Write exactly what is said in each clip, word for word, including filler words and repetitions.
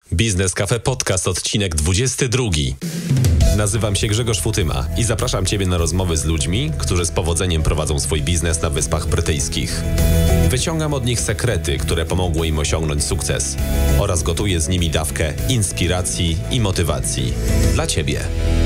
Biznes Cafe Podcast, odcinek dwudziesty drugi. Nazywam się Grzegorz Futyma i zapraszam Ciebie na rozmowy z ludźmi, którzy z powodzeniem prowadzą swój biznes na Wyspach Brytyjskich. Wyciągam od nich sekrety, które pomogły im osiągnąć sukces oraz gotuję z nimi dawkę inspiracji i motywacji dla Ciebie.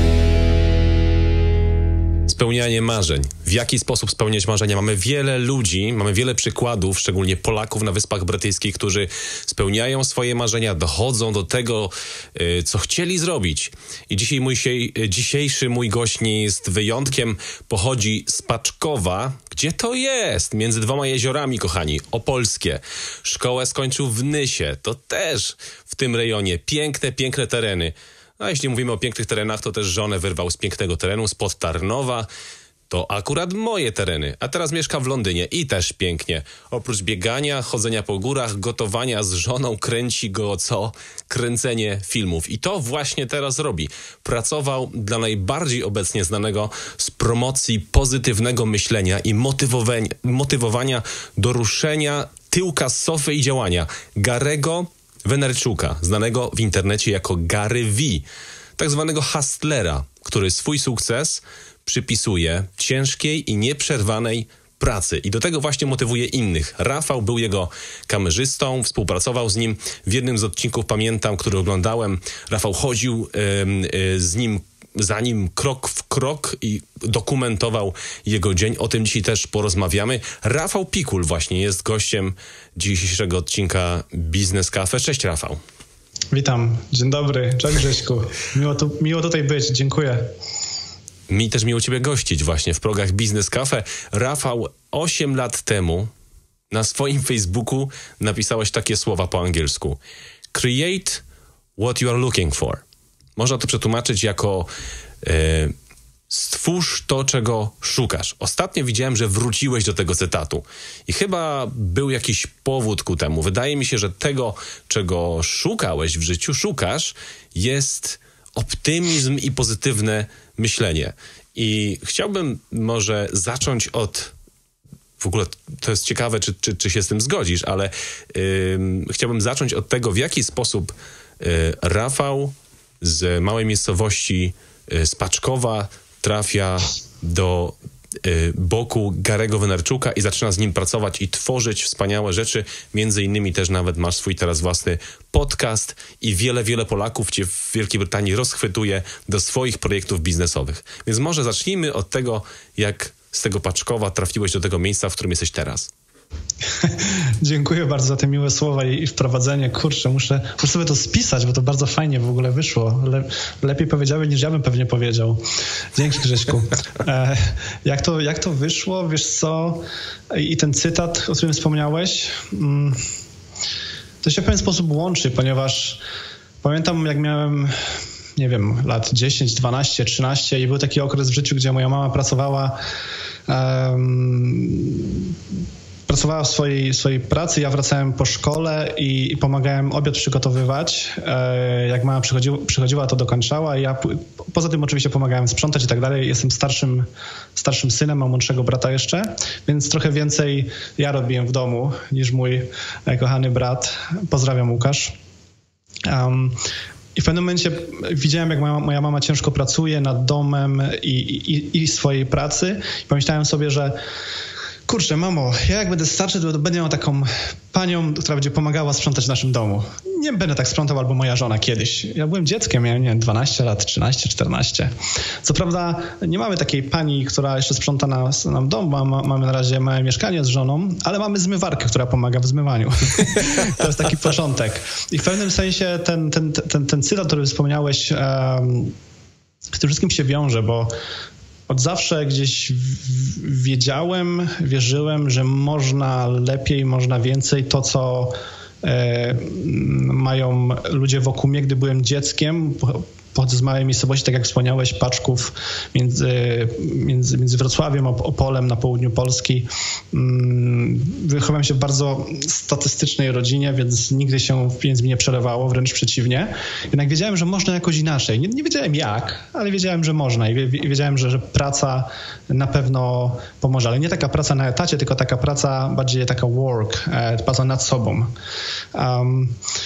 Spełnianie marzeń. W jaki sposób spełniać marzenia? Mamy wiele ludzi, mamy wiele przykładów, szczególnie Polaków na Wyspach Brytyjskich, którzy spełniają swoje marzenia, dochodzą do tego, yy, co chcieli zrobić. I dzisiaj mój siej, dzisiejszy mój gość nie jest wyjątkiem. Pochodzi z Paczkowa. Gdzie to jest? Między dwoma jeziorami, kochani. Opolskie. Szkołę skończył w Nysie. To też w tym rejonie. Piękne, piękne tereny. A jeśli mówimy o pięknych terenach, to też żonę wyrwał z pięknego terenu, spod Tarnowa. To akurat moje tereny. A teraz mieszka w Londynie i też pięknie. Oprócz biegania, chodzenia po górach, gotowania z żoną, kręci go co? Kręcenie filmów. I to właśnie teraz robi. Pracował dla najbardziej obecnie znanego z promocji pozytywnego myślenia i motywowania, motywowania do ruszenia tyłka z sofy i działania. Garego Vaynerchuka, znanego w internecie jako Gary V, tak zwanego hustlera, który swój sukces przypisuje ciężkiej i nieprzerwanej pracy i do tego właśnie motywuje innych. Rafał był jego kamerzystą, współpracował z nim w jednym z odcinków, pamiętam, który oglądałem. Rafał chodził yy, yy, z nim za nim krok w krok i dokumentował jego dzień. O tym dzisiaj też porozmawiamy. Rafał Pikul właśnie jest gościem dzisiejszego odcinka Biznes Cafe. Cześć, Rafał. Witam. Dzień dobry. Cześć, Grześku. Miło, tu, miło tutaj być. Dziękuję. Mi też miło Ciebie gościć właśnie w progach Biznes Cafe. Rafał, osiem lat temu na swoim Facebooku napisałeś takie słowa po angielsku. Create what you are looking for. Można to przetłumaczyć jako e, stwórz to, czego szukasz. Ostatnio widziałem, że wróciłeś do tego cytatu i chyba był jakiś powód ku temu. Wydaje mi się, że tego, czego szukałeś w życiu, szukasz, jest optymizm i pozytywne myślenie. I chciałbym może zacząć od... W ogóle to jest ciekawe, czy, czy, czy się z tym zgodzisz, ale yy, chciałbym zacząć od tego, w jaki sposób yy, Rafał z małej miejscowości z Paczkowa trafia do y, boku Garego Vaynerchuka i zaczyna z nim pracować i tworzyć wspaniałe rzeczy. Między innymi też nawet masz swój teraz własny podcast i wiele, wiele Polaków cię w Wielkiej Brytanii rozchwytuje do swoich projektów biznesowych. Więc może zacznijmy od tego, jak z tego Paczkowa trafiłeś do tego miejsca, w którym jesteś teraz. Dziękuję bardzo za te miłe słowa i wprowadzenie. Kurczę, muszę, muszę sobie to spisać, bo to bardzo fajnie w ogóle wyszło. Le, lepiej powiedziałeś, niż ja bym pewnie powiedział. Dzięki, Grześku. E, jak, to, jak to wyszło? Wiesz co? I ten cytat, o którym wspomniałeś, mm, to się w pewien sposób łączy, ponieważ pamiętam, jak miałem, nie wiem, lat dziesięć, dwanaście, trzynaście i był taki okres w życiu, gdzie moja mama pracowała um, Pracowała w swojej, swojej pracy, ja wracałem po szkole i, i pomagałem obiad przygotowywać. E, jak mama przychodziła, przychodziła, to dokończała. Ja poza tym oczywiście pomagałem sprzątać i tak dalej. Jestem starszym, starszym synem, mam młodszego brata jeszcze, więc trochę więcej ja robiłem w domu niż mój e, kochany brat. Pozdrawiam, Łukasz. Um, I w pewnym momencie widziałem, jak moja, moja mama ciężko pracuje nad domem i, i, i swojej pracy. I pomyślałem sobie, że kurczę, mamo, ja jak będę starszy, to będę miał taką panią, która będzie pomagała sprzątać w naszym domu. Nie będę tak sprzątał, albo moja żona kiedyś. Ja byłem dzieckiem, miałem, nie wiem, dwanaście lat, trzynaście, czternaście. Co prawda nie mamy takiej pani, która jeszcze sprząta nas, nam dom, mamy, mamy na razie małe mieszkanie z żoną, ale mamy zmywarkę, która pomaga w zmywaniu. To jest taki początek. I w pewnym sensie ten, ten, ten, ten cytat, który wspomniałeś, um, z tym wszystkim się wiąże, bo od zawsze gdzieś wiedziałem, wierzyłem, że można lepiej, można więcej. To, co e, mają ludzie wokół mnie, gdy byłem dzieckiem, pochodzę z małej miejscowości, tak jak wspomniałeś, Paczków, między, między, między Wrocławiem a Opolem na południu Polski. Wychowałem się w bardzo statystycznej rodzinie, więc nigdy się pieniędzy mi nie przelewało, wręcz przeciwnie. Jednak wiedziałem, że można jakoś inaczej. Nie, nie wiedziałem jak, ale wiedziałem, że można i wiedziałem, że, że praca na pewno pomoże. Ale nie taka praca na etacie, tylko taka praca bardziej taka work, praca nad sobą. Um,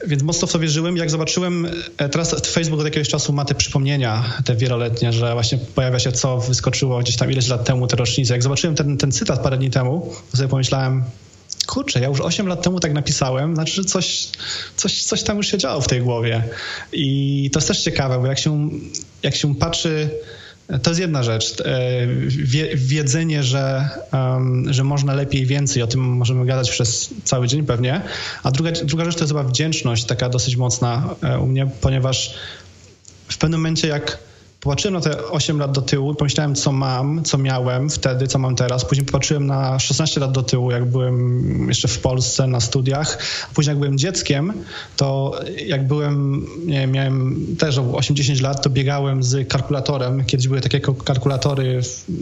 więc mocno w to wierzyłem. Jak zobaczyłem, teraz Facebook od jakiegoś czasu ma te przypomnienia, te wieloletnie, że właśnie pojawia się, co wyskoczyło gdzieś tam ileś lat temu, te rocznice. Jak zobaczyłem ten, ten cytat parę dni temu, to sobie pomyślałem, kurczę, ja już osiem lat temu tak napisałem, znaczy, że coś, coś, coś tam już się działo w tej głowie. I to jest też ciekawe, bo jak się, jak się patrzy, to jest jedna rzecz, wie, wiedzenie, że, um, że można lepiej więcej, o tym możemy gadać przez cały dzień pewnie, a druga, druga rzecz to jest chyba wdzięczność, taka dosyć mocna u mnie, ponieważ w pewnym momencie jak popatrzyłem na te osiem lat do tyłu i pomyślałem, co mam, co miałem wtedy, co mam teraz. Później popatrzyłem na szesnaście lat do tyłu, jak byłem jeszcze w Polsce na studiach. A później jak byłem dzieckiem, to jak byłem, nie wiem, miałem też osiem dziesięć lat, to biegałem z kalkulatorem. Kiedyś były takie kalkulatory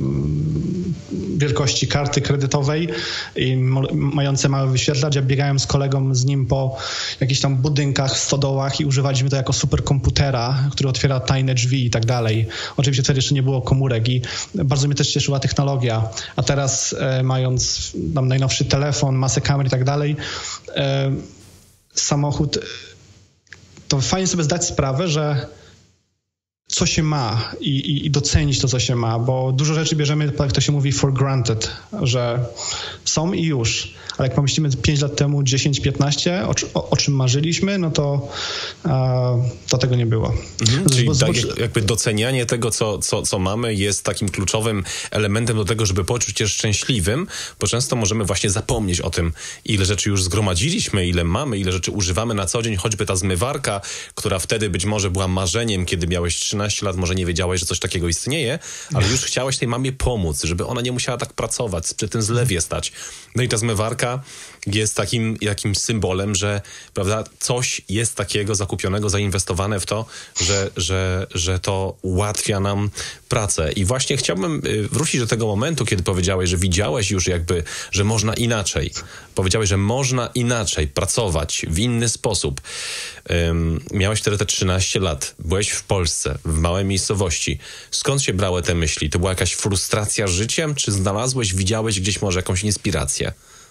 wielkości karty kredytowej i mające mały wyświetlacz. Ja biegałem z kolegą z nim po jakichś tam budynkach, stodołach i używaliśmy to jako superkomputera, który otwiera tajne drzwi i tak dalej. Oczywiście wtedy jeszcze nie było komórek i bardzo mnie też cieszyła technologia, a teraz e, mając tam najnowszy telefon, masę kamer i tak dalej, e, samochód, to fajnie sobie zdać sprawę, że co się ma i, i, i docenić to, co się ma, bo dużo rzeczy bierzemy, jak to się mówi, for granted, że są i już. Ale jak pomyślimy pięć lat temu, dziesięć, piętnaście, o, o, o czym marzyliśmy, no to, e, to tego nie było. Mhm, czyli bo, tak jak, jakby docenianie tego, co, co, co mamy, jest takim kluczowym elementem do tego, żeby poczuć się szczęśliwym, bo często możemy właśnie zapomnieć o tym, ile rzeczy już zgromadziliśmy, ile mamy, ile rzeczy używamy na co dzień, choćby ta zmywarka, która wtedy być może była marzeniem, kiedy miałeś trzynaście lat, może nie wiedziałeś, że coś takiego istnieje, ale już chciałeś tej mamie pomóc, żeby ona nie musiała tak pracować, przy tym zlewie stać. No i ta zmywarka jest takim jakimś symbolem, że, prawda, coś jest takiego zakupionego, zainwestowane w to, że, że, że to ułatwia nam pracę. I właśnie chciałbym wrócić do tego momentu, kiedy powiedziałeś, że widziałeś już jakby, że można inaczej. Powiedziałeś, że można inaczej pracować w inny sposób. Um, miałeś wtedy te trzynaście lat. Byłeś w Polsce, w małej miejscowości. Skąd się brały te myśli? To była jakaś frustracja życiem? Czy znalazłeś, widziałeś gdzieś może jakąś inspirację?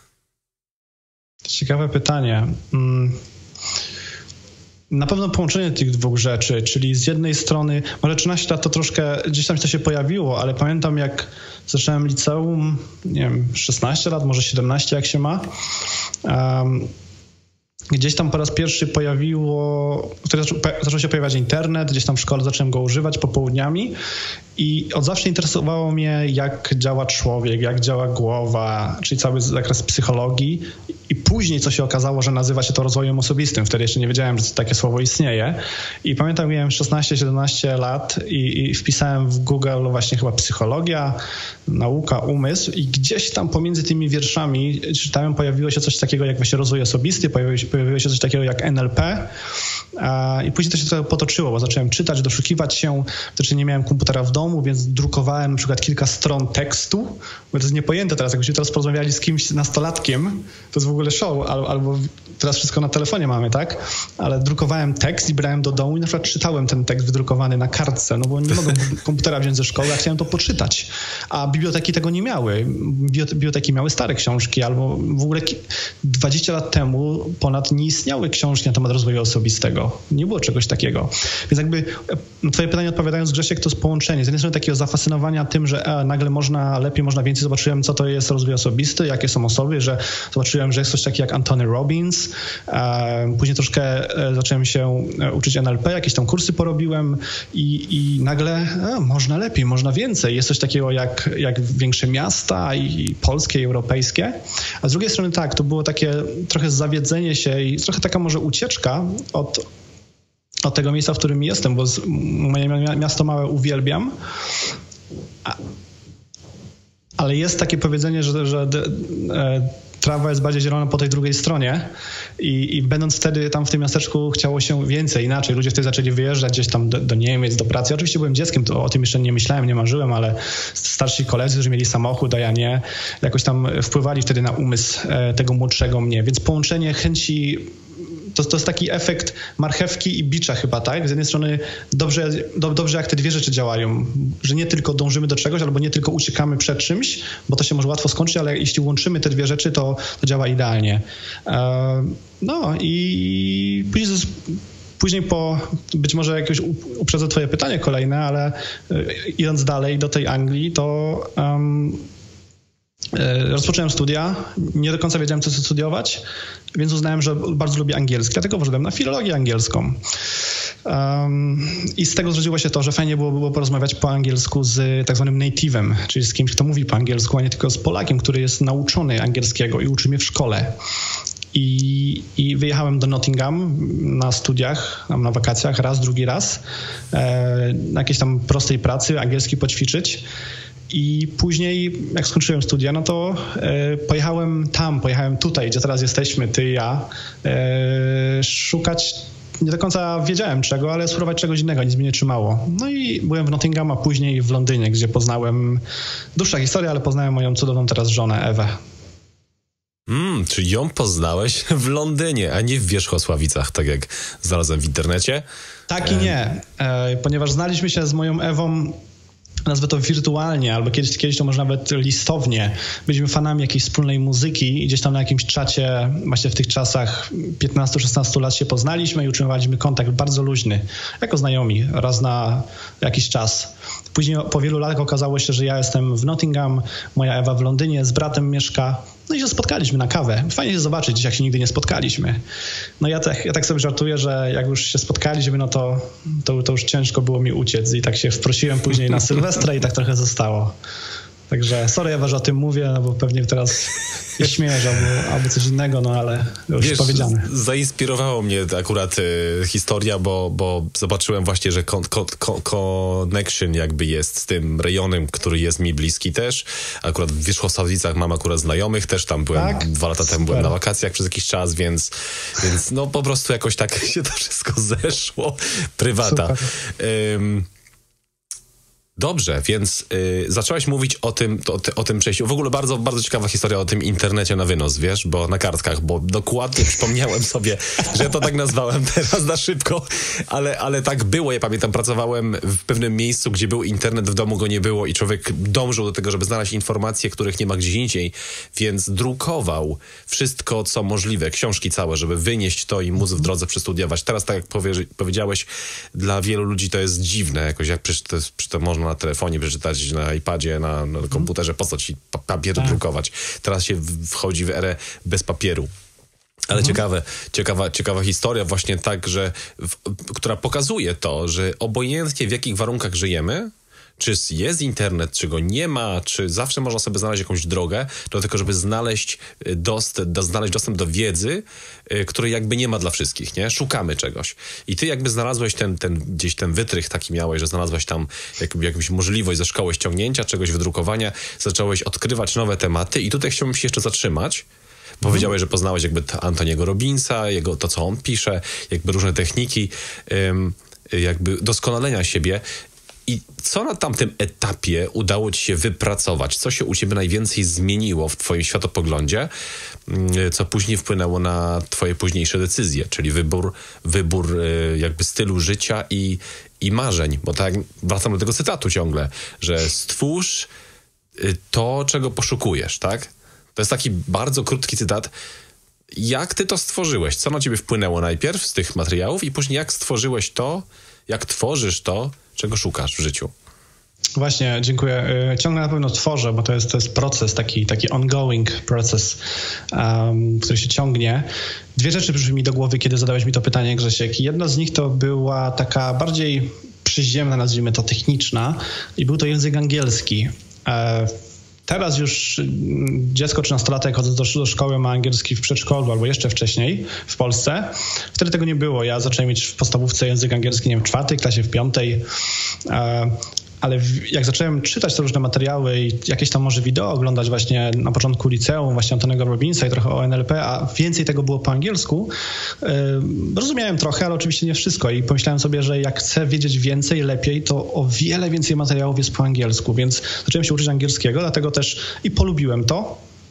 Ciekawe pytanie. Na pewno połączenie tych dwóch rzeczy, czyli z jednej strony, może trzynaście lat to troszkę, gdzieś tam to się pojawiło, ale pamiętam jak zacząłem liceum, nie wiem, szesnaście lat, może siedemnaście jak się ma, um, gdzieś tam po raz pierwszy pojawiło, zaczął, zaczął się pojawiać internet, gdzieś tam w szkole zacząłem go używać popołudniami i od zawsze interesowało mnie, jak działa człowiek, jak działa głowa, czyli cały zakres psychologii i później, co się okazało, że nazywa się to rozwojem osobistym. Wtedy jeszcze nie wiedziałem, że takie słowo istnieje i pamiętam, miałem szesnaście siedemnaście lat i, i wpisałem w Google właśnie chyba psychologia, nauka, umysł i gdzieś tam pomiędzy tymi wierszami czytałem, pojawiło się coś takiego jak właśnie rozwój osobisty, pojawiło się, pojawiło się coś takiego jak N L P a, i później to się trochę potoczyło, bo zacząłem czytać, doszukiwać się, znaczy nie miałem komputera w domu, więc drukowałem na przykład kilka stron tekstu, bo to jest niepojęte teraz, jakbyśmy teraz porozmawiali z kimś nastolatkiem, to jest w ogóle show, albo, albo teraz wszystko na telefonie mamy, tak? Ale drukowałem tekst i brałem do domu i na przykład czytałem ten tekst wydrukowany na kartce, no bo nie mogłem komputera wziąć ze szkoły, a chciałem to poczytać. A biblioteki tego nie miały. Biblioteki miały stare książki, albo w ogóle dwadzieścia lat temu ponad nie istniały książki na temat rozwoju osobistego. Nie było czegoś takiego. Więc jakby na twoje pytanie odpowiadając, Grzesiek, to jest połączenie. Z jednej strony takiego zafascynowania tym, że e, nagle można lepiej, można więcej. Zobaczyłem, co to jest rozwój osobisty, jakie są osoby, że zobaczyłem, że jest coś takiego jak Anthony Robbins. E, później troszkę e, zacząłem się uczyć N L P, jakieś tam kursy porobiłem i, i nagle e, można lepiej, można więcej. Jest coś takiego jak, jak większe miasta i, i polskie, i europejskie. A z drugiej strony tak, to było takie trochę zawiedzenie się i trochę taka może ucieczka od od tego miejsca, w którym jestem, bo moje miasto małe uwielbiam, a, ale jest takie powiedzenie, że, że de, e, trawa jest bardziej zielona po tej drugiej stronie i, i będąc wtedy tam w tym miasteczku chciało się więcej, inaczej. Ludzie wtedy zaczęli wyjeżdżać gdzieś tam do, do Niemiec, do pracy. Oczywiście byłem dzieckiem, to o tym jeszcze nie myślałem, nie marzyłem, ale starsi koledzy, którzy mieli samochód, a ja nie, jakoś tam wpływali wtedy na umysł e, tego młodszego mnie. Więc połączenie chęci to, to jest taki efekt marchewki i bicza chyba, tak? Z jednej strony dobrze, do, dobrze jak te dwie rzeczy działają, że nie tylko dążymy do czegoś, albo nie tylko uciekamy przed czymś, bo to się może łatwo skończyć, ale jeśli łączymy te dwie rzeczy, to, to działa idealnie. No i później, później po, być może jakieś uprzedzę twoje pytanie kolejne, ale idąc dalej do tej Anglii, to um, rozpocząłem studia, nie do końca wiedziałem, co chcę studiować, więc uznałem, że bardzo lubię angielski, dlatego poszedłem na filologię angielską. Um, I z tego zrodziło się to, że fajnie było, było porozmawiać po angielsku z tak zwanym native'em, czyli z kimś, kto mówi po angielsku, a nie tylko z Polakiem, który jest nauczony angielskiego i uczy mnie w szkole. I, I wyjechałem do Nottingham na studiach, na wakacjach, raz, drugi raz, e, na jakiejś tam prostej pracy, angielski poćwiczyć. I później, jak skończyłem studia, no to e, pojechałem tam, pojechałem tutaj, gdzie teraz jesteśmy, ty i ja, e, szukać, nie do końca wiedziałem czego, ale spróbować czegoś innego, nic mnie nie trzymało. No i byłem w Nottingham, a później w Londynie, gdzie poznałem, dłuższa historia, ale poznałem moją cudowną teraz żonę, Ewę. Mm, czyli ją poznałeś w Londynie, a nie w Wierzchosławicach, tak jak znalazłem w internecie? Tak i nie, e, ponieważ znaliśmy się z moją Ewą, nazwę to wirtualnie, albo kiedyś, kiedyś to może nawet listownie. Byliśmy fanami jakiejś wspólnej muzyki i gdzieś tam na jakimś czacie, właśnie w tych czasach piętnaście szesnaście lat się poznaliśmy i utrzymywaliśmy kontakt bardzo luźny, jako znajomi, raz na jakiś czas. Później po wielu latach okazało się, że ja jestem w Nottingham, moja Ewa w Londynie, z bratem mieszka. No i się spotkaliśmy na kawę. Fajnie się zobaczyć, jak się nigdy nie spotkaliśmy. No ja tak, ja tak sobie żartuję, że jak już się spotkaliśmy, no to, to, to już ciężko było mi uciec i tak się wprosiłem później na Sylwestra i tak trochę zostało. Także sorry, Ewa, że o tym mówię, no bo pewnie teraz się śmiejesz albo, albo coś innego, no ale już Wiesz, powiedziane. Zainspirowało mnie akurat y, historia, bo, bo zobaczyłem właśnie, że con, con, con, connection jakby jest z tym rejonem, który jest mi bliski też. Akurat w Wierzchosławicach mam akurat znajomych, też tam byłem tak? dwa lata temu, byłem na wakacjach przez jakiś czas, więc, więc no po prostu jakoś tak się to wszystko zeszło. Prywata. Ym, Dobrze, więc y, zacząłeś mówić o tym, to, o, o tym przejściu. W ogóle bardzo, bardzo ciekawa historia o tym internecie na wynos, wiesz, bo na kartkach, bo dokładnie przypomniałem sobie, że ja to tak nazwałem teraz na szybko, ale, ale tak było. Ja pamiętam, pracowałem w pewnym miejscu, gdzie był internet, w domu go nie było i człowiek dążył do tego, żeby znaleźć informacje, których nie ma gdzieś indziej, więc drukował wszystko, co możliwe, książki całe, żeby wynieść to i móc w drodze przestudiować. Teraz, tak jak powie, powiedziałeś, dla wielu ludzi to jest dziwne, jakoś jak przecież to, przecież to można na telefonie przeczytać, na iPadzie, na, na komputerze, po co ci papier tak. drukować. Teraz się wchodzi w erę bez papieru. Ale mhm. ciekawe, ciekawa, ciekawa historia właśnie tak, że w, która pokazuje to, że obojętnie w jakich warunkach żyjemy, czy jest internet, czy go nie ma, czy zawsze można sobie znaleźć jakąś drogę do tego, żeby znaleźć dostęp do, znaleźć dostęp do wiedzy, y, której jakby nie ma dla wszystkich, nie? Szukamy czegoś. I ty jakby znalazłeś ten, ten gdzieś ten wytrych taki miałeś, że znalazłeś tam jakby, jakąś możliwość ze szkoły ściągnięcia czegoś, wydrukowania, zacząłeś odkrywać nowe tematy i tutaj chciałbym się jeszcze zatrzymać. Powiedziałeś, że poznałeś jakby Antoniego Robbinsa, jego, to, co on pisze, jakby różne techniki, ym, jakby doskonalenia siebie. I co na tamtym etapie udało ci się wypracować? Co się u ciebie najwięcej zmieniło w twoim światopoglądzie, co później wpłynęło na twoje późniejsze decyzje, czyli wybór, wybór jakby stylu życia i, i marzeń? Bo tak wracam do tego cytatu ciągle, że stwórz to, czego poszukujesz, tak? To jest taki bardzo krótki cytat. Jak ty to stworzyłeś? Co na ciebie wpłynęło najpierw z tych materiałów i później jak stworzyłeś to, jak tworzysz to, czego szukasz w życiu? Właśnie, dziękuję. Ciągle na pewno tworzę, bo to jest, to jest proces, taki, taki ongoing proces, um, który się ciągnie. Dwie rzeczy przyszły mi do głowy, kiedy zadałeś mi to pytanie, Grzesiek. Jedna z nich to była taka bardziej przyziemna, nazwijmy to techniczna, i był to język angielski. E, Teraz już dziecko trzynastolatek chodząc do, do szkoły ma angielski w przedszkolu albo jeszcze wcześniej w Polsce. Wtedy tego nie było. Ja zacząłem mieć w podstawówce język angielski, nie wiem, w czwartej klasie, w piątej. Ale jak zacząłem czytać te różne materiały i jakieś tam może wideo oglądać właśnie na początku liceum, właśnie Antonego Robbinsa i trochę o N L P, a więcej tego było po angielsku, yy, rozumiałem trochę, ale oczywiście nie wszystko i pomyślałem sobie, że jak chcę wiedzieć więcej, lepiej, to o wiele więcej materiałów jest po angielsku, więc zacząłem się uczyć angielskiego, dlatego też i polubiłem to.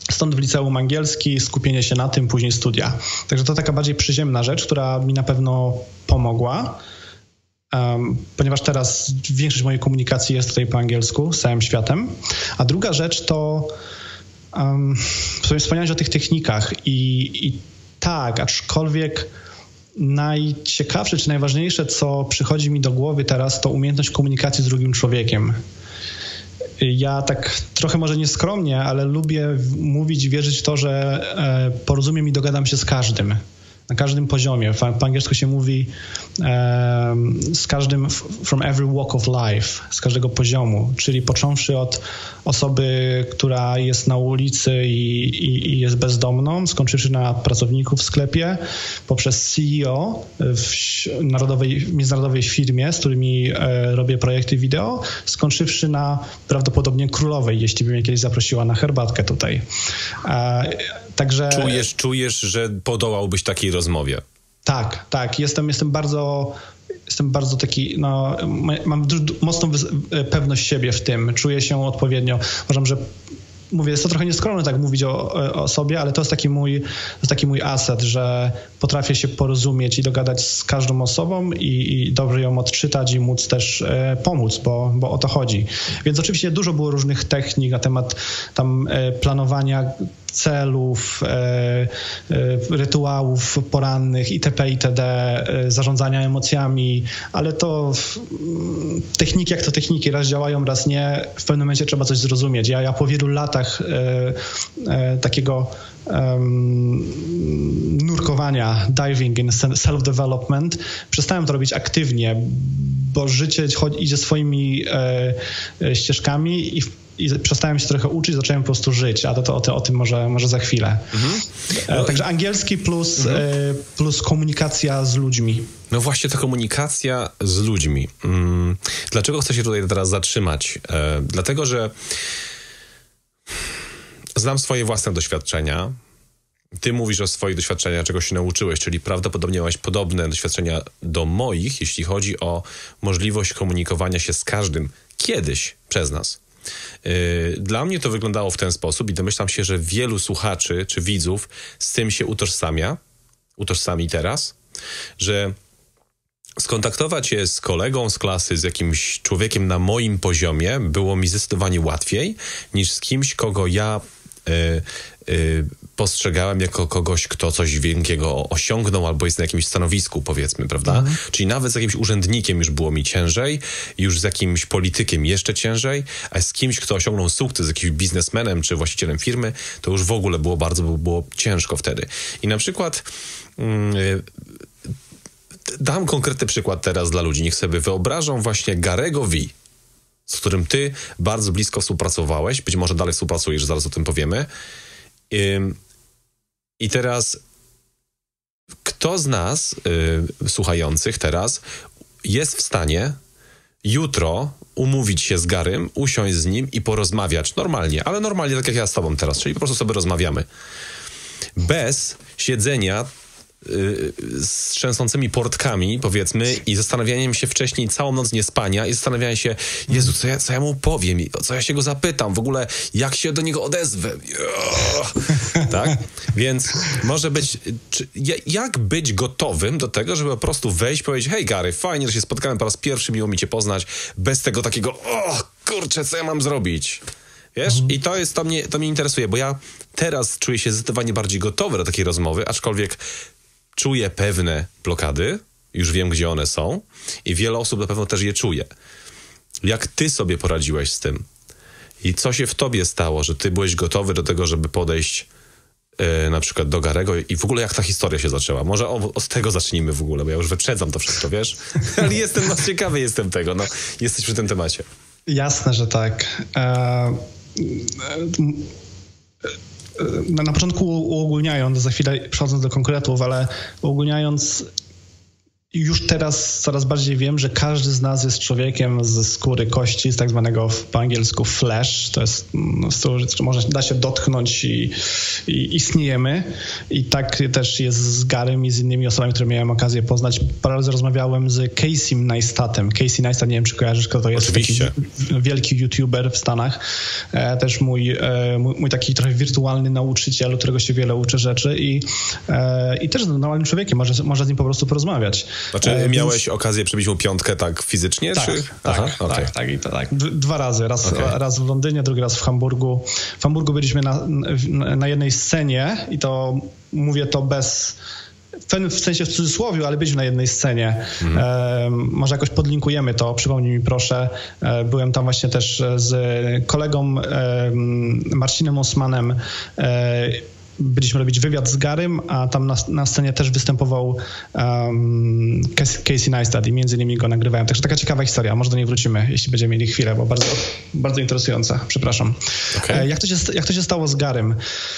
Stąd w liceum angielski, skupienie się na tym, później studia. Także to taka bardziej przyziemna rzecz, która mi na pewno pomogła, um, ponieważ teraz większość mojej komunikacji jest tutaj po angielsku z całym światem. A druga rzecz to um, wspomniałeś o tych technikach i, i tak, aczkolwiek najciekawsze czy najważniejsze, co przychodzi mi do głowy teraz, to umiejętność komunikacji z drugim człowiekiem. Ja tak trochę może nieskromnie, ale lubię mówić i wierzyć w to, że porozumiem i dogadam się z każdym. Na każdym poziomie. Po angielsku się mówi um, z każdym, from every walk of life, z każdego poziomu, czyli począwszy od osoby, która jest na ulicy i, i, i jest bezdomną, skończywszy na pracowniku w sklepie, poprzez C E O w narodowej, międzynarodowej firmie, z którymi e, robię projekty wideo, skończywszy na prawdopodobnie królowej, jeśli by mnie kiedyś zaprosiła na herbatkę tutaj. E, Także... Czujesz, czujesz, że podołałbyś takiej rozmowie? Tak, tak. Jestem, jestem bardzo, jestem bardzo taki, no, mam mocną pewność siebie w tym. Czuję się odpowiednio. Uważam, że mówię, jest to trochę nieskromne tak mówić o, o sobie, ale to jest taki mój, to jest taki mój aset, że potrafię się porozumieć i dogadać z każdą osobą i, i dobrze ją odczytać i móc też e, pomóc, bo, bo o to chodzi. Więc oczywiście dużo było różnych technik na temat tam e, planowania celów, e, e, rytuałów porannych itp. itd., e, zarządzania emocjami, ale to m, techniki jak to techniki, raz działają, raz nie. W pewnym momencie trzeba coś zrozumieć. Ja, ja po wielu latach e, e, takiego um, nurkowania, diving in self-development, przestałem to robić aktywnie, bo życie idzie swoimi e, e, ścieżkami i I przestałem się trochę uczyć, zacząłem po prostu żyć, a to, to, to o tym może, może za chwilę. Mhm. No, Także angielski plus, mhm. y, plus komunikacja z ludźmi. No właśnie ta komunikacja z ludźmi. Hmm. Dlaczego chcę się tutaj teraz zatrzymać? E, dlatego, że znam swoje własne doświadczenia. Ty mówisz o swoich doświadczeniach, czego się nauczyłeś, czyli prawdopodobnie miałeś podobne doświadczenia do moich, jeśli chodzi o możliwość komunikowania się z każdym kiedyś przez nas. Dla mnie to wyglądało w ten sposób i domyślam się, że wielu słuchaczy czy widzów z tym się utożsamia, utożsami teraz, że skontaktować się z kolegą z klasy, z jakimś człowiekiem na moim poziomie było mi zdecydowanie łatwiej niż z kimś, kogo ja y, y, postrzegałem jako kogoś, kto coś wielkiego osiągnął albo jest na jakimś stanowisku, powiedzmy, prawda? Mhm. Czyli nawet z jakimś urzędnikiem już było mi ciężej, już z jakimś politykiem jeszcze ciężej, a z kimś, kto osiągnął sukces, z jakimś biznesmenem czy właścicielem firmy, to już w ogóle było bardzo było ciężko wtedy. I na przykład yy, dam konkretny przykład teraz dla ludzi. Niech sobie wyobrażą właśnie Garego V, z którym ty bardzo blisko współpracowałeś, być może dalej współpracujesz, zaraz o tym powiemy. Yy, I teraz kto z nas, yy, słuchających teraz, jest w stanie jutro umówić się z Garym, usiąść z nim i porozmawiać normalnie, ale normalnie tak jak ja z tobą teraz, czyli po prostu sobie rozmawiamy. Bez siedzenia yy, z trzęsącymi portkami, powiedzmy, i zastanawianiem się wcześniej całą noc niespania i zastanawianiem się, Jezu, co ja, co ja mu powiem, co ja się go zapytam, w ogóle jak się do niego odezwę. Tak? Więc może być, czy, jak być gotowym do tego, żeby po prostu wejść i powiedzieć, hej Gary, fajnie, że się spotkałem po raz pierwszy, miło mi cię poznać, bez tego takiego, o kurczę, co ja mam zrobić? Wiesz? Mhm. I to jest, to mnie, to mnie interesuje, bo ja teraz czuję się zdecydowanie bardziej gotowy do takiej rozmowy, aczkolwiek czuję pewne blokady, już wiem, gdzie one są i wiele osób na pewno też je czuje. Jak ty sobie poradziłeś z tym? I co się w tobie stało, że ty byłeś gotowy do tego, żeby podejść yy, na przykład do Garego i w ogóle jak ta historia się zaczęła? Może o, od tego zacznijmy w ogóle, bo ja już wyprzedzam to wszystko, wiesz? Ale jestem, no ciekawy jestem tego, no. Jesteś przy tym temacie. Jasne, że tak. E- Na początku uogólniając, za chwilę przechodząc do konkretów, ale uogólniając, już teraz coraz bardziej wiem, że każdy z nas jest człowiekiem ze skóry kości, z tak zwanego po angielsku flesh. To jest, no, to można, da się dotknąć i, i istniejemy. I tak też jest z Garym i z innymi osobami, które miałem okazję poznać. Parę razy rozmawiałem z Casey Neistatem. Casey Neistat, nie wiem, czy kojarzysz, kto to jest. Oczywiście. Taki wielki youtuber w Stanach. E, też mój, e, mój, mój taki trochę wirtualny nauczyciel, którego się wiele uczy rzeczy i, e, i też normalnym człowiekiem. Można, można z nim po prostu porozmawiać. Znaczy e, miałeś więc... okazję przebić mu piątkę tak fizycznie? Tak, czy? tak, Aha, tak, okay. tak, i to, tak. Dwa razy. Raz, okay. raz w Londynie, drugi raz w Hamburgu. W Hamburgu byliśmy na, na jednej scenie i to mówię to bez... W sensie w cudzysłowie, ale byliśmy na jednej scenie. Mhm. E, może jakoś podlinkujemy to, przypomnij mi proszę. E, byłem tam właśnie też z kolegą e, Marcinem Osmanem. E, byliśmy robić wywiad z Garym, a tam na, na scenie też występował um, Casey Neistat i między innymi go nagrywałem. Także taka ciekawa historia. Może do niej wrócimy, jeśli będziemy mieli chwilę, bo bardzo, bardzo interesująca. Przepraszam. Okay. E, jak, to się, jak to się stało z Garym?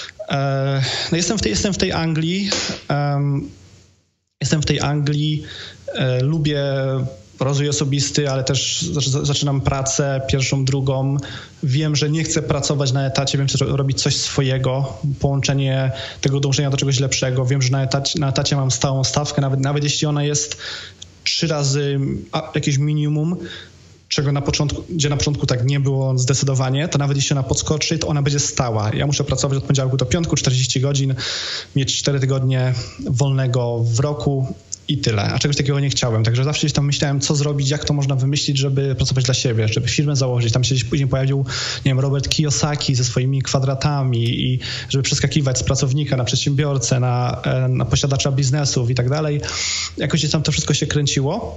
E, no jestem, w tej, jestem w tej Anglii. Um, jestem w tej Anglii. E, lubię rozwój osobisty, ale też zaczynam pracę pierwszą, drugą. Wiem, że nie chcę pracować na etacie, wiem, chcę robić coś swojego, połączenie tego dążenia do czegoś lepszego. Wiem, że na etacie, na etacie mam stałą stawkę, nawet, nawet jeśli ona jest trzy razy jakieś minimum, czego na początku, gdzie na początku tak nie było zdecydowanie, to nawet jeśli ona podskoczy, to ona będzie stała. Ja muszę pracować od poniedziałku do piątku, czterdzieści godzin, mieć cztery tygodnie wolnego w roku i tyle. A czegoś takiego nie chciałem. Także zawsze gdzieś tam myślałem, co zrobić, jak to można wymyślić, żeby pracować dla siebie, żeby firmę założyć. Tam się gdzieś później pojawił, nie wiem, Robert Kiyosaki ze swoimi kwadratami i żeby przeskakiwać z pracownika na przedsiębiorcę, na, na posiadacza biznesów i tak dalej. Jakoś gdzieś tam to wszystko się kręciło.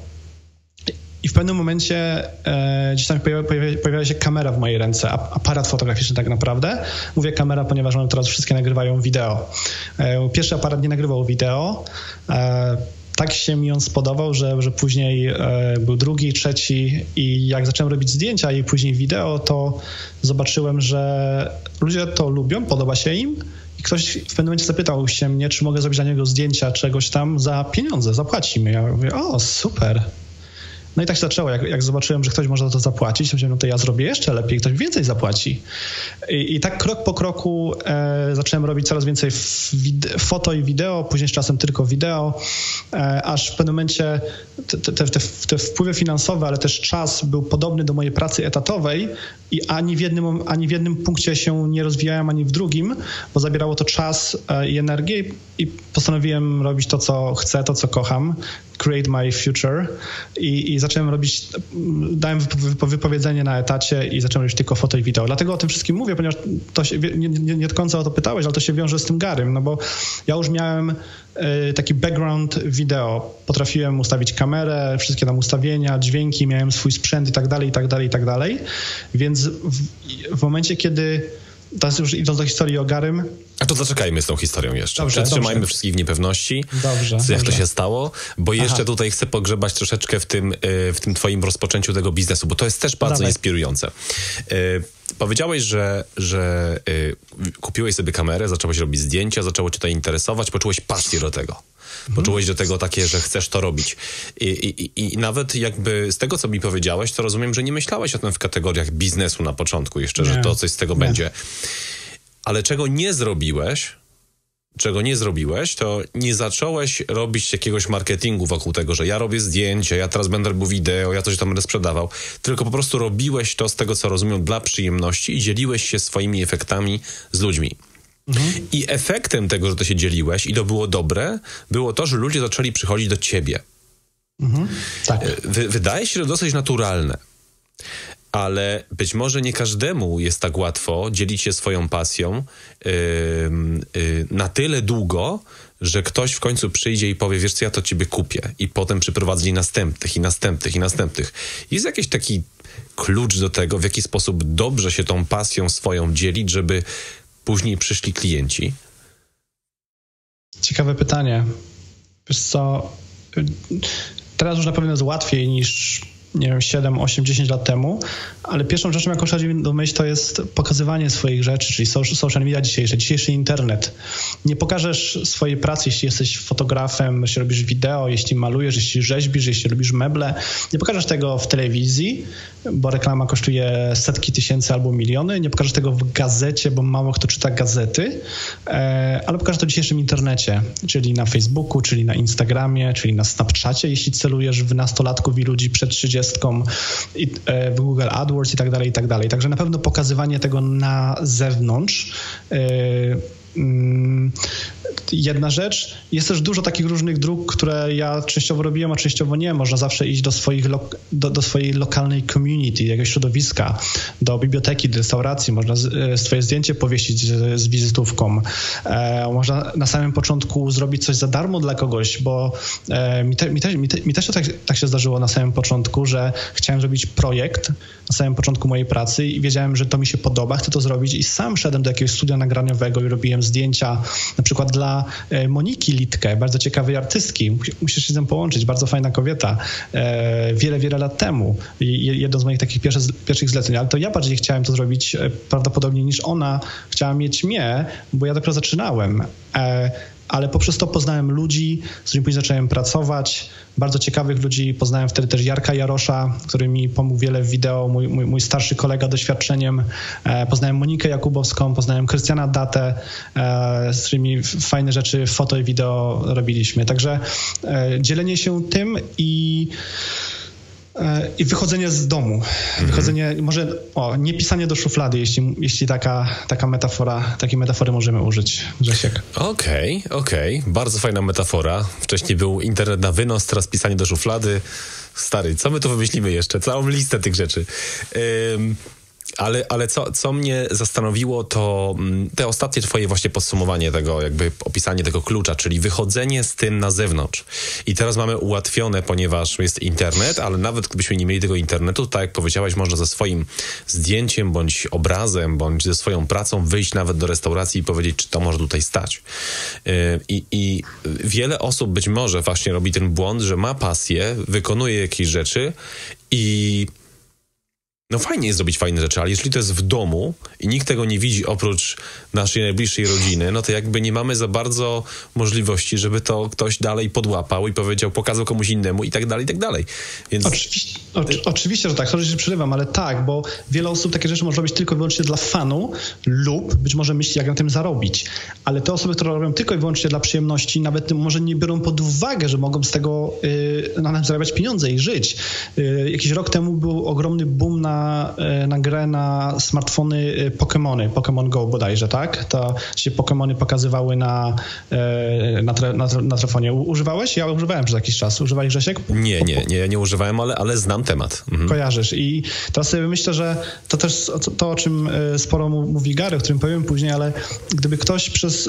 I w pewnym momencie e, gdzieś tam pojawia, pojawia, pojawia się kamera w mojej ręce, aparat fotograficzny tak naprawdę. Mówię kamera, ponieważ one teraz wszystkie nagrywają wideo. E, pierwszy aparat nie nagrywał wideo. E, tak się mi on spodobał, że, że później e, był drugi, trzeci i jak zacząłem robić zdjęcia i później wideo, to zobaczyłem, że ludzie to lubią, podoba się im. I ktoś w pewnym momencie zapytał się mnie, czy mogę zrobić dla niego zdjęcia czegoś tam za pieniądze, zapłaci mi. Ja mówię, o super. No i tak się zaczęło. Jak, jak zobaczyłem, że ktoś może za to zapłacić, to myślałem, no to ja zrobię jeszcze lepiej, ktoś więcej zapłaci. I, i tak krok po kroku e, zacząłem robić coraz więcej wide- foto i wideo, później z czasem tylko wideo, e, aż w pewnym momencie te, te, te, te wpływy finansowe, ale też czas był podobny do mojej pracy etatowej i ani w jednym, ani w jednym punkcie się nie rozwijałem, ani w drugim, bo zabierało to czas e, i energię i postanowiłem robić to, co chcę, to, co kocham. Create my future i, i zacząłem robić, dałem wypowiedzenie na etacie i zacząłem robić tylko foto i wideo. Dlatego o tym wszystkim mówię, ponieważ to się, nie, nie, nie do końca o to pytałeś, ale to się wiąże z tym Garym, no bo ja już miałem y, taki background wideo. Potrafiłem ustawić kamerę, wszystkie tam ustawienia, dźwięki, miałem swój sprzęt i tak dalej, i tak dalej, i tak dalej. Więc w, w momencie, kiedy teraz już idąc do historii o Garym. A to zaczekajmy z tą historią jeszcze. Dobrze, Przetrzymajmy dobrze. wszystkich w niepewności. Dobrze. Jak dobrze. to się stało? Bo jeszcze Aha. tutaj chcę pogrzebać troszeczkę w tym, w tym twoim rozpoczęciu tego biznesu, bo to jest też bardzo Dawaj. inspirujące. Powiedziałeś, że, że kupiłeś sobie kamerę, zacząłeś robić zdjęcia, zaczęło cię to interesować, poczułeś pasję do tego. Poczułeś do tego takie, że chcesz to robić. I, i, I nawet jakby z tego, co mi powiedziałeś, to rozumiem, że nie myślałeś o tym w kategoriach biznesu na początku jeszcze, nie. że to coś z tego nie. będzie. Ale czego nie zrobiłeś, czego nie zrobiłeś, to nie zacząłeś robić jakiegoś marketingu wokół tego, że ja robię zdjęcia, ja teraz będę robił wideo, ja coś tam będę sprzedawał, tylko po prostu robiłeś to z tego, co rozumiem, dla przyjemności i dzieliłeś się swoimi efektami z ludźmi. Mhm. I efektem tego, że to się dzieliłeś i to było dobre, było to, że ludzie zaczęli przychodzić do ciebie. Mhm. Tak. Wy, wydaje się, że dosyć naturalne. Ale być może nie każdemu jest tak łatwo dzielić się swoją pasją yy, yy, na tyle długo, że ktoś w końcu przyjdzie i powie, wiesz co, ja to ciebie kupię. I potem przyprowadzi następnych i następnych i następnych. Jest jakiś taki klucz do tego, w jaki sposób dobrze się tą pasją swoją dzielić, żeby później przyszli klienci? Ciekawe pytanie. Wiesz co, teraz już na pewno jest łatwiej niż nie wiem, siedem, osiem, dziesięć lat temu, ale pierwszą rzeczą, jaką przychodzi mi do myśli, to jest pokazywanie swoich rzeczy, czyli social media dzisiejsze, dzisiejszy internet. Nie pokażesz swojej pracy, jeśli jesteś fotografem, jeśli robisz wideo, jeśli malujesz, jeśli rzeźbisz, jeśli robisz meble. Nie pokażesz tego w telewizji, bo reklama kosztuje setki tysięcy albo miliony. Nie pokażesz tego w gazecie, bo mało kto czyta gazety, ale pokażesz to w dzisiejszym internecie, czyli na Facebooku, czyli na Instagramie, czyli na Snapchacie, jeśli celujesz w nastolatków i ludzi przed trzydziestką, i, w Google AdWords i tak dalej, i tak dalej. Także na pewno pokazywanie tego na zewnątrz. Jedna rzecz. Jest też dużo takich różnych dróg, które ja częściowo robiłem, a częściowo nie. Można zawsze iść do, swoich lo- do, do swojej lokalnej community, jakiegoś środowiska, do biblioteki, do restauracji. Można z, swoje zdjęcie powiesić z, z wizytówką. E, można na samym początku zrobić coś za darmo dla kogoś, bo e, mi, te, mi, te, mi, te, mi też to tak, tak się zdarzyło na samym początku, że chciałem zrobić projekt na samym początku mojej pracy i wiedziałem, że to mi się podoba, chcę to zrobić i sam szedłem do jakiegoś studia nagraniowego i robiłem zdjęcia na przykład dla Moniki Litke, bardzo ciekawej artystki. Musisz się z nią połączyć, bardzo fajna kobieta. Wiele, wiele lat temu. Jedno z moich takich pierwszych, pierwszych zleceń, ale to ja bardziej chciałem to zrobić prawdopodobnie niż ona chciała mieć mnie, bo ja dopiero zaczynałem. Ale poprzez to poznałem ludzi, z którymi później zacząłem pracować, bardzo ciekawych ludzi. Poznałem wtedy też Jarka Jarosza, który mi pomógł wiele w wideo, mój, mój, mój starszy kolega doświadczeniem. E, poznałem Monikę Jakubowską, poznałem Krystiana Datę, e, z którymi fajne rzeczy foto i wideo robiliśmy. Także e, dzielenie się tym i I wychodzenie z domu. Mm-hmm. Wychodzenie, może, o, nie pisanie do szuflady, jeśli, jeśli taka, taka metafora, takiej metafory możemy użyć, Grzesiek. Okej, okay, okej. Okay. Bardzo fajna metafora. Wcześniej był internet na wynos, teraz pisanie do szuflady. Stary, co my tu wymyślimy jeszcze? Całą listę tych rzeczy. Ym... Ale, ale co, co mnie zastanowiło, to te ostatnie twoje właśnie podsumowanie tego, jakby opisanie tego klucza, czyli wychodzenie z tym na zewnątrz. I teraz mamy ułatwione, ponieważ jest internet, ale nawet gdybyśmy nie mieli tego internetu, tak jak powiedziałaś, można ze swoim zdjęciem, bądź obrazem, bądź ze swoją pracą wyjść nawet do restauracji i powiedzieć, czy to może tutaj stać. I, i wiele osób być może właśnie robi ten błąd, że ma pasję, wykonuje jakieś rzeczy i no fajnie jest zrobić fajne rzeczy, ale jeżeli to jest w domu i nikt tego nie widzi oprócz naszej najbliższej rodziny, no to jakby nie mamy za bardzo możliwości, żeby to ktoś dalej podłapał i powiedział, pokazał komuś innemu i tak dalej, i tak dalej. Więc... Oczywiście, o, oczywiście, że tak, sorry, że przerywam, ale tak, bo wiele osób takie rzeczy może robić tylko i wyłącznie dla fanu lub być może myśli, jak na tym zarobić. Ale te osoby, które robią tylko i wyłącznie dla przyjemności, nawet może nie biorą pod uwagę, że mogą z tego yy, na tym zarabiać pieniądze i żyć. Yy, jakiś rok temu był ogromny boom na na grę na smartfony Pokémony, Pokémon Go bodajże, tak? To się Pokémony pokazywały na, na, tre, na, na telefonie. Używałeś? Ja używałem przez jakiś czas. Używałeś, Grzesiek? Nie, nie, nie, ja nie używałem, ale, ale znam temat. Mhm. Kojarzysz. I teraz sobie myślę, że to też to, o czym sporo mówi Gary, o którym powiem później, ale gdyby ktoś przez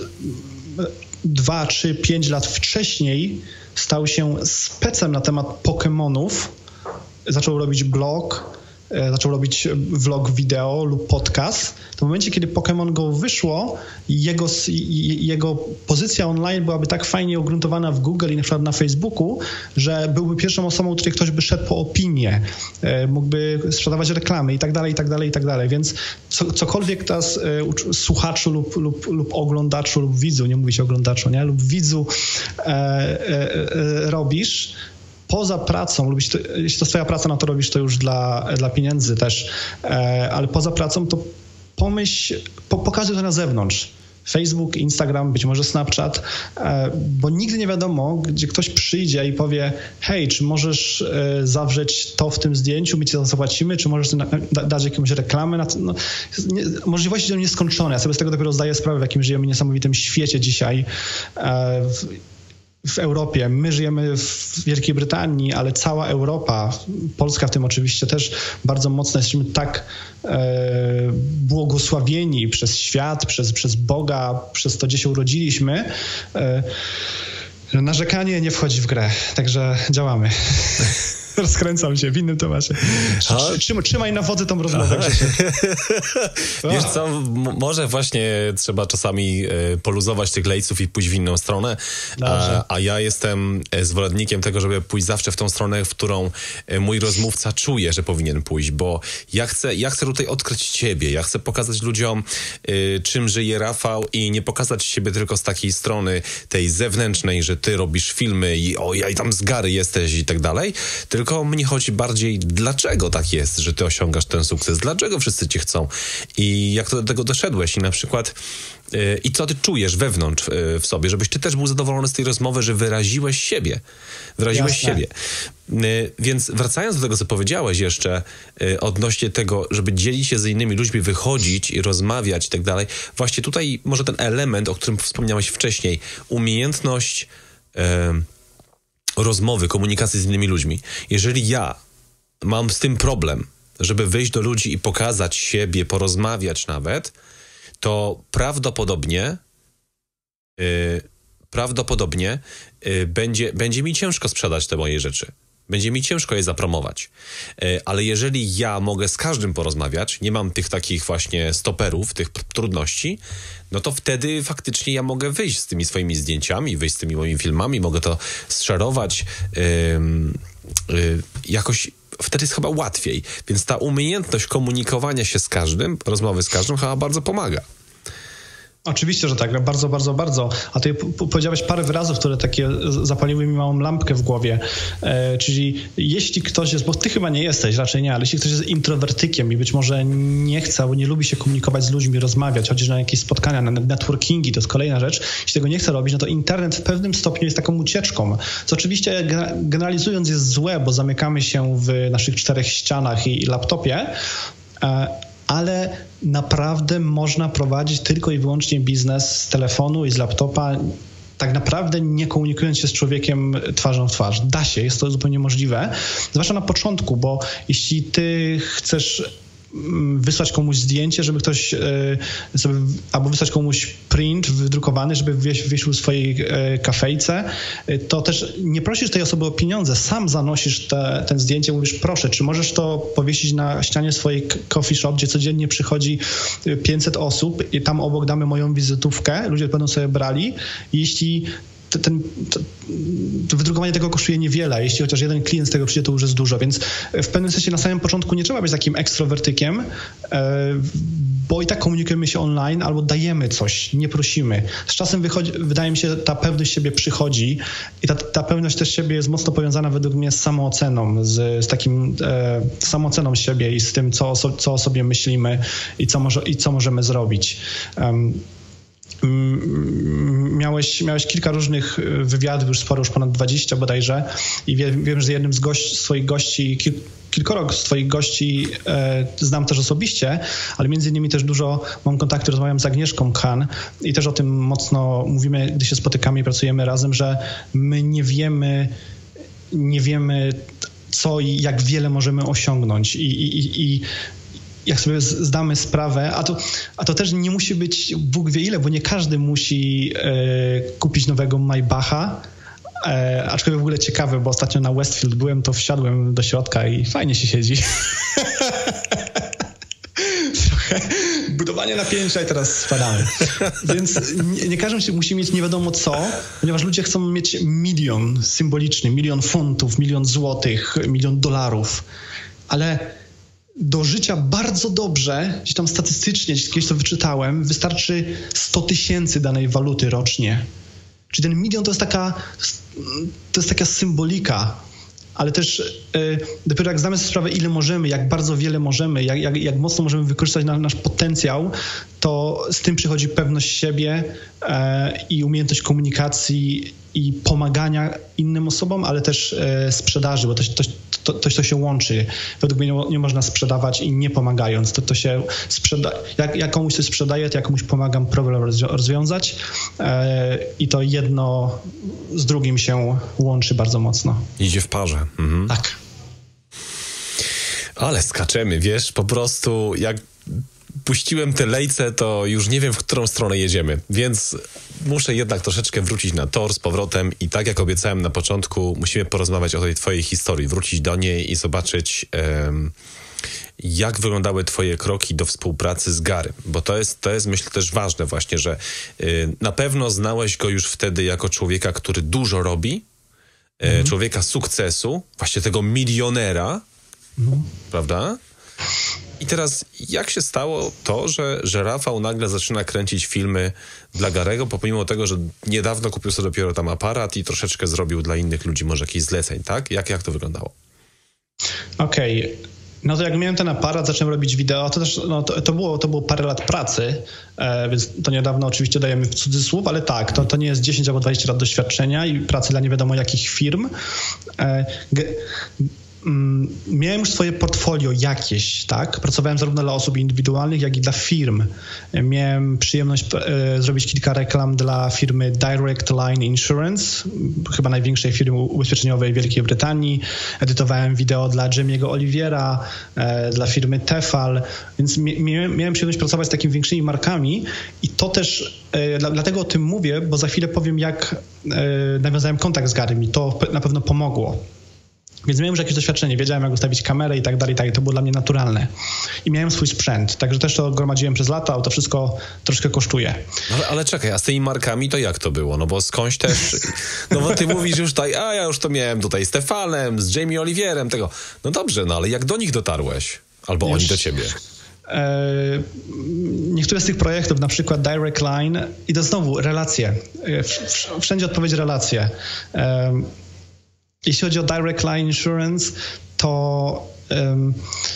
dwa, trzy, pięć lat wcześniej stał się specem na temat Pokémonów, zaczął robić blog, zaczął robić vlog wideo lub podcast, to w momencie, kiedy Pokémon Go wyszło, jego, jego pozycja online byłaby tak fajnie ugruntowana w Google i na przykład na Facebooku, że byłby pierwszą osobą, której ktoś by szedł po opinię, mógłby sprzedawać reklamy i tak dalej, i tak dalej, i tak dalej. Więc co, cokolwiek teraz słuchaczu lub, lub, lub oglądaczu lub widzu, nie mówi się oglądaczu, nie? Lub widzu e, e, e, robisz, poza pracą, lub jeśli to, jeśli to jest twoja praca, no to robisz to już dla, dla pieniędzy też, e, ale poza pracą to pomyśl, po, pokazuj to na zewnątrz. Facebook, Instagram, być może Snapchat, e, bo nigdy nie wiadomo, gdzie ktoś przyjdzie i powie, hej, czy możesz e, zawrzeć to w tym zdjęciu, my ci za to zapłacimy, czy możesz na, da, dać jakąś reklamę. Na to, no, nie, możliwości są nieskończone. Ja sobie z tego dopiero zdaję sprawę, w jakim żyjemy niesamowitym świecie dzisiaj. E, w, w Europie. My żyjemy w Wielkiej Brytanii, ale cała Europa, Polska w tym oczywiście też bardzo mocno, jesteśmy tak e, błogosławieni przez świat, przez, przez Boga, przez to, gdzie się urodziliśmy. E, narzekanie nie wchodzi w grę, także działamy. Rozkręcam się w innym temacie. Trzymaj, trzymaj na wodzy tą rozmowę. Wiesz co, m- może właśnie trzeba czasami e, poluzować tych lejców i pójść w inną stronę, a, a ja jestem zwolennikiem tego, żeby pójść zawsze w tą stronę, w którą e, mój rozmówca czuje, że powinien pójść, bo ja chcę, ja chcę tutaj odkryć ciebie, ja chcę pokazać ludziom, e, czym żyje Rafał i nie pokazać siebie tylko z takiej strony tej zewnętrznej, że ty robisz filmy i o, ja i tam z gary jesteś i tak dalej, tylko mnie chodzi bardziej, dlaczego tak jest, że ty osiągasz ten sukces, dlaczego wszyscy cię chcą i jak to do tego doszedłeś i na przykład yy, i co ty czujesz wewnątrz yy, w sobie, żebyś ty też był zadowolony z tej rozmowy, że wyraziłeś siebie, wyraziłeś Jasne. siebie. Yy, więc wracając do tego, co powiedziałeś jeszcze yy, odnośnie tego, żeby dzielić się z innymi ludźmi, wychodzić i rozmawiać i tak dalej, właśnie tutaj może ten element, o którym wspomniałeś wcześniej, umiejętność yy, rozmowy, komunikacji z innymi ludźmi. Jeżeli ja mam z tym problem, żeby wyjść do ludzi i pokazać siebie, porozmawiać nawet, to prawdopodobnie yy, prawdopodobnie yy, będzie, będzie mi ciężko sprzedać te moje rzeczy. Będzie mi ciężko je zapromować. Yy, ale jeżeli ja mogę z każdym porozmawiać, nie mam tych takich właśnie stoperów, tych p- trudności, no to wtedy faktycznie ja mogę wyjść z tymi swoimi zdjęciami, wyjść z tymi moimi filmami, mogę to zszerować yy, yy, jakoś. Wtedy jest chyba łatwiej. Więc ta umiejętność komunikowania się z każdym, rozmowy z każdym chyba bardzo pomaga. Oczywiście, że tak. Bardzo, bardzo, bardzo. A ty powiedziałeś parę wyrazów, które takie zapaliły mi małą lampkę w głowie. E, czyli jeśli ktoś jest, bo ty chyba nie jesteś, raczej nie, ale jeśli ktoś jest introwertykiem i być może nie chce albo nie lubi się komunikować z ludźmi, rozmawiać, chodzić na jakieś spotkania, na networkingi, to jest kolejna rzecz. Jeśli tego nie chce robić, no to internet w pewnym stopniu jest taką ucieczką. Co oczywiście generalizując jest złe, bo zamykamy się w naszych czterech ścianach i, i laptopie, e, ale naprawdę można prowadzić tylko i wyłącznie biznes z telefonu i z laptopa, tak naprawdę nie komunikując się z człowiekiem twarzą w twarz. Da się, jest to zupełnie możliwe, zwłaszcza na początku, bo jeśli ty chcesz wysłać komuś zdjęcie, żeby ktoś y, sobie, albo wysłać komuś print wydrukowany, żeby wiesił w swojej y, kafejce, y, to też nie prosisz tej osoby o pieniądze, sam zanosisz te, ten zdjęcie, mówisz, proszę, czy możesz to powiesić na ścianie swojej coffee shop, gdzie codziennie przychodzi pięćset osób i tam obok damy moją wizytówkę, ludzie będą sobie brali. Jeśli Ten, to, to wydrukowanie tego kosztuje niewiele, jeśli chociaż jeden klient z tego przyjdzie, to już jest dużo, więc w pewnym sensie na samym początku nie trzeba być takim ekstrowertykiem, bo i tak komunikujemy się online albo dajemy coś, nie prosimy. Z czasem wychodzi, wydaje mi się, ta pewność siebie przychodzi i ta, ta pewność też siebie jest mocno powiązana według mnie z samooceną, z, z takim e, samooceną siebie i z tym, co, co o sobie myślimy i co, może, i co możemy zrobić. Um, Miałeś, miałeś kilka różnych wywiadów, już sporo, już ponad dwadzieścia bodajże i wiem, wiem że jednym z gości, swoich gości, kil, kilkoro z twoich gości e, znam też osobiście, ale między innymi też dużo mam kontakty, rozmawiam z Agnieszką Khan i też o tym mocno mówimy, gdy się spotykamy i pracujemy razem, że my nie wiemy, nie wiemy co i jak wiele możemy osiągnąć i, i, i jak sobie zdamy sprawę, a to, a to też nie musi być Bóg wie ile, bo nie każdy musi e, kupić nowego Maybacha, e, aczkolwiek w ogóle ciekawe, bo ostatnio na Westfield byłem, to wsiadłem do środka i fajnie się siedzi. Trochę budowanie napięcia i teraz spadamy. Więc nie, nie każdy musi mieć nie wiadomo co, ponieważ ludzie chcą mieć milion symboliczny, milion funtów, milion złotych, milion dolarów, ale do życia bardzo dobrze, gdzieś tam statystycznie, gdzieś to wyczytałem, wystarczy sto tysięcy danej waluty rocznie. Czyli ten milion to jest taka, to jest taka symbolika, ale też y, dopiero jak zdamy sobie sprawę, ile możemy, jak bardzo wiele możemy, jak, jak, jak mocno możemy wykorzystać na, nasz potencjał, to z tym przychodzi pewność siebie y, i umiejętność komunikacji i pomagania innym osobom, ale też y, sprzedaży, bo to, to, to, to, to się łączy. Według mnie nie, nie można sprzedawać i nie pomagając. To, to się sprzeda- jak, jak komuś coś sprzedaję, to ja komuś pomagam problem rozwią- rozwiązać y, i to jedno z drugim się łączy bardzo mocno. Idzie w parze. Mhm. Tak. Ale skaczemy, wiesz, po prostu jak puściłem te lejce, to już nie wiem, w którą stronę jedziemy, więc muszę jednak troszeczkę wrócić na tor z powrotem i tak jak obiecałem na początku, musimy porozmawiać o tej twojej historii, wrócić do niej i zobaczyć, um, jak wyglądały twoje kroki do współpracy z Garym, bo to jest, to jest myślę też ważne właśnie, że y, na pewno znałeś go już wtedy jako człowieka, który dużo robi, y, mhm. człowieka sukcesu, właśnie tego milionera, mhm. prawda? I teraz jak się stało to, że, że Rafał nagle zaczyna kręcić filmy dla Garego, pomimo tego, że niedawno kupił sobie dopiero tam aparat i troszeczkę zrobił dla innych ludzi może jakichś zleceń, tak? Jak, jak to wyglądało? Okej. Okay. No to jak miałem ten aparat, zacząłem robić wideo, to też no, to, to, było, to było parę lat pracy, e, więc to niedawno oczywiście dajemy w cudzysłów, ale tak, to, to nie jest dziesięć albo dwadzieścia lat doświadczenia i pracy dla nie wiadomo jakich firm. E, g, Miałem już swoje portfolio jakieś, tak? Pracowałem zarówno dla osób indywidualnych, jak i dla firm. Miałem przyjemność e, zrobić kilka reklam dla firmy Direct Line Insurance, chyba największej firmy ubezpieczeniowej w Wielkiej Brytanii. Edytowałem wideo dla Jamie'ego Oliviera, e, dla firmy Tefal, więc miałem, miałem przyjemność pracować z takimi większymi markami i to też, e, dla, dlatego o tym mówię, bo za chwilę powiem, jak e, nawiązałem kontakt z Garym i to na pewno pomogło. Więc miałem już jakieś doświadczenie, wiedziałem jak ustawić kamerę i tak dalej, i tak dalej. To było dla mnie naturalne. I miałem swój sprzęt, także też to gromadziłem przez lata, ale to wszystko troszkę kosztuje. Ale, ale czekaj, a z tymi markami to jak to było? No bo skądś też, no bo ty mówisz już tutaj, a ja już to miałem tutaj z Tefanem, z Jamie Olivierem, tego. No dobrze, no ale jak do nich dotarłeś? Albo już... oni do ciebie? Niektóre z tych projektów, na przykład Direct Line, i to znowu relacje. Wszędzie odpowiedź relacje. Jeśli chodzi o Direct Line Insurance, to um,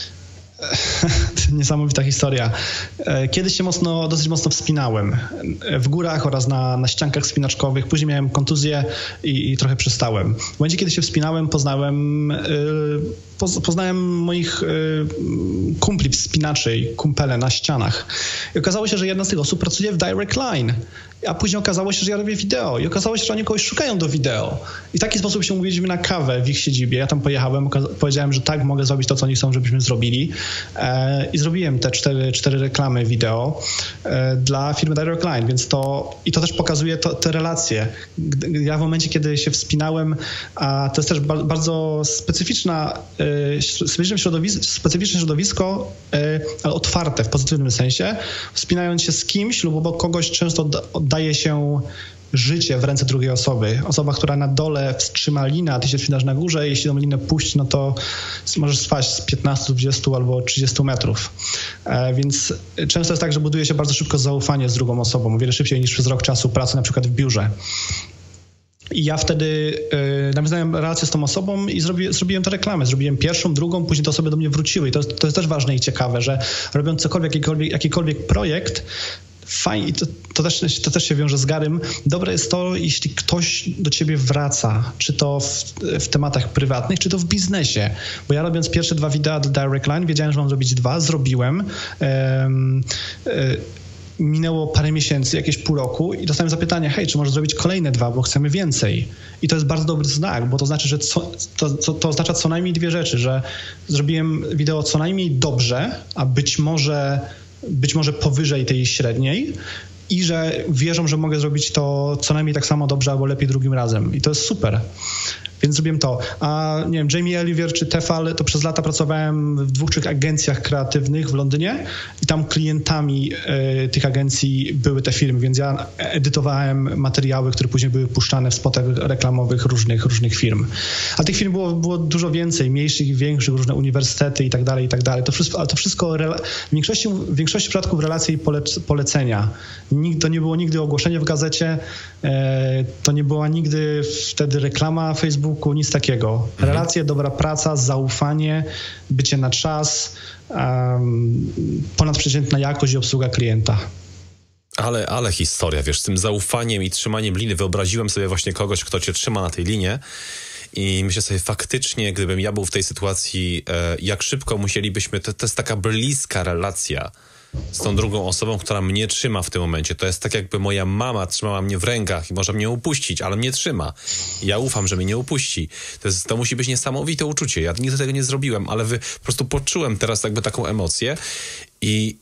niesamowita historia. Kiedyś się mocno, dosyć mocno wspinałem w górach oraz na, na ściankach wspinaczkowych. Później miałem kontuzję i, i trochę przestałem. W momencie, kiedy się wspinałem, poznałem, yy, poznałem moich yy, kumpli wspinaczy i kumpele na ścianach. I okazało się, że jedna z tych osób pracuje w Direct Line. A później okazało się, że ja robię wideo i okazało się, że oni kogoś szukają do wideo. I w taki sposób się umówiliśmy na kawę w ich siedzibie. Ja tam pojechałem, powiedziałem, że tak, mogę zrobić to, co oni chcą, żebyśmy zrobili. E, I zrobiłem te cztery, cztery reklamy wideo e, dla firmy Direct Line, więc to i to też pokazuje to, te relacje. Ja w momencie, kiedy się wspinałem, a to jest też ba- bardzo specyficzna, e, specyficzne środowisko, specyficzne środowisko e, ale otwarte w pozytywnym sensie. Wspinając się z kimś lub obok kogoś często od, daje się życie w ręce drugiej osoby. Osoba, która na dole wstrzyma linę, a ty się wspinasz na górze, jeśli tą linę puści, no to możesz spaść z piętnastu, dwudziestu albo trzydziestu metrów. E, więc często jest tak, że buduje się bardzo szybko zaufanie z drugą osobą, o wiele szybciej niż przez rok czasu pracy na przykład w biurze. I ja wtedy y, nawiązałem relację z tą osobą i zrobi, zrobiłem te reklamy. Zrobiłem pierwszą, drugą, później te osoby do mnie wróciły. I to, to jest też ważne i ciekawe, że robiąc cokolwiek, jakikolwiek, jakikolwiek projekt, fajnie, to, to, też, to też się wiąże z Garym. Dobre jest to, jeśli ktoś do ciebie wraca, czy to w, w tematach prywatnych, czy to w biznesie. Bo ja robiąc pierwsze dwa wideo do Direct Line, wiedziałem, że mam zrobić dwa, zrobiłem. Um, um, Minęło parę miesięcy, jakieś pół roku i dostałem zapytanie, hej, czy możesz zrobić kolejne dwa, bo chcemy więcej. I to jest bardzo dobry znak, bo to znaczy, że co, to, to, to oznacza co najmniej dwie rzeczy, że zrobiłem wideo co najmniej dobrze, a być może, być może powyżej tej średniej i że wierzą, że mogę zrobić to co najmniej tak samo dobrze albo lepiej drugim razem. I to jest super. Więc zrobiłem to. A nie wiem, Jamie Olivier czy Tefal, to przez lata pracowałem w dwóch, trzech agencjach kreatywnych w Londynie i tam klientami y, tych agencji były te firmy, więc ja edytowałem materiały, które później były puszczane w spotach reklamowych różnych, różnych firm. A tych firm było, było dużo więcej, mniejszych i większych, różne uniwersytety i tak dalej, i tak dalej. To wszystko, ale to wszystko w większości, w większości przypadków relacje i polec, polecenia. To nie było nigdy ogłoszenie w gazecie, y, to nie była nigdy wtedy reklama Facebooku, nic takiego. Relacje, dobra praca, zaufanie, bycie na czas, um, ponadprzeciętna jakość i obsługa klienta. Ale, ale historia, wiesz, z tym zaufaniem i trzymaniem liny. Wyobraziłem sobie właśnie kogoś, kto cię trzyma na tej linie i myślę sobie faktycznie, gdybym ja był w tej sytuacji, e, jak szybko musielibyśmy, to, to jest taka bliska relacja z tą drugą osobą, która mnie trzyma w tym momencie. To jest tak, jakby moja mama trzymała mnie w rękach i może mnie upuścić, ale mnie trzyma. I ja ufam, że mnie nie upuści. To, jest, to musi być niesamowite uczucie. Ja nigdy tego nie zrobiłem, ale wy, po prostu poczułem teraz jakby taką emocję i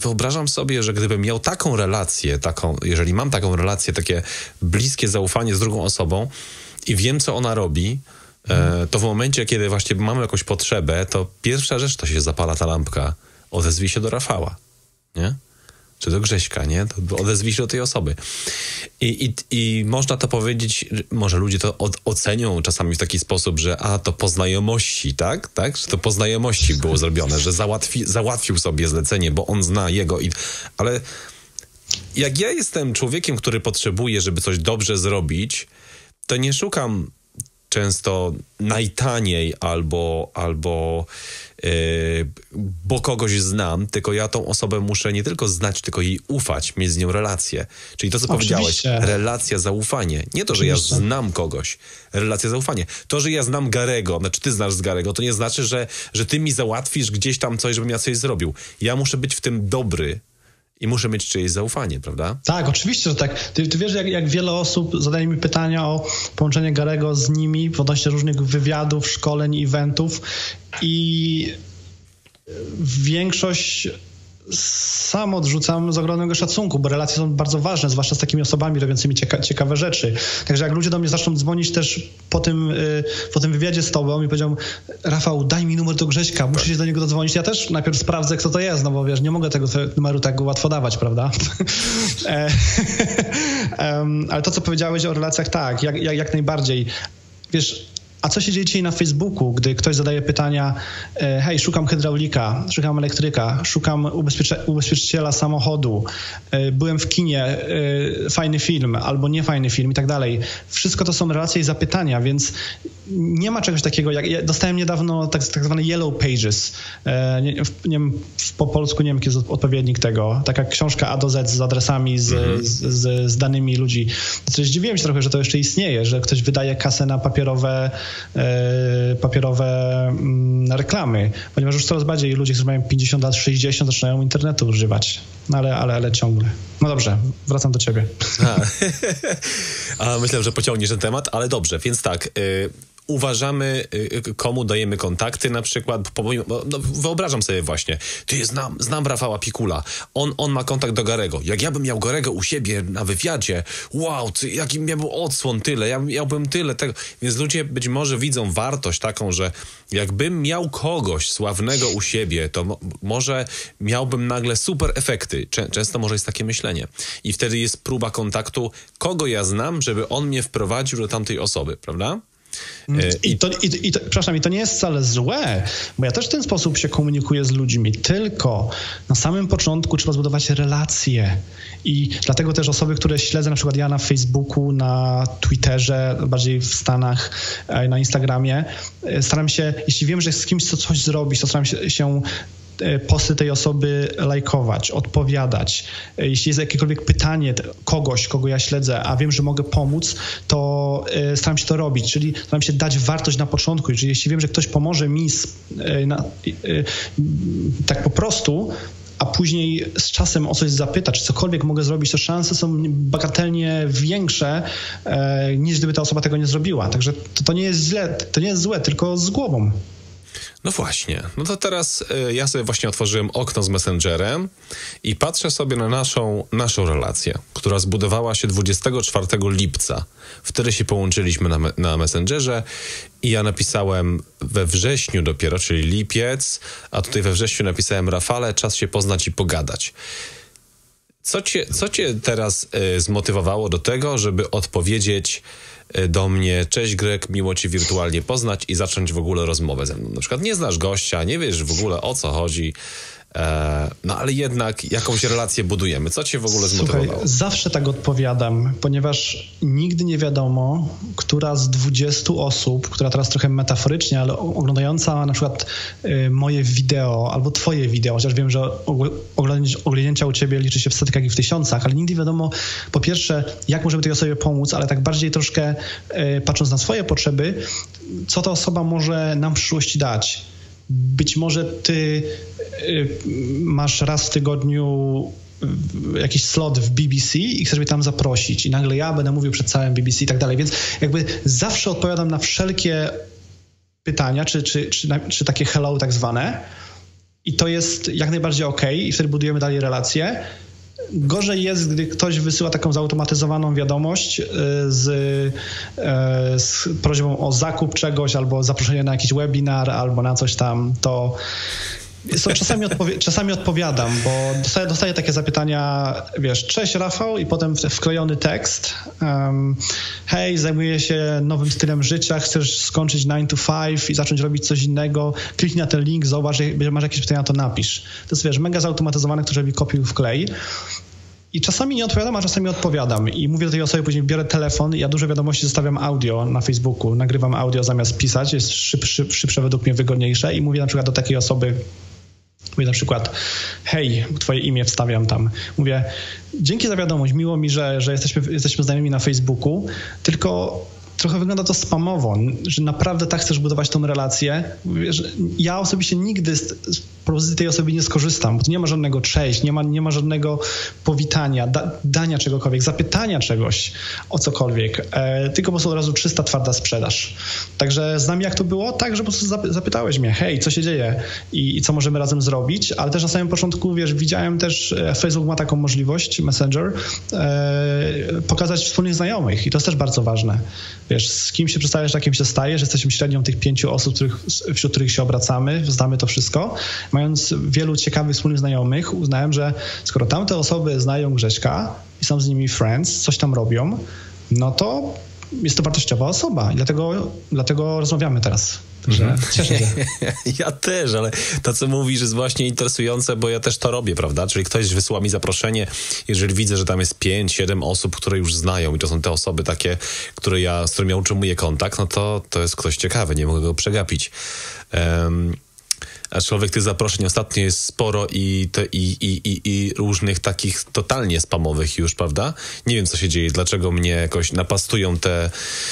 wyobrażam sobie, że gdybym miał taką relację, taką, jeżeli mam taką relację, takie bliskie zaufanie z drugą osobą i wiem, co ona robi, hmm. to w momencie, kiedy właśnie mamy jakąś potrzebę, to pierwsza rzecz, to się zapala ta lampka. Odezwij się do Rafała, nie? Czy do Grześka, nie? To odezwij się do tej osoby. I, i, i można to powiedzieć, może ludzie to od, ocenią czasami w taki sposób, że a, to po znajomości, tak? tak? Że to po znajomości było zrobione, że załatwi, załatwił sobie zlecenie, bo on zna jego. I, ale jak ja jestem człowiekiem, który potrzebuje, żeby coś dobrze zrobić, to nie szukam często najtaniej albo, albo yy, bo kogoś znam, tylko ja tą osobę muszę nie tylko znać, tylko jej ufać, mieć z nią relację. Czyli to, co Oczywiście. powiedziałeś, relacja, zaufanie. Nie to, że Oczywiście. ja znam kogoś, relacja, zaufanie. To, że ja znam Garego, znaczy ty znasz z Garego, to nie znaczy, że, że ty mi załatwisz gdzieś tam coś, żebym ja coś zrobił. Ja muszę być w tym dobry. I muszę mieć czyjeś zaufanie, prawda? Tak, oczywiście, że tak. Ty, ty wiesz, jak, jak wiele osób zadaje mi pytania o połączenie Garego z nimi w odnośnie różnych wywiadów, szkoleń, eventów i większość sam odrzucam z ogromnego szacunku, bo relacje są bardzo ważne, zwłaszcza z takimi osobami robiącymi cieka- ciekawe rzeczy. Także jak ludzie do mnie zaczną dzwonić też po tym, yy, po tym wywiadzie z tobą i powiedział, Rafał, daj mi numer do Grześka, muszę się do niego dodzwonić. Ja też najpierw sprawdzę, kto to jest, no bo wiesz, nie mogę tego numeru tak łatwo dawać, prawda? um, ale to, co powiedziałeś o relacjach, tak, jak, jak, jak najbardziej. Wiesz, a co się dzieje dzisiaj na Facebooku, gdy ktoś zadaje pytania, hej, szukam hydraulika, szukam elektryka, szukam ubezpiecze- ubezpieczyciela samochodu, byłem w kinie, fajny film albo niefajny film i tak dalej. Wszystko to są relacje i zapytania, więc nie ma czegoś takiego, jak ja dostałem niedawno tak, tak zwane Yellow Pages, nie, nie wiem, po polsku nie wiem, jaki jest odpowiednik tego, taka książka A do Z z adresami, z, mm-hmm. z, z, z danymi ludzi. Coś zdziwiłem się trochę, że to jeszcze istnieje, że ktoś wydaje kasę na papierowe papierowe mm, reklamy, ponieważ już coraz bardziej ludzie, którzy mają pięćdziesiąt lat, sześćdziesiąt zaczynają internetu używać. No ale, ale, ale ciągle. No dobrze, wracam do ciebie. A, A myślę, że pociągniesz ten temat, ale dobrze, więc tak, y- uważamy, komu dajemy kontakty na przykład, no, wyobrażam sobie właśnie, ty znam, znam Rafała Pikula, on, on ma kontakt do Garego, jak ja bym miał Garego u siebie na wywiadzie, wow, ty, jaki miałbym odsłon tyle, ja miałbym tyle tego, więc ludzie być może widzą wartość taką, że jakbym miał kogoś sławnego u siebie, to mo- może miałbym nagle super efekty, Czę- często może jest takie myślenie i wtedy jest próba kontaktu, kogo ja znam, żeby on mnie wprowadził do tamtej osoby, prawda? I to, i, i to, przepraszam, i to nie jest wcale złe, bo ja też w ten sposób się komunikuję z ludźmi, tylko na samym początku trzeba zbudować relacje i dlatego też osoby, które śledzę, na przykład ja na Facebooku, na Twitterze, bardziej w Stanach, na Instagramie, staram się, jeśli wiem, że z kimś chcę coś zrobić, to staram się, się posty tej osoby lajkować, odpowiadać. Jeśli jest jakiekolwiek pytanie kogoś, kogo ja śledzę, a wiem, że mogę pomóc, to staram się to robić, czyli staram się dać wartość na początku. Czyli jeśli wiem, że ktoś pomoże mi z, na, tak po prostu, a później z czasem o coś zapyta, czy cokolwiek mogę zrobić, to szanse są bagatelnie większe, e, niż gdyby ta osoba tego nie zrobiła. Także to, to nie jest źle, to nie jest złe, tylko z głową. No właśnie. No to teraz y, ja sobie właśnie otworzyłem okno z Messengerem i patrzę sobie na naszą, naszą relację, która zbudowała się dwudziestego czwartego lipca. Wtedy się połączyliśmy na, me- na Messengerze i ja napisałem we wrześniu dopiero, czyli lipiec, a tutaj we wrześniu napisałem Rafale, czas się poznać i pogadać. Co cię, co cię teraz y, zmotywowało do tego, żeby odpowiedzieć do mnie, cześć Greg, miło cię wirtualnie poznać i zacząć w ogóle rozmowę ze mną. Na przykład nie znasz gościa, nie wiesz w ogóle o co chodzi, e, no ale jednak jakąś relację budujemy. Co cię w ogóle zmotywowało? Słuchaj, zawsze tak odpowiadam, ponieważ nigdy nie wiadomo, która z dwudziestu osób, która teraz trochę metaforycznie, ale oglądająca na przykład y, moje wideo albo twoje wideo, chociaż wiem, że oglądnięcia u ciebie liczy się w setkach i w tysiącach, ale nigdy wiadomo, po pierwsze, jak możemy tej osobie pomóc, ale tak bardziej troszkę y, patrząc na swoje potrzeby, co ta osoba może nam w przyszłości dać. Być może ty y, masz raz w tygodniu jakiś slot w B B C i chcesz mnie tam zaprosić i nagle ja będę mówił przed całym B B C i tak dalej, więc jakby zawsze odpowiadam na wszelkie pytania, czy, czy, czy, czy takie hello tak zwane, i to jest jak najbardziej okej i wtedy budujemy dalej relacje. Gorzej jest, gdy ktoś wysyła taką zautomatyzowaną wiadomość z, z prośbą o zakup czegoś albo zaproszenie na jakiś webinar albo na coś tam, to So, czasami, odpowi- czasami odpowiadam, bo dostaję, dostaję takie zapytania, wiesz, cześć Rafał i potem wklejony tekst. Um, hej, zajmuję się nowym stylem życia, chcesz skończyć nine to five i zacząć robić coś innego, kliknij na ten link, zauważ, że masz jakieś pytania, to napisz. To jest, wiesz, mega zautomatyzowane, który robi kopiuj wklej. I czasami nie odpowiadam, a czasami odpowiadam. I mówię do tej osoby, później biorę telefon, ja dużo wiadomości zostawiam audio na Facebooku, nagrywam audio zamiast pisać, jest szybsze, szybsze według mnie, wygodniejsze i mówię na przykład do takiej osoby, mówię na przykład, hej, twoje imię wstawiam tam. Mówię, dzięki za wiadomość, miło mi, że, że jesteśmy, jesteśmy znajomymi na Facebooku, tylko trochę wygląda to spamowo, że naprawdę tak chcesz budować tą relację. Mówię, że ja osobiście nigdy z, z propozycji tej osoby nie skorzystam, bo tu nie ma żadnego cześć, nie ma, nie ma żadnego powitania, da, dania czegokolwiek, zapytania czegoś o cokolwiek, e, tylko po prostu od razu czysta, twarda sprzedaż. Także znam jak to było, tak, że po prostu zapytałeś mnie, hej, co się dzieje i, i co możemy razem zrobić, ale też na samym początku, wiesz, widziałem też, Facebook ma taką możliwość, Messenger, e, pokazać wspólnych znajomych i to jest też bardzo ważne. Wiesz, z kim się przedstawiasz, takim się stajesz, jesteśmy średnią tych pięciu osób, których, wśród których się obracamy, znamy to wszystko. Mając wielu ciekawych wspólnych znajomych, uznałem, że skoro tamte osoby znają Grześka i są z nimi friends, coś tam robią, no to jest to wartościowa osoba i dlatego, dlatego rozmawiamy teraz. Także cieszę się. Ja też, ale to, co mówisz, jest właśnie interesujące, bo ja też to robię, prawda? Czyli ktoś wysyła mi zaproszenie, jeżeli widzę, że tam jest pięć, siedem osób, które już znają i to są te osoby takie, które ja, z którymi ja utrzymuję kontakt, no to to jest ktoś ciekawy, nie mogę go przegapić. Um, Aczkolwiek tych zaproszeń ostatnio jest sporo i, te, i, i, i, i różnych takich totalnie spamowych już, prawda? Nie wiem, co się dzieje, dlaczego mnie jakoś napastują te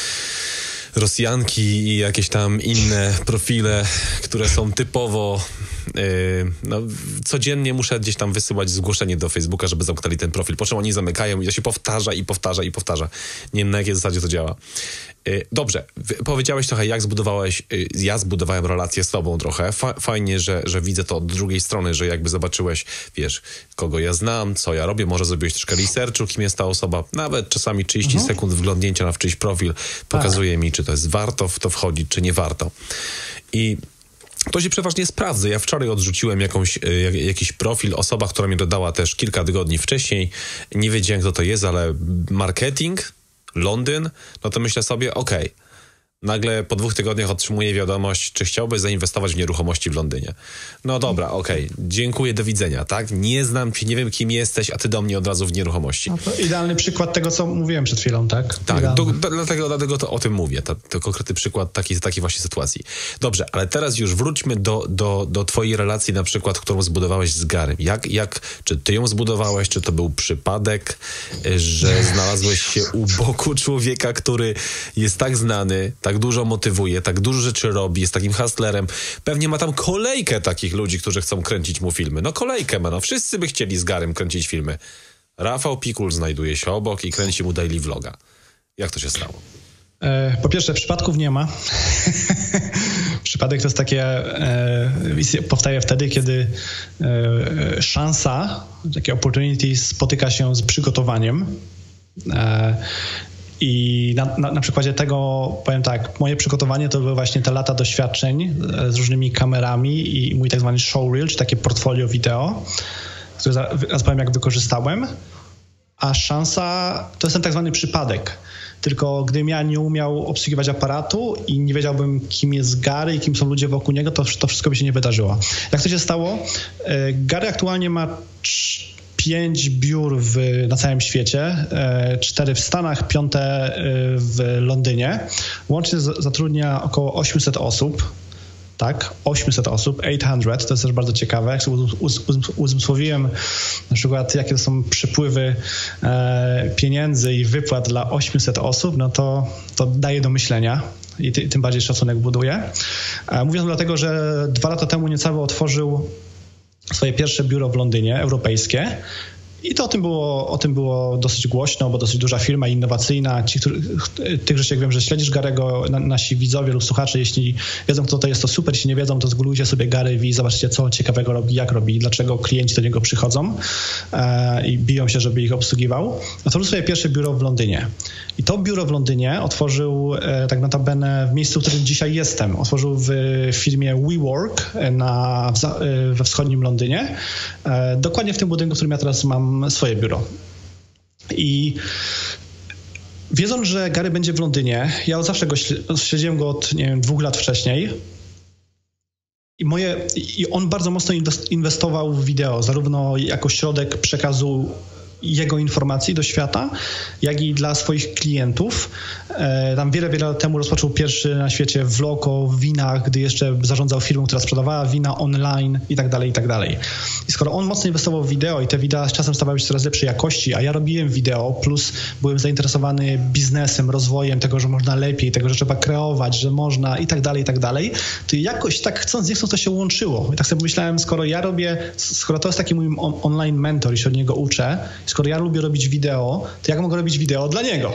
Rosjanki i jakieś tam inne profile, które są typowo... Yy, no, codziennie muszę gdzieś tam wysyłać zgłoszenie do Facebooka, żeby zamknęli ten profil. Po czym oni zamykają i to się powtarza i powtarza i powtarza. Nie wiem, na jakiej zasadzie to działa. Yy, dobrze, powiedziałeś trochę, jak zbudowałeś, yy, ja zbudowałem relację z tobą trochę. Fa- fajnie, że, że widzę to od drugiej strony, że jakby zobaczyłeś, wiesz, kogo ja znam, co ja robię, może zrobiłeś troszkę researchu, kim jest ta osoba. Nawet czasami trzydzieści mhm. sekund wglądnięcia na czyjś profil pokazuje tak. mi, czy to jest warto w to wchodzić, czy nie warto. I to się przeważnie sprawdza. Ja wczoraj odrzuciłem jakąś, jak, jakiś profil, osoba, która mnie dodała też kilka tygodni wcześniej. Nie wiedziałem, kto to jest, ale marketing, Londyn, no to myślę sobie, okej. Okay. Nagle po dwóch tygodniach otrzymuję wiadomość, czy chciałbyś zainwestować w nieruchomości w Londynie. No dobra, okej, okay. Dziękuję, do widzenia, tak? Nie znam cię, nie wiem, kim jesteś, a ty do mnie od razu w nieruchomości. No to idealny przykład tego, co mówiłem przed chwilą, tak? Tak, do, do, dlatego, dlatego to o tym mówię, to, to konkretny przykład takiej, takiej właśnie sytuacji. Dobrze, ale teraz już wróćmy do, do, do twojej relacji, na przykład, którą zbudowałeś z Garym. Jak, jak, czy ty ją zbudowałeś, czy to był przypadek, że znalazłeś się u boku człowieka, który jest tak znany, tak dużo motywuje, tak dużo rzeczy robi, jest takim hustlerem. Pewnie ma tam kolejkę takich ludzi, którzy chcą kręcić mu filmy. No kolejkę ma, no wszyscy by chcieli z Garym kręcić filmy. Rafał Pikul znajduje się obok i kręci mu daily vloga. Jak to się stało? E, po pierwsze, przypadków nie ma. Przypadek to jest takie, e, powstaje wtedy, kiedy e, szansa, takie opportunity spotyka się z przygotowaniem. E, I na, na, na przykładzie tego powiem tak, moje przygotowanie to były właśnie te lata doświadczeń z różnymi kamerami i mój tak zwany showreel, czy takie portfolio wideo, które zaraz powiem jak wykorzystałem, a szansa to jest ten tak zwany przypadek. Tylko gdybym ja nie umiał obsługiwać aparatu i nie wiedziałbym, kim jest Gary i kim są ludzie wokół niego, to, to wszystko by się nie wydarzyło. Jak to się stało? Gary aktualnie ma pięć biur w, na całym świecie, cztery w Stanach, piąte w Londynie. Łącznie zatrudnia około osiemset osób. Tak, osiemset osób, osiemset, to jest też bardzo ciekawe. Jak sobie uzmysłowiłem na przykład, jakie są przepływy e, pieniędzy i wypłat dla osiemset osób, no to, to daje do myślenia i ty, tym bardziej szacunek buduje. E, mówię to dlatego, że dwa lata temu niecały otworzył swoje pierwsze biuro w Londynie, europejskie. I to o tym było, o tym było dosyć głośno, bo dosyć duża firma innowacyjna. Ci, którzy, tych rzeczy, jak wiem, że śledzisz Garego, na, nasi widzowie lub słuchacze, jeśli wiedzą, kto to jest, to super. Jeśli nie wiedzą, to zgooglujcie sobie Gary Vee, zobaczcie, co ciekawego robi, jak robi, dlaczego klienci do niego przychodzą e, i biją się, żeby ich obsługiwał. Otworzył swoje pierwsze biuro w Londynie. I to biuro w Londynie otworzył e, tak notabene w miejscu, w którym dzisiaj jestem. Otworzył w firmie WeWork na, w, e, we wschodnim Londynie. E, dokładnie w tym budynku, w którym ja teraz mam swoje biuro. I wiedząc, że Gary będzie w Londynie, ja od zawsze go śledziłem go od, nie wiem, dwóch lat wcześniej. I, moje, I on bardzo mocno inwestował w wideo, zarówno jako środek przekazu jego informacji do świata, jak i dla swoich klientów. E, tam wiele, wiele lat temu rozpoczął pierwszy na świecie vlog o winach, gdy jeszcze zarządzał firmą, która sprzedawała wina online i tak dalej, i tak dalej. I skoro on mocno inwestował w wideo i te wideo z czasem stawały się coraz lepszej jakości, a ja robiłem wideo, plus byłem zainteresowany biznesem, rozwojem tego, że można lepiej, tego, że trzeba kreować, że można i tak dalej, i tak dalej, to jakoś tak chcąc, nie chcąc to się łączyło. I tak sobie pomyślałem, skoro ja robię, skoro to jest taki mój on- online mentor i się od niego uczę, skoro ja lubię robić wideo, to jak mogę robić wideo dla niego?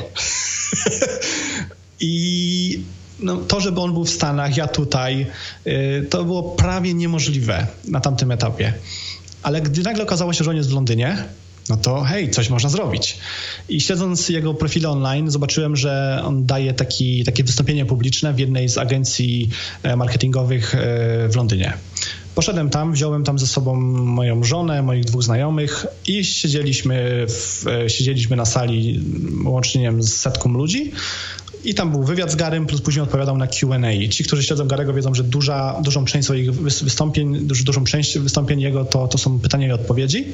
I no, to, żeby on był w Stanach, ja tutaj, yy, to było prawie niemożliwe na tamtym etapie. Ale gdy nagle okazało się, że on jest w Londynie, no to hej, coś można zrobić. I śledząc jego profile online, zobaczyłem, że on daje taki, takie wystąpienie publiczne w jednej z agencji marketingowych w Londynie. Poszedłem tam, wziąłem tam ze sobą moją żonę, moich dwóch znajomych i siedzieliśmy, w, siedzieliśmy na sali łącznie z setką ludzi. I tam był wywiad z Garym, plus później odpowiadał na Q and A. Ci, którzy śledzą Garego, wiedzą, że duża, dużą część swoich wystąpień, dużą część wystąpień jego to, to są pytania i odpowiedzi.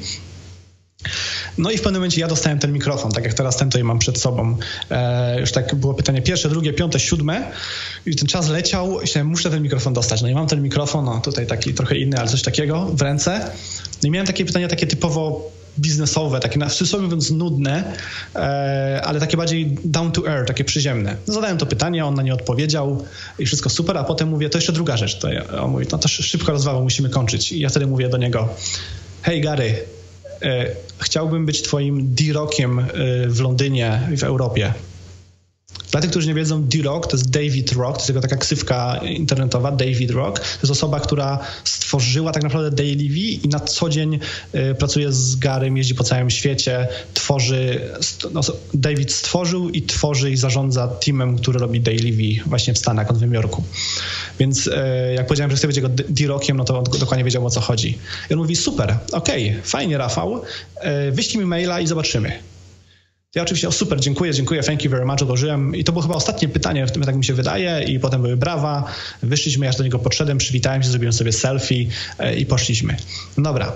No i w pewnym momencie ja dostałem ten mikrofon, tak jak teraz ten tutaj mam przed sobą. E, już tak było pytanie pierwsze, drugie, piąte, siódme i ten czas leciał i myślałem, muszę ten mikrofon dostać. No i mam ten mikrofon, no tutaj taki trochę inny, ale coś takiego w ręce. No i miałem takie pytania takie typowo biznesowe, takie na sobie mówiąc nudne, e, ale takie bardziej down to earth, takie przyziemne. No, zadałem to pytanie, on na nie odpowiedział i wszystko super, a potem mówię, to jeszcze druga rzecz. To ja, on mówi, no to szybko rozwałą, musimy kończyć. I ja wtedy mówię do niego, hej Gary, e, chciałbym być twoim D-Rockiem e, w Londynie i w Europie. Dla tych, którzy nie wiedzą, D-Rock to jest David Rock, to jest jego taka ksywka internetowa, David Rock. To jest osoba, która stworzyła tak naprawdę DailyVee i na co dzień y, pracuje z Garym, jeździ po całym świecie, tworzy, st- no, David stworzył i tworzy i zarządza teamem, który robi DailyVee właśnie w Stanach, od w Nowym Jorku. Więc y, jak powiedziałem, że chcę być jego D-Rockiem, no to on dokładnie wiedział, o co chodzi. I on mówi, super, okej, okay, fajnie Rafał, y, wyślij mi maila i zobaczymy. Ja oczywiście, o super, dziękuję, dziękuję, thank you very much, odłożyłem i to było chyba ostatnie pytanie, tak mi się wydaje i potem były brawa, wyszliśmy, ja do niego podszedłem, przywitałem się, zrobiłem sobie selfie i poszliśmy. Dobra.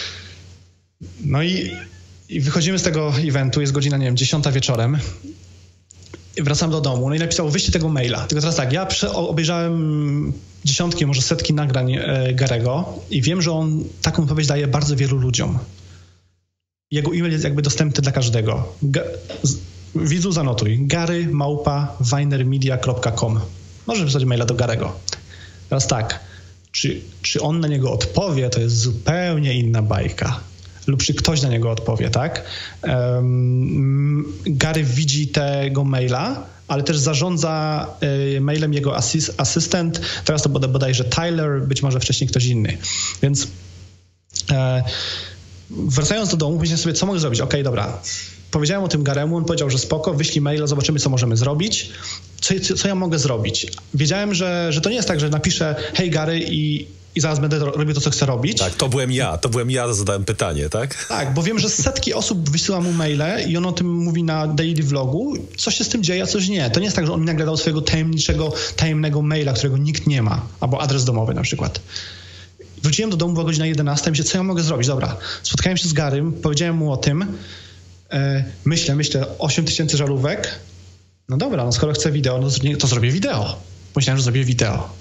No i, i wychodzimy z tego eventu, jest godzina, nie wiem, dziesiąta wieczorem, wracam do domu, no i napisał, wyślij tego maila. Tylko teraz tak, ja prze- obejrzałem dziesiątki, może setki nagrań e, Garego i wiem, że on taką odpowiedź daje bardzo wielu ludziom. Jego e-mail jest jakby dostępny dla każdego. Ga- z- widzu zanotuj. gary małpa vinermedia kropka com. Możesz wysłać maila do Garego. Teraz tak, czy, czy on na niego odpowie, to jest zupełnie inna bajka. Lub czy ktoś na niego odpowie, tak? Um, Gary widzi tego maila, ale też zarządza y, mailem jego asys- asystent. Teraz to bod- bodajże Tyler, być może wcześniej ktoś inny. Więc e, wracając do domu, myślałem sobie, co mogę zrobić? Okej, okay, dobra. Powiedziałem o tym Garemu, on powiedział, że spoko, wyślij maila, zobaczymy, co możemy zrobić. Co, co, co ja mogę zrobić? Wiedziałem, że, że to nie jest tak, że napiszę hej Gary i, i zaraz będę robił to, co chcę robić. Tak, to byłem ja, to byłem ja, zadałem pytanie, tak? Tak, bo wiem, że setki osób wysyła mu maile i on o tym mówi na daily vlogu. Coś się z tym dzieje, a coś nie. To nie jest tak, że on mi nagle dał swojego tajemniczego, tajemnego maila, którego nikt nie ma, albo adres domowy na przykład. Wróciłem do domu, była godzina jedenasta i myślę, co ja mogę zrobić? Dobra, spotkałem się z Garym, powiedziałem mu o tym. E, myślę, myślę, osiem tysięcy żarówek. No dobra, no skoro chcę wideo, no to zrobię wideo. Myślałem, że zrobię wideo.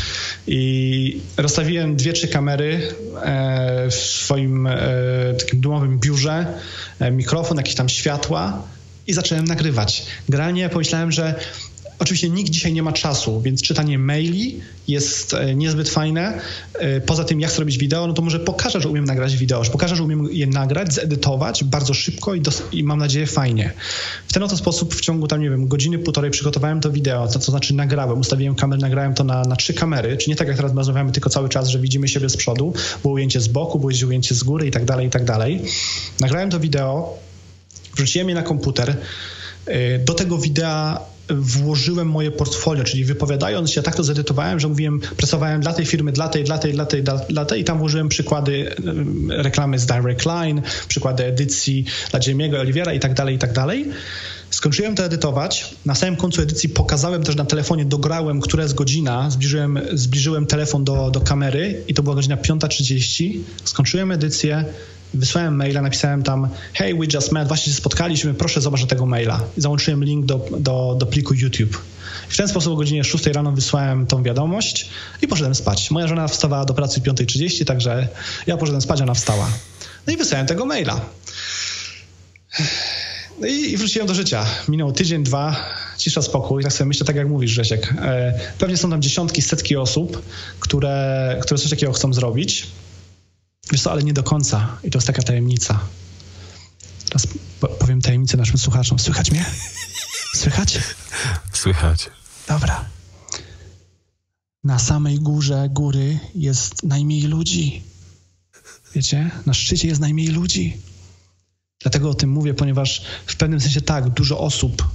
I rozstawiłem dwie, trzy kamery e, w swoim e, takim domowym biurze, e, mikrofon, jakieś tam światła i zacząłem nagrywać. Generalnie pomyślałem, że oczywiście nikt dzisiaj nie ma czasu, więc czytanie maili jest niezbyt fajne. Poza tym, jak chcę robić wideo, no to może pokażę, że umiem nagrać wideo, że pokażę, że umiem je nagrać, zedytować bardzo szybko i, dos- i mam nadzieję fajnie. W ten oto sposób w ciągu tam, nie wiem, godziny, półtorej przygotowałem to wideo, to, to znaczy nagrałem, ustawiłem kamerę, nagrałem to na, na trzy kamery, czyli nie tak jak teraz rozmawiamy tylko cały czas, że widzimy siebie z przodu, było ujęcie z boku, było ujęcie z góry i tak dalej, i tak dalej. Nagrałem to wideo, wrzuciłem je na komputer, do tego widea włożyłem moje portfolio, czyli wypowiadając się, tak to zedytowałem, że mówiłem, pracowałem dla tej firmy, dla tej, dla tej, dla tej, dla tej i tam włożyłem przykłady reklamy z Direct Line, przykłady edycji dla Jamie'ego, Oliviera i tak dalej, i tak dalej. Skończyłem to edytować. Na samym końcu edycji pokazałem też na telefonie, dograłem, która jest godzina, zbliżyłem, zbliżyłem telefon do, do kamery i to była godzina piąta trzydzieści. Skończyłem edycję, wysłałem maila, napisałem tam hey, we just met, właśnie się spotkaliśmy, proszę zobacz tego maila. I załączyłem link do, do, do pliku YouTube. I w ten sposób o godzinie szóstej rano wysłałem tą wiadomość i poszedłem spać. Moja żona wstawała do pracy piąta trzydzieści, także ja poszedłem spać, ona wstała. No i wysłałem tego maila. No i, i wróciłem do życia. Minął tydzień, dwa, cisza, spokój. Tak sobie myślę, tak jak mówisz, Grzesiek. E, pewnie są tam dziesiątki, setki osób, które, które coś takiego chcą zrobić. Wiesz co, ale nie do końca. I to jest taka tajemnica. Teraz powiem tajemnicę naszym słuchaczom. Słychać mnie? Słychać? Słychać. Dobra. Na samej górze góry jest najmniej ludzi. Wiecie? Na szczycie jest najmniej ludzi. Dlatego o tym mówię, ponieważ w pewnym sensie tak, dużo osób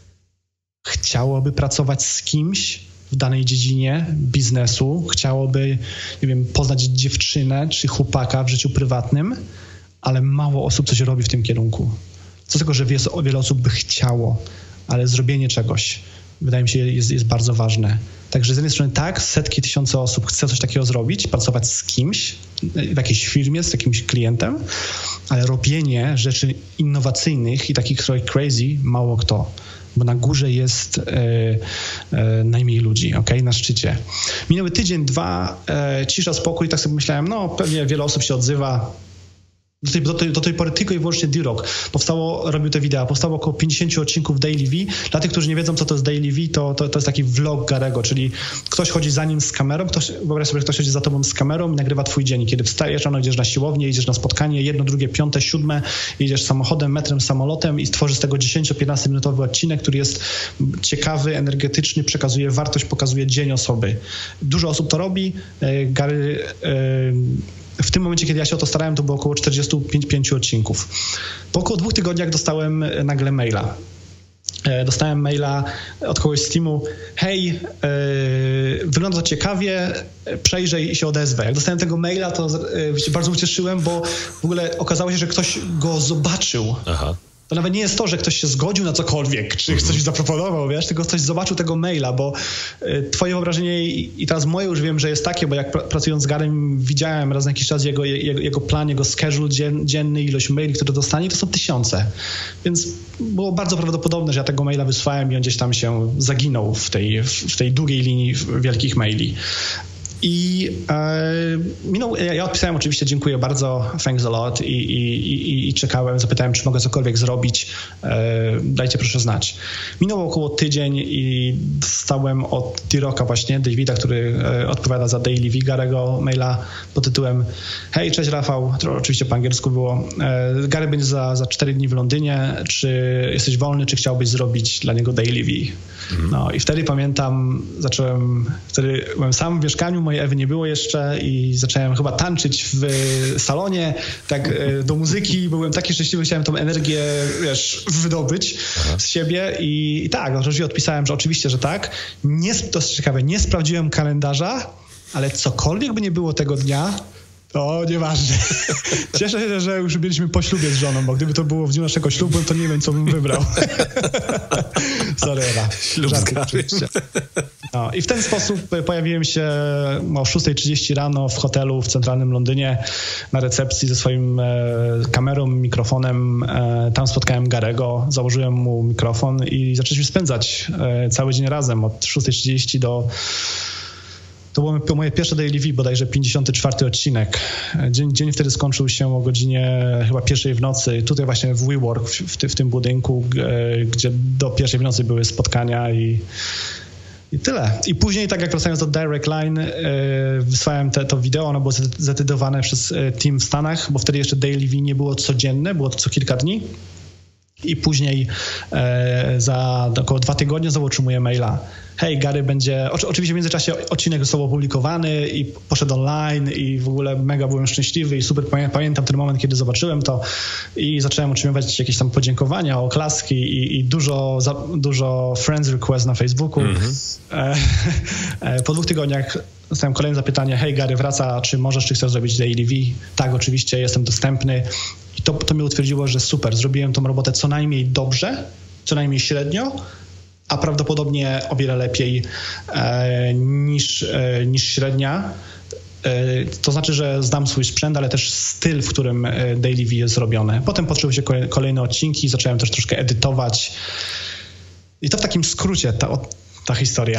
chciałoby pracować z kimś w danej dziedzinie biznesu, chciałoby, nie wiem, poznać dziewczynę czy chłopaka w życiu prywatnym, ale mało osób coś robi w tym kierunku. Co z tego, że wiele osób by chciało, ale zrobienie czegoś, wydaje mi się, jest, jest bardzo ważne. Także z jednej strony tak, setki, tysiące osób chce coś takiego zrobić, pracować z kimś, w jakiejś firmie, z jakimś klientem, ale robienie rzeczy innowacyjnych i takich trochę crazy mało kto, bo na górze jest e, e, najmniej ludzi, okay? Na szczycie. Minęły tydzień, dwa, e, cisza, spokój, tak sobie myślałem, no pewnie wiele osób się odzywa. Do tej, do, tej, do tej pory tylko i wyłącznie D-Rock powstało, robił te wideo, powstało około pięćdziesiąt odcinków Daily V. Dla tych, którzy nie wiedzą, co to jest Daily V, to, to, to jest taki vlog Garego, czyli ktoś chodzi za nim z kamerą, ktoś, wyobraź sobie, ktoś chodzi za tobą z kamerą i nagrywa twój dzień. Kiedy wstajesz rano, idziesz na siłownię, idziesz na spotkanie, jedno, drugie, piąte, siódme, idziesz samochodem, metrem, samolotem i stworzysz z tego dziesięcio-piętnaście minutowy odcinek, który jest ciekawy, energetyczny, przekazuje wartość, pokazuje dzień osoby. Dużo osób to robi. Gary... Yy, W tym momencie, kiedy ja się o to starałem, to było około czterdzieści pięć odcinków. Po około dwóch tygodniach dostałem nagle maila. Dostałem maila od kogoś z teamu, hej, yy, wygląda to ciekawie, przejrzyj i się odezwę. Jak dostałem tego maila, to yy, się bardzo ucieszyłem, bo w ogóle okazało się, że ktoś go zobaczył. Aha. To nawet nie jest to, że ktoś się zgodził na cokolwiek, czy coś zaproponował, wiesz, tylko ktoś zobaczył tego maila, bo y, twoje wyobrażenie i, i teraz moje już wiem, że jest takie, bo jak pr- pracując z Garym widziałem raz na jakiś czas jego, jego, jego plan, jego schedule dzien, dzienny, ilość maili, które dostanie, to są tysiące. Więc było bardzo prawdopodobne, że ja tego maila wysłałem i on gdzieś tam się zaginął w tej, w tej długiej linii wielkich maili. I e, minął, ja odpisałem oczywiście dziękuję bardzo, thanks a lot i, i, i, i czekałem, zapytałem, czy mogę cokolwiek zrobić, e, dajcie proszę znać. Minął około tydzień i dostałem od D-Rocka właśnie, Davida, który e, odpowiada za Daily V, Garego maila pod tytułem hej, cześć Rafał, to oczywiście po angielsku było, e, Gary będzie za, za cztery dni w Londynie, czy jesteś wolny, czy chciałbyś zrobić dla niego Daily V? Mhm. No i wtedy pamiętam, zacząłem, wtedy byłem sam w mieszkaniu, mojej Ewy nie było jeszcze i zacząłem chyba tańczyć w salonie, tak do muzyki, byłem taki szczęśliwy, chciałem tą energię, wiesz, wydobyć Aha. z siebie i, i tak, oczywiście odpisałem, że oczywiście, że tak. Nie, to jest ciekawe, nie sprawdziłem kalendarza, ale cokolwiek by nie było tego dnia, to nieważne. Cieszę się, że już byliśmy po ślubie z żoną, bo gdyby to było w dniu naszego ślubu, to nie wiem, co bym wybrał. Sorry, Ewa. Ślub z Garym. No, i w ten sposób pojawiłem się o szósta trzydzieści rano w hotelu w centralnym Londynie na recepcji ze swoim e, kamerą, mikrofonem. E, tam spotkałem Garego, założyłem mu mikrofon i zaczęliśmy spędzać e, cały dzień razem od szósta trzydzieści do To było moje pierwsze Daily V, bodajże pięćdziesiąty czwarty odcinek. Dzień, dzień wtedy skończył się o godzinie chyba pierwszej w nocy. Tutaj właśnie w WeWork, w, w, w tym budynku, gdzie do pierwszej w nocy były spotkania i I tyle. I później, tak jak wracając do Direct Line, yy, wysłałem te, to wideo, ono było zedytowane przez y, team w Stanach, bo wtedy jeszcze Daily V nie było codzienne, było to co kilka dni. I później e, za około dwa tygodnie znowu otrzymuję maila. Hej, Gary będzie... O, oczywiście w międzyczasie odcinek został opublikowany i poszedł online i w ogóle mega byłem szczęśliwy i super pamiętam ten moment, kiedy zobaczyłem to i zacząłem otrzymywać jakieś tam podziękowania, oklaski i, i dużo, za, dużo friends request na Facebooku. Mm-hmm. E, e, po dwóch tygodniach dostałem kolejne zapytanie. Hej, Gary wraca, czy możesz, czy chcesz zrobić Daily V? Tak, oczywiście, jestem dostępny. I to, to mnie utwierdziło, że super, zrobiłem tą robotę co najmniej dobrze, co najmniej średnio, a prawdopodobnie o wiele lepiej e, niż, e, niż średnia. E, to znaczy, że znam swój sprzęt, ale też styl, w którym Daily V jest zrobione. Potem potrzebowały się kolejne, kolejne odcinki, zacząłem też troszkę edytować. I to w takim skrócie ta, ta historia.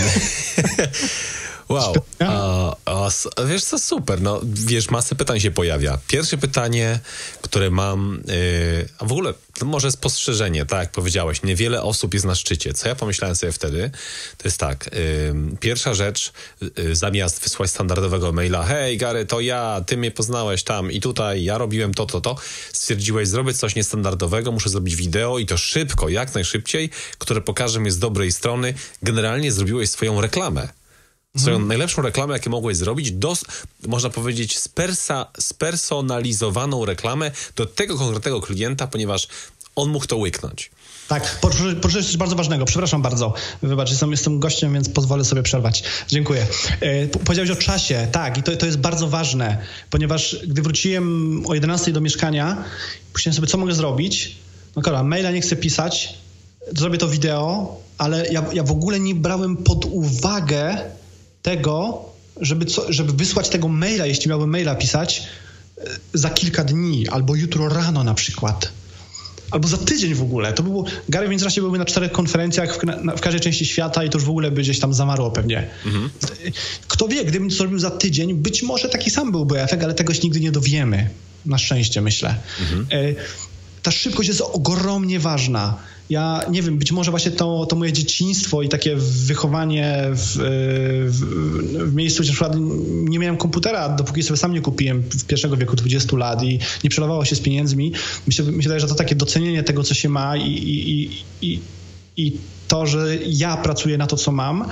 Wow, a, a, wiesz co, super, no wiesz, masę pytań się pojawia. Pierwsze pytanie, które mam, yy, a w ogóle to może spostrzeżenie, tak jak powiedziałeś, niewiele osób jest na szczycie. Co ja pomyślałem sobie wtedy, to jest tak, yy, pierwsza rzecz, yy, zamiast wysłać standardowego maila, hej Gary, to ja, ty mnie poznałeś tam i tutaj, ja robiłem to, to, to, stwierdziłeś, zrobię coś niestandardowego, muszę zrobić wideo i to szybko, jak najszybciej, które pokaże mnie z dobrej strony. Generalnie zrobiłeś swoją reklamę. Swoją hmm. najlepszą reklamę, jaką mogłeś zrobić, dos, można powiedzieć spersa, spersonalizowaną reklamę do tego konkretnego klienta, ponieważ on mógł to łyknąć. Tak, poruszyłeś coś bardzo ważnego. Przepraszam bardzo. Wybacz, jestem, jestem gościem, więc pozwolę sobie przerwać. Dziękuję. E, powiedziałeś o czasie. Tak, i to, to jest bardzo ważne, ponieważ gdy wróciłem o jedenastej do mieszkania, myślałem sobie, co mogę zrobić. No dobra, maila nie chcę pisać, zrobię to wideo, ale ja, ja w ogóle nie brałem pod uwagę tego, żeby, co, żeby wysłać tego maila, jeśli miałbym maila pisać, za kilka dni, albo jutro rano na przykład. Albo za tydzień w ogóle. To było, Gary w międzyczasie byłby na czterech konferencjach w, na, w każdej części świata i to już w ogóle by gdzieś tam zamarło pewnie. Mhm. Kto wie, gdybym to zrobił za tydzień, być może taki sam byłby efekt, ale tego się nigdy nie dowiemy. Na szczęście, myślę. Mhm. Ta szybkość jest ogromnie ważna. Ja nie wiem, być może właśnie to, to moje dzieciństwo i takie wychowanie w, w, w miejscu, gdzie na przykład nie miałem komputera, dopóki sobie sam nie kupiłem w pierwszego wieku dwudziestu lat i nie przelewało się z pieniędzmi. Mi się, mi się wydaje, że to takie docenienie tego, co się ma i, i, i, i, i to, że ja pracuję na to, co mam,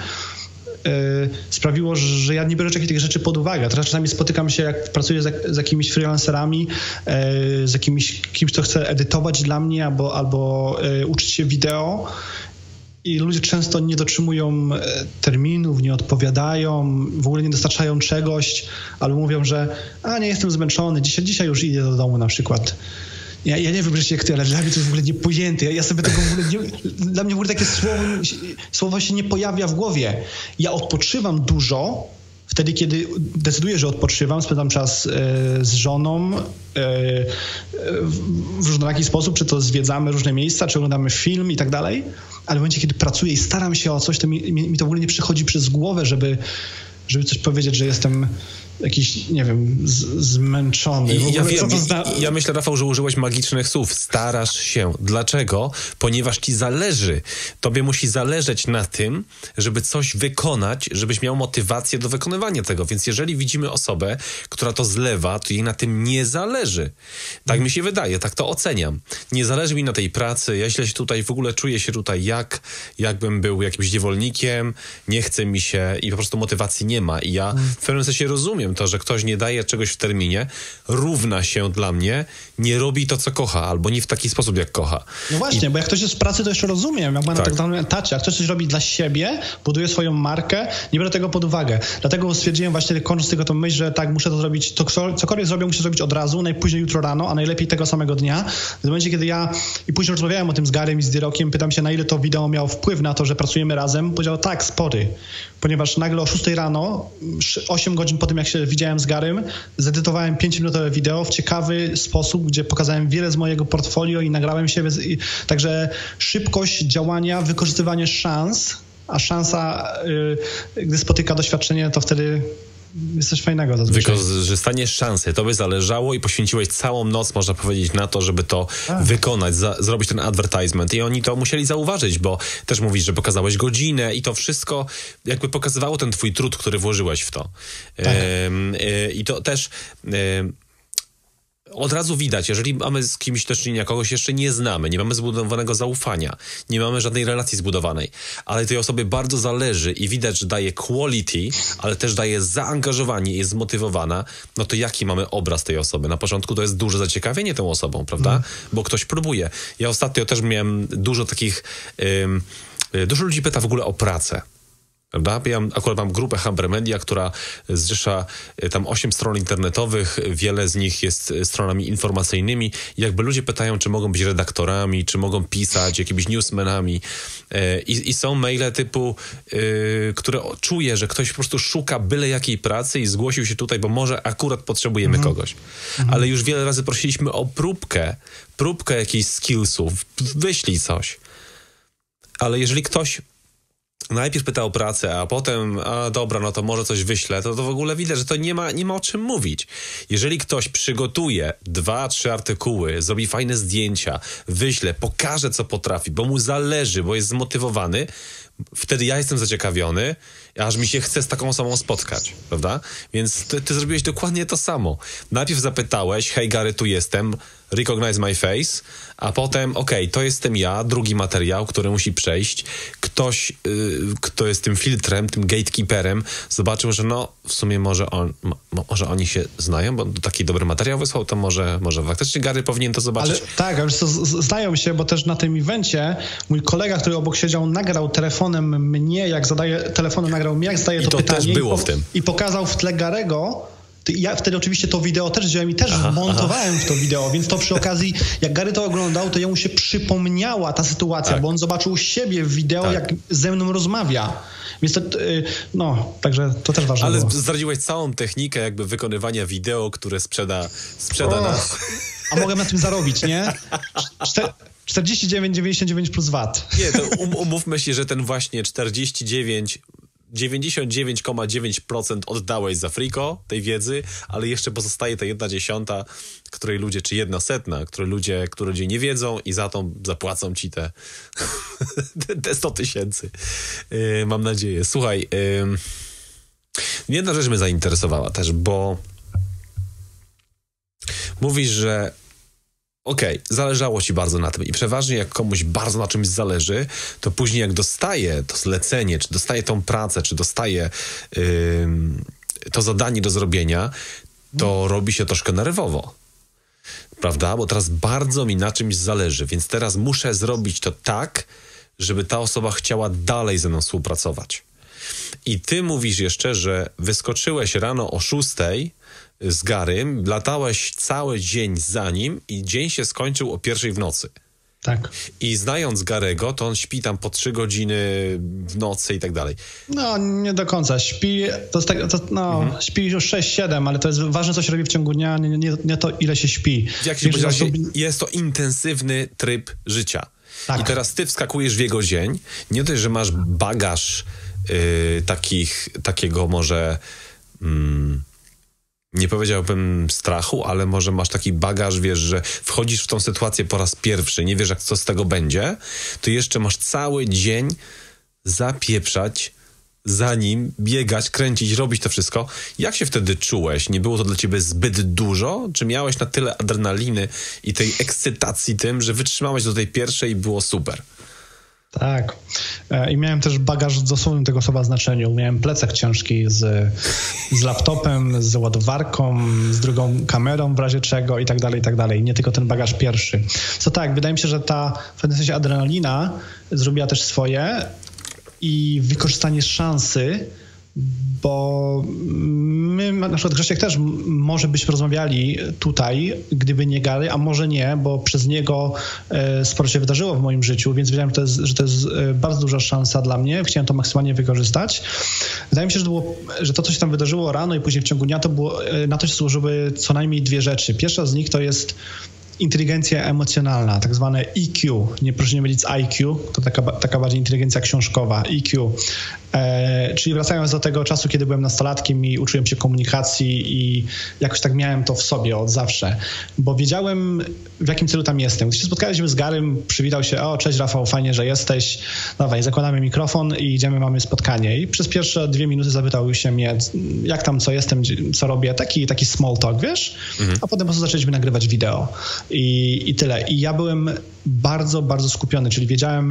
sprawiło, że ja nie biorę takich rzeczy pod uwagę. Teraz czasami spotykam się, jak pracuję z, z jakimiś freelancerami, z jakimś kimś, kto chce edytować dla mnie albo, albo uczyć się wideo i ludzie często nie dotrzymują terminów, nie odpowiadają, w ogóle nie dostarczają czegoś, albo mówią, że a nie, jestem zmęczony, dzisiaj, dzisiaj już idę do domu na przykład. Ja, ja nie wiem, jak ty, ale dla mnie to jest w ogóle niepojęte. Ja, ja sobie tego w ogóle nie, dla mnie w ogóle takie słowo, słowo się nie pojawia w głowie. Ja odpoczywam dużo wtedy, kiedy decyduję, że odpoczywam, spędzam czas e, z żoną e, w różnoraki sposób, czy to zwiedzamy różne miejsca, czy oglądamy film i tak dalej, ale w momencie, kiedy pracuję i staram się o coś, to mi, mi, mi to w ogóle nie przychodzi przez głowę, żeby, żeby coś powiedzieć, że jestem jakiś, nie wiem, z, zmęczony. Ja, wiem, zna... ja myślę, Rafał, że użyłeś magicznych słów. Starasz się. Dlaczego? Ponieważ ci zależy. Tobie musi zależeć na tym, żeby coś wykonać, żebyś miał motywację do wykonywania tego. Więc jeżeli widzimy osobę, która to zlewa, to jej na tym nie zależy. Tak mi się wydaje, tak to oceniam. Nie zależy mi na tej pracy. Ja źle się tutaj, w ogóle czuję się tutaj jak, jakbym był jakimś niewolnikiem. Nie chce mi się i po prostu motywacji nie ma. I ja w pewnym sensie rozumiem to, że ktoś nie daje czegoś w terminie, równa się dla mnie, nie robi to, co kocha, albo nie w taki sposób, jak kocha. No właśnie, I... bo jak ktoś jest w pracy, to jeszcze rozumiem, jak ma tak. na tak zwanym etacie, jak ktoś coś robi dla siebie, buduje swoją markę, nie biorę tego pod uwagę. Dlatego stwierdziłem właśnie, kończąc tylko tą myśl, że tak, muszę to zrobić, to cokolwiek zrobię, muszę zrobić od razu, najpóźniej jutro rano, a najlepiej tego samego dnia. W momencie, kiedy ja, i później rozmawiałem o tym z Garym i z Dirokiem, pytam się, na ile to wideo miało wpływ na to, że pracujemy razem, powiedział, tak, spory. Ponieważ nagle o szóstej rano, osiem godzin po tym, jak się widziałem z Garym, zedytowałem pięciominutowe wideo w ciekawy sposób, gdzie pokazałem wiele z mojego portfolio i nagrałem się. I, także szybkość działania, wykorzystywanie szans a szansa, gdy spotyka doświadczenie, to wtedy jest coś fajnego zazwyczaj. Wykorzystanie szansy. To by zależało i poświęciłeś całą noc, można powiedzieć, na to, żeby to tak. wykonać, za, zrobić ten advertisement. I oni to musieli zauważyć, bo też mówisz, że pokazałeś godzinę i to wszystko jakby pokazywało ten twój trud, który włożyłeś w to. Tak. Ym, y, I to też... Y, Od razu widać, jeżeli mamy z kimś do czynienia, kogoś jeszcze nie znamy, nie mamy zbudowanego zaufania, nie mamy żadnej relacji zbudowanej, ale tej osobie bardzo zależy i widać, że daje quality, ale też daje zaangażowanie, jest zmotywowana, no to jaki mamy obraz tej osoby? Na początku to jest duże zaciekawienie tą osobą, prawda? Mm. Bo ktoś próbuje. Ja ostatnio też miałem dużo takich... Ym, dużo ludzi pyta w ogóle o pracę. Prawda? Ja akurat mam grupę Humber Media, która zrzesza tam osiem stron internetowych, wiele z nich jest stronami informacyjnymi. I jakby ludzie pytają, czy mogą być redaktorami, czy mogą pisać, jakimiś newsmenami. I, i są maile typu, yy, które czuję, że ktoś po prostu szuka byle jakiej pracy i zgłosił się tutaj, bo może akurat potrzebujemy mhm. kogoś. Mhm. Ale już wiele razy prosiliśmy o próbkę, próbkę jakichś skillsów, wyślij coś. Ale jeżeli ktoś najpierw pyta o pracę, a potem, a dobra, no to może coś wyślę, to, to w ogóle widać, że to nie ma, nie ma o czym mówić. Jeżeli ktoś przygotuje dwa, trzy artykuły, zrobi fajne zdjęcia, wyśle, pokaże, co potrafi, bo mu zależy, bo jest zmotywowany, wtedy ja jestem zaciekawiony, aż mi się chce z taką osobą spotkać, prawda? Więc ty, ty zrobiłeś dokładnie to samo. Najpierw zapytałeś, hej Gary, tu jestem, recognize my face, a potem, okej, okay, to jestem ja, drugi materiał, który musi przejść. Ktoś, yy, kto jest tym filtrem, tym gatekeeperem, zobaczył, że no, w sumie może, on, mo, może oni się znają, bo taki dobry materiał wysłał, to może, może faktycznie Gary powinien to zobaczyć. Ale tak, ale to znają się, bo też na tym evencie mój kolega, który obok siedział, nagrał telefonem mnie, jak zadaje, telefonem nagrał mnie, jak zadaje to, to pytanie. Też było i, po, w tym. I pokazał w tle Garego. Ja wtedy oczywiście to wideo też wziąłem i też aha, wmontowałem aha. w to wideo, więc to przy okazji, jak Gary to oglądał, to jemu się przypomniała ta sytuacja, tak. bo on zobaczył siebie w wideo, tak. jak ze mną rozmawia. Więc to, no, także to też ważne Ale było. zdradziłeś całą technikę jakby wykonywania wideo, które sprzeda, sprzeda oh, nas. A mogę na tym zarobić, nie? Czter- czterdzieści dziewięć dziewięćdziesiąt dziewięć plus V A T. Nie, to um, umówmy się, że ten właśnie czterdzieści dziewięć dziewięćdziesiąt dziewięć przecinek dziewięć procent oddałeś za friko tej wiedzy, ale jeszcze pozostaje ta jedna dziesiąta, której ludzie, czy jedna setna, której ludzie, które ludzie nie wiedzą i za tą zapłacą ci te, te sto tysięcy. Yy, mam nadzieję. Słuchaj, yy, jedna rzecz mnie zainteresowała też, bo mówisz, że okej, okay, zależało ci bardzo na tym i przeważnie jak komuś bardzo na czymś zależy, to później jak dostaje to zlecenie, czy dostaje tą pracę, czy dostaje yy, to zadanie do zrobienia, to hmm. robi się troszkę nerwowo. Prawda? Bo teraz bardzo mi na czymś zależy, więc teraz muszę zrobić to tak, żeby ta osoba chciała dalej ze mną współpracować. I ty mówisz jeszcze, że wyskoczyłeś rano o szóstej z Garym, latałeś cały dzień za nim i dzień się skończył o pierwszej w nocy. Tak. I znając Garego, to on śpi tam po trzy godziny w nocy i tak dalej. No, nie do końca. Śpi, to jest tak, to, no, mhm. śpi już sześć siedem, ale to jest ważne, co się robi w ciągu dnia, nie, nie, nie to, ile się śpi. Jak się powiedział, jest to intensywny tryb życia. Tak. I teraz ty wskakujesz w jego dzień, nie dość, że masz bagaż yy, takich, takiego może... Mm, nie powiedziałbym strachu, ale może masz taki bagaż, wiesz, że wchodzisz w tą sytuację po raz pierwszy, nie wiesz, jak co z tego będzie, to jeszcze masz cały dzień zapieprzać za nim, biegać, kręcić, robić to wszystko. Jak się wtedy czułeś? Nie było to dla ciebie zbyt dużo? Czy miałeś na tyle adrenaliny i tej ekscytacji tym, że wytrzymałeś do tej pierwszej i było super? Tak. I miałem też bagaż w dosłownym tego słowa znaczeniu. Miałem plecak ciężki z, z laptopem, z ładowarką, z drugą kamerą w razie czego i tak dalej, i tak dalej. Nie tylko ten bagaż pierwszy. Co tak, wydaje mi się, że ta w pewnym sensie adrenalina zrobiła też swoje i wykorzystanie szansy, bo my, na przykład Grzesiek też może byśmy rozmawiali tutaj, gdyby nie Gary, a może nie, bo przez niego e, sporo się wydarzyło w moim życiu, więc wiedziałem, że to jest, że to jest bardzo duża szansa dla mnie. Chciałem to maksymalnie wykorzystać. Wydaje mi się, że to, było, że to, co się tam wydarzyło rano i później w ciągu dnia, to było, na to się służyły co najmniej dwie rzeczy. Pierwsza z nich to jest inteligencja emocjonalna, tak zwane E Q. Nie, proszę nie mylić z I Q, to taka, taka bardziej inteligencja książkowa, E Q. E, czyli wracając do tego czasu, kiedy byłem nastolatkiem i uczyłem się komunikacji i jakoś tak miałem to w sobie od zawsze, bo wiedziałem, w jakim celu tam jestem. Gdy się spotkaliśmy z Garym, przywitał się, o cześć Rafał, fajnie, że jesteś, dawaj, zakładamy mikrofon i idziemy, mamy spotkanie. I przez pierwsze dwie minuty zapytał się mnie, jak tam, co jestem, co robię, taki, taki small talk, wiesz? Mhm. A potem po prostu zaczęliśmy nagrywać wideo i, i tyle. I ja byłem bardzo, bardzo skupiony, czyli wiedziałem,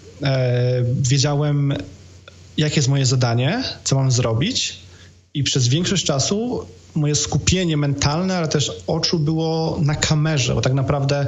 e, wiedziałem, jakie jest moje zadanie, co mam zrobić i przez większość czasu moje skupienie mentalne, ale też oczu było na kamerze, bo tak naprawdę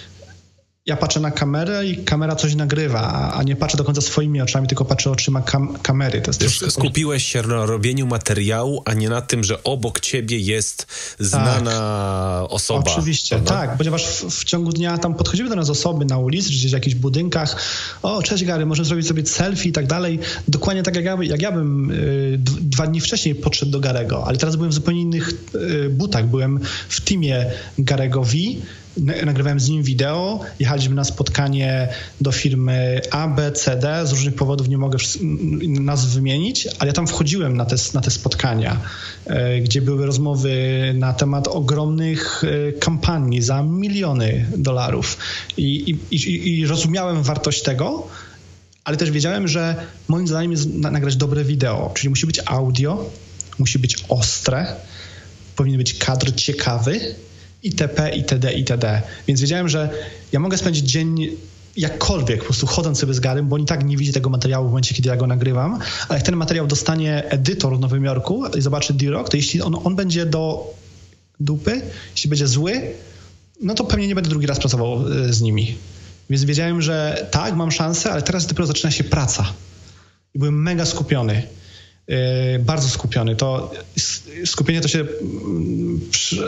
ja patrzę na kamerę i kamera coś nagrywa, a nie patrzę do końca swoimi oczami, tylko patrzę oczyma kam- kamery. To jest Już też... skupiłeś się na robieniu materiału, a nie na tym, że obok ciebie jest znana tak. osoba. Oczywiście, prawda? Tak, ponieważ w, w ciągu dnia tam podchodziły do nas osoby na ulicy, czy gdzieś w jakichś budynkach. O, cześć Gary, możemy zrobić sobie selfie i tak dalej. Dokładnie tak jak ja, jak ja bym y, dwa dni wcześniej podszedł do Garego, ale teraz byłem w zupełnie innych y, butach. Byłem w teamie Garego V, nagrywałem z nim wideo, jechaliśmy na spotkanie do firmy A, B, C, D, z różnych powodów nie mogę nazw wymienić, ale ja tam wchodziłem na te, na te spotkania, gdzie były rozmowy na temat ogromnych kampanii za miliony dolarów i, i, i, i rozumiałem wartość tego, ale też wiedziałem, że moim zadaniem jest nagrać dobre wideo, czyli musi być audio, musi być ostre, powinien być kadr ciekawy, itp., itd., itd. Więc wiedziałem, że ja mogę spędzić dzień jakkolwiek, po prostu chodząc sobie z Garym, bo on i tak nie widzi tego materiału w momencie, kiedy ja go nagrywam, ale jak ten materiał dostanie edytor w Nowym Jorku i zobaczy D-Rock, to jeśli on, on będzie do dupy, jeśli będzie zły, no to pewnie nie będę drugi raz pracował z nimi. Więc wiedziałem, że tak, mam szansę, ale teraz dopiero zaczyna się praca. I byłem mega skupiony. Yy, bardzo skupiony. To skupienie to się... Przy,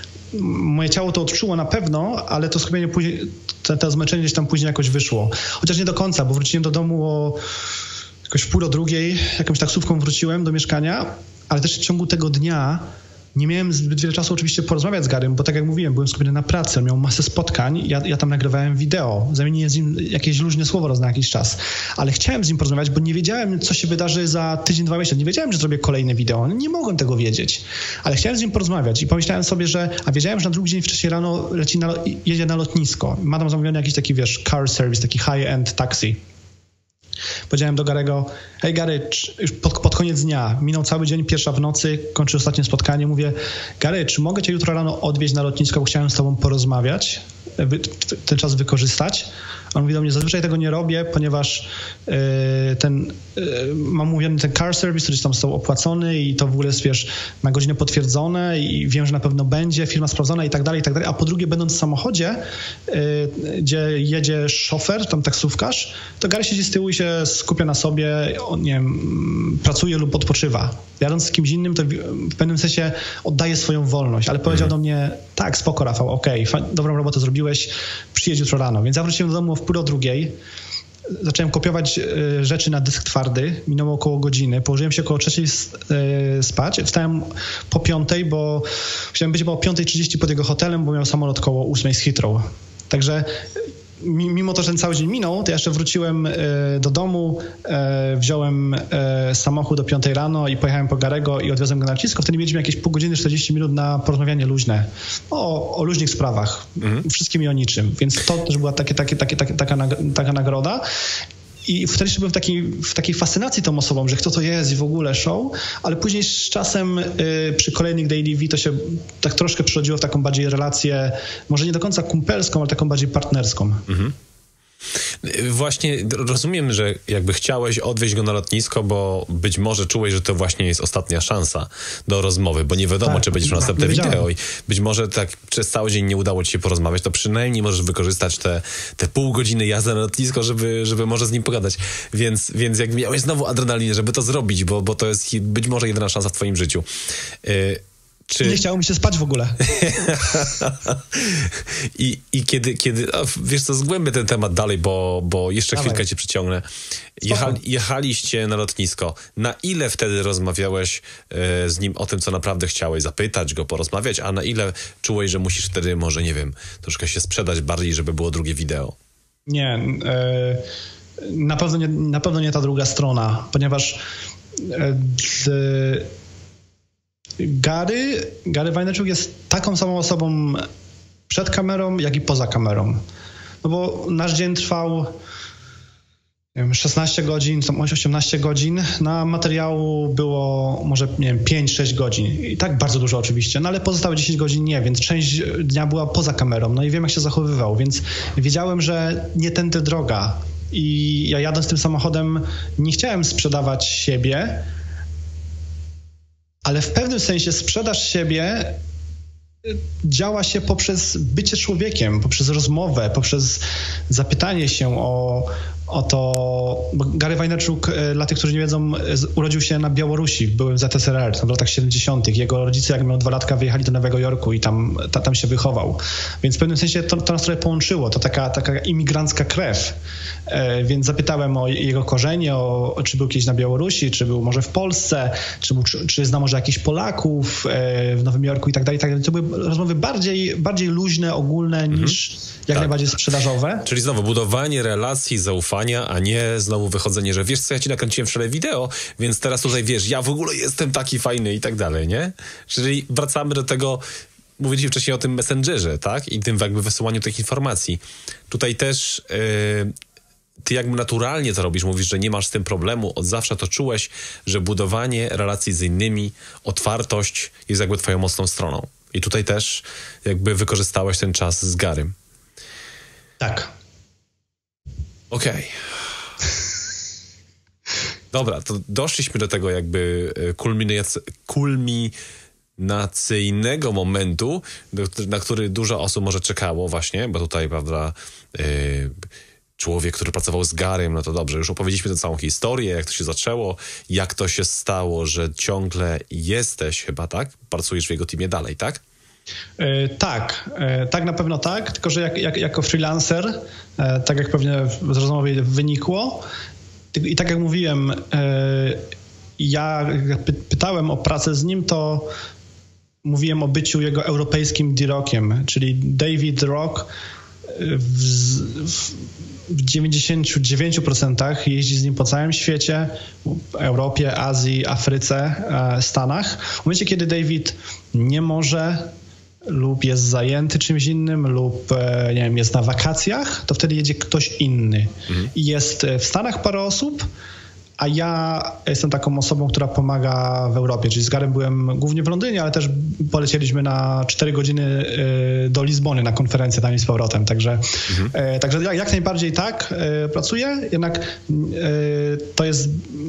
moje ciało to odczuło na pewno, ale to skupienie później, to, to zmęczenie gdzieś tam później jakoś wyszło. Chociaż nie do końca, bo wróciłem do domu o jakoś w pół do drugiej, jakąś taksówką wróciłem do mieszkania, ale też w ciągu tego dnia nie miałem zbyt wiele czasu oczywiście porozmawiać z Garym, bo tak jak mówiłem, byłem skupiony na pracy, on miał masę spotkań, ja, ja tam nagrywałem wideo, zamieniłem z nim jakieś luźne słowo raz na jakiś czas, ale chciałem z nim porozmawiać, bo nie wiedziałem, co się wydarzy za tydzień, dwa miesiące, nie wiedziałem, że zrobię kolejne wideo, nie mogłem tego wiedzieć, ale chciałem z nim porozmawiać i pomyślałem sobie, że, a wiedziałem, że na drugi dzień wcześniej rano leci na, jedzie na lotnisko, ma tam zamówiony jakiś taki, wiesz, car service, taki high-end taxi. Powiedziałem do Garego, hej Gary, już pod, pod koniec dnia, minął cały dzień, pierwsza w nocy, kończy ostatnie spotkanie, mówię, Gary, czy mogę cię jutro rano odwieźć na lotnisko, bo chciałem z tobą porozmawiać, wy, ten czas wykorzystać. On mówi do mnie, zazwyczaj tego nie robię, ponieważ yy, ten, yy, mam mówiony ten car service, który tam został opłacony i to w ogóle jest, wiesz, na godzinę potwierdzone i wiem, że na pewno będzie, firma sprawdzona i tak dalej, i tak dalej. A po drugie, będąc w samochodzie, yy, gdzie jedzie szofer, tam taksówkarz, to Gary siedzi z tyłu i się skupia na sobie, on, nie wiem, pracuje lub odpoczywa. Jadąc z kimś innym, to w pewnym sensie oddaje swoją wolność, ale powiedział mm. do mnie, tak, spoko Rafał, okej, okay, dobrą robotę zrobiłeś, przyjedź jutro rano. Więc ja wróciłem do domu w pół do drugiej, zacząłem kopiować y, rzeczy na dysk twardy, minęło około godziny, położyłem się około trzeciej y, spać, wstałem po piątej, bo chciałem być o piątej trzydzieści pod jego hotelem, bo miał samolot koło ósmej z Heathrow. Także mimo to, że ten cały dzień minął, to ja jeszcze wróciłem do domu, wziąłem samochód o piątej rano i pojechałem po Garego i odwiozłem go na lotnisko. Wtedy mieliśmy jakieś pół godziny, czterdzieści minut na porozmawianie luźne. O, o luźnych sprawach. Mhm. Wszystkim i o niczym. Więc to też była takie, takie, takie, takie, taka, taka nagroda. I wtedy jeszcze byłem w takiej, w takiej fascynacji tą osobą, że kto to jest i w ogóle show, ale później z czasem y, przy kolejnych Daily V to się tak troszkę przerodziło w taką bardziej relację, może nie do końca kumpelską, ale taką bardziej partnerską. Mhm. Właśnie rozumiem, że jakby chciałeś odwieźć go na lotnisko, bo być może czułeś, że to właśnie jest ostatnia szansa do rozmowy, bo nie wiadomo, tak, czy będziesz miał następne wideo i być może tak przez cały dzień nie udało ci się porozmawiać, to przynajmniej możesz wykorzystać te, te pół godziny jazdy na lotnisko, żeby, żeby może z nim pogadać. Więc, więc jak miałeś znowu adrenalinę, żeby to zrobić, bo, bo to jest być może jedyna szansa w twoim życiu. Yy, Czy... Nie chciało mi się spać w ogóle. I, I kiedy, kiedy a wiesz co, zgłębię ten temat dalej, bo, bo jeszcze Dawaj. chwilkę cię przyciągnę. Jechali, jechaliście na lotnisko. Na ile wtedy rozmawiałeś e, z nim o tym, co naprawdę chciałeś? Zapytać go, porozmawiać, a na ile czułeś, że musisz wtedy może, nie wiem, troszkę się sprzedać bardziej, żeby było drugie wideo? Nie, e, na pewno nie, na pewno nie ta druga strona, ponieważ e, z, Gary, Gary Vaynerchuk jest taką samą osobą przed kamerą, jak i poza kamerą. No bo nasz dzień trwał nie wiem, szesnaście godzin, osiemnaście godzin. Na materiału było może nie wiem, pięć sześć godzin. I tak bardzo dużo oczywiście, no ale pozostałe dziesięć godzin nie, więc część dnia była poza kamerą. No i wiem, jak się zachowywał, więc wiedziałem, że nie tędy droga. I ja jadąc tym samochodem nie chciałem sprzedawać siebie, ale w pewnym sensie sprzedaż siebie działa się poprzez bycie człowiekiem, poprzez rozmowę, poprzez zapytanie się o, o to, bo Gary Vaynerchuk, dla tych, którzy nie wiedzą, urodził się na Białorusi, w byłym Z S R R, w latach siedemdziesiątych. Jego rodzice, jak miał dwa latka, wyjechali do Nowego Jorku i tam, ta, tam się wychował. Więc w pewnym sensie to, to nas trochę połączyło. To taka, taka imigrancka krew. E, więc zapytałem o jego korzenie, o, czy był kiedyś na Białorusi, czy był może w Polsce, czy, był, czy, czy zna może jakichś Polaków e, w Nowym Jorku i tak dalej. I tak dalej. To były rozmowy bardziej, bardziej luźne, ogólne niż mhm. jak tak. najbardziej sprzedażowe. Czyli znowu budowanie relacji, zaufania, a nie znowu wychodzenie, że wiesz co, ja ci nakręciłem wczoraj wideo, więc teraz tutaj wiesz, ja w ogóle jestem taki fajny i tak dalej, nie? Czyli wracamy do tego, mówiliśmy wcześniej o tym Messengerze, tak? I tym jakby wysyłaniu tych informacji. Tutaj też yy, ty jakby naturalnie to robisz, mówisz, że nie masz z tym problemu, od zawsze to czułeś, że budowanie relacji z innymi, otwartość jest jakby twoją mocną stroną. I tutaj też jakby wykorzystałeś ten czas z Garym. Tak. Okej. Okay. Dobra, to doszliśmy do tego jakby kulminac- kulminacyjnego momentu, do, na który dużo osób może czekało właśnie, bo tutaj, prawda, yy, człowiek, który pracował z Garym, no to dobrze, już opowiedzieliśmy tę całą historię, jak to się zaczęło, jak to się stało, że ciągle jesteś chyba, tak? Pracujesz w jego teamie dalej, tak? Yy, tak, yy, tak na pewno tak, tylko że jak, jak, jako freelancer, yy, tak jak pewnie z rozmowy wynikło, i tak jak mówiłem, ja jak pytałem o pracę z nim, to mówiłem o byciu jego europejskim D-Rockiem, czyli David Rock w, w dziewięćdziesięciu dziewięciu procentach jeździ z nim po całym świecie, w Europie, Azji, Afryce, Stanach. W momencie, kiedy David nie może lub jest zajęty czymś innym, lub nie wiem, jest na wakacjach, to wtedy jedzie ktoś inny. Mhm. I jest w Stanach parę osób, a ja jestem taką osobą, która pomaga w Europie. Czyli z Garym byłem głównie w Londynie, ale też polecieliśmy na cztery godziny do Lizbony na konferencję tam i z powrotem. Także, mhm. także jak, jak najbardziej tak pracuję, jednak to jest...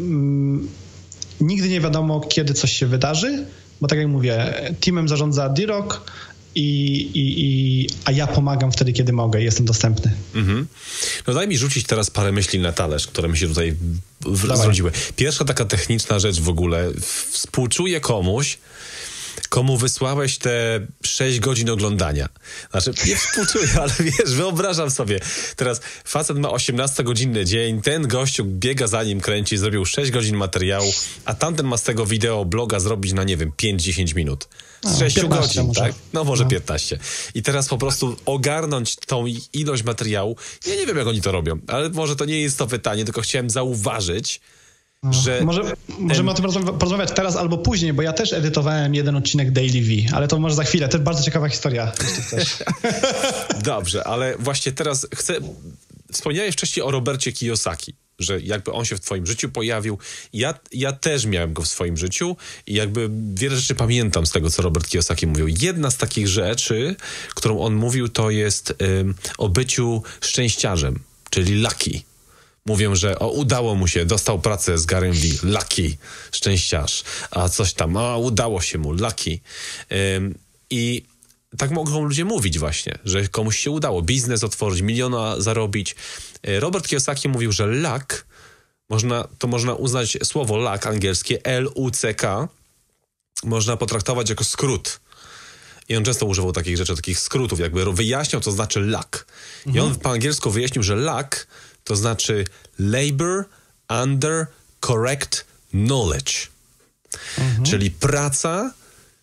Nigdy nie wiadomo, kiedy coś się wydarzy, bo tak jak mówię, teamem zarządza D-Rock, i, i, i, a ja pomagam wtedy, kiedy mogę i jestem dostępny. Mhm. No daj mi rzucić teraz parę myśli na talerz, które mi się tutaj zrodziły. Pierwsza taka techniczna rzecz w ogóle. Współczuję komuś, komu wysłałeś te sześć godzin oglądania. Znaczy, nie współczuję, ale wiesz, wyobrażam sobie. Teraz facet ma osiemnastogodzinny dzień, ten gościu biega za nim, kręci, zrobił sześć godzin materiału, a tamten ma z tego wideo bloga zrobić na, nie wiem, pięć dziesięć minut. Z sześciu godzin, może. Tak? No może no. piętnaście. I teraz po prostu ogarnąć tą ilość materiału. Ja nie wiem, jak oni to robią, ale może to nie jest to pytanie, tylko chciałem zauważyć, no. że... Może, ten... Możemy o tym porozmawiać teraz albo później, bo ja też edytowałem jeden odcinek Daily V, ale to może za chwilę. To jest bardzo ciekawa historia, jeśli chcesz. Dobrze, ale właśnie teraz chcę... Wspomniałeś wcześniej o Robercie Kiyosaki, że jakby on się w twoim życiu pojawił. Ja, ja też miałem go w swoim życiu i jakby wiele rzeczy pamiętam z tego, co Robert Kiyosaki mówił. Jedna z takich rzeczy, którą on mówił, to jest ym, o byciu szczęściarzem, czyli lucky. Mówią, że o, udało mu się, dostał pracę z Garym V, lucky, szczęściarz, a coś tam, a udało się mu, lucky. Ym, I tak mogą ludzie mówić właśnie, że komuś się udało biznes otworzyć, miliona zarobić. Robert Kiyosaki mówił, że luck, można, to można uznać słowo luck angielskie, L U C K, można potraktować jako skrót. I on często używał takich rzeczy, takich skrótów, jakby wyjaśniał, co znaczy lack. Mhm. I on po angielsku wyjaśnił, że lack to znaczy labor under correct knowledge. Mhm. Czyli praca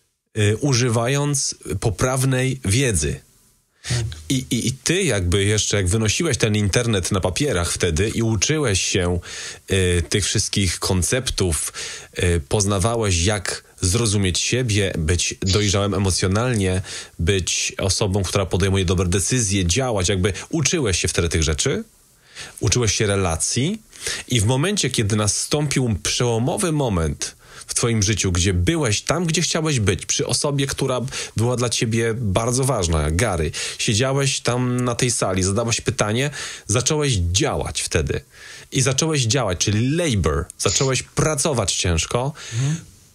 y, używając poprawnej wiedzy. Tak. I, i, I ty jakby jeszcze, jak wynosiłeś ten internet na papierach wtedy i uczyłeś się y, tych wszystkich konceptów, y, poznawałeś, jak zrozumieć siebie, być dojrzałym emocjonalnie, być osobą, która podejmuje dobre decyzje, działać, jakby uczyłeś się wtedy tych rzeczy, uczyłeś się relacji i w momencie, kiedy nastąpił przełomowy moment w twoim życiu, gdzie byłeś tam, gdzie chciałeś być, przy osobie, która była dla ciebie bardzo ważna, jak Gary. Siedziałeś tam na tej sali, zadałeś pytanie, zacząłeś działać wtedy. I zacząłeś działać, czyli labor. Zacząłeś pracować ciężko. Mhm.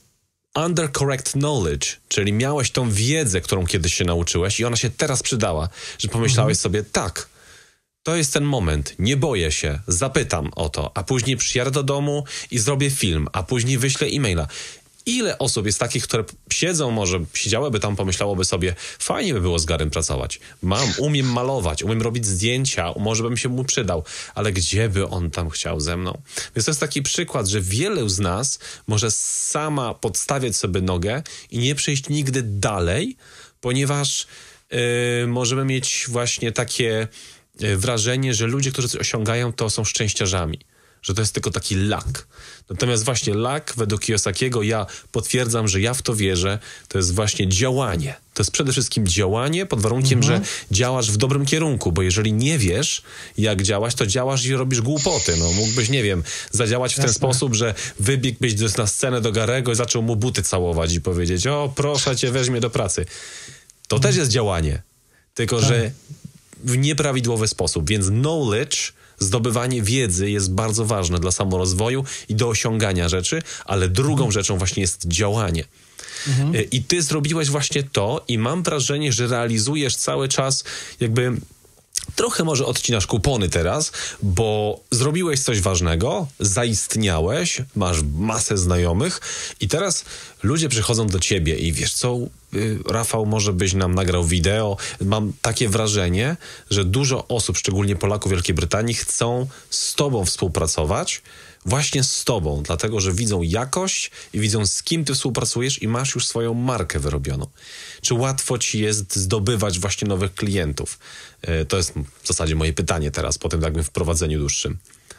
Under correct knowledge, czyli miałeś tą wiedzę, którą kiedyś się nauczyłeś i ona się teraz przydała, że pomyślałeś mhm. sobie, tak, to jest ten moment, nie boję się, zapytam o to, a później przyjadę do domu i zrobię film, a później wyślę e-maila. Ile osób jest takich, które siedzą, może siedziałyby tam, pomyślałoby sobie, fajnie by było z Garym pracować. Mam, umiem malować, umiem robić zdjęcia, może bym się mu przydał, ale gdzie by on tam chciał ze mną? Więc to jest taki przykład, że wielu z nas może sama podstawiać sobie nogę i nie przejść nigdy dalej, ponieważ yy, możemy mieć właśnie takie wrażenie, że ludzie, którzy coś osiągają, to są szczęściarzami. Że to jest tylko taki luck. Natomiast właśnie luck, według Kiyosakiego, ja potwierdzam, że ja w to wierzę, to jest właśnie działanie. To jest przede wszystkim działanie pod warunkiem, mhm. że działasz w dobrym kierunku, bo jeżeli nie wiesz, jak działać, to działasz i robisz głupoty. No, mógłbyś, nie wiem, zadziałać w Jasne. ten sposób, że wybiegłbyś na scenę do Garego i zaczął mu buty całować i powiedzieć, o, proszę cię, weź mnie do pracy. To mhm. też jest działanie. Tylko, tak. że w nieprawidłowy sposób. Więc knowledge, zdobywanie wiedzy jest bardzo ważne dla samorozwoju i do osiągania rzeczy, ale drugą mhm. rzeczą właśnie jest działanie. Mhm. I ty zrobiłeś właśnie to i mam wrażenie, że realizujesz cały czas jakby... Trochę może odcinasz kupony teraz, bo zrobiłeś coś ważnego, zaistniałeś, masz masę znajomych i teraz ludzie przychodzą do ciebie i wiesz co, Rafał, może byś nam nagrał wideo. Mam takie wrażenie, że dużo osób, szczególnie Polaków Wielkiej Brytanii, chcą z tobą współpracować, właśnie z tobą, dlatego, że widzą jakość i widzą, z kim ty współpracujesz i masz już swoją markę wyrobioną. Czy łatwo ci jest zdobywać właśnie nowych klientów? To jest w zasadzie moje pytanie teraz, po tym jakby wprowadzeniu dłuższym.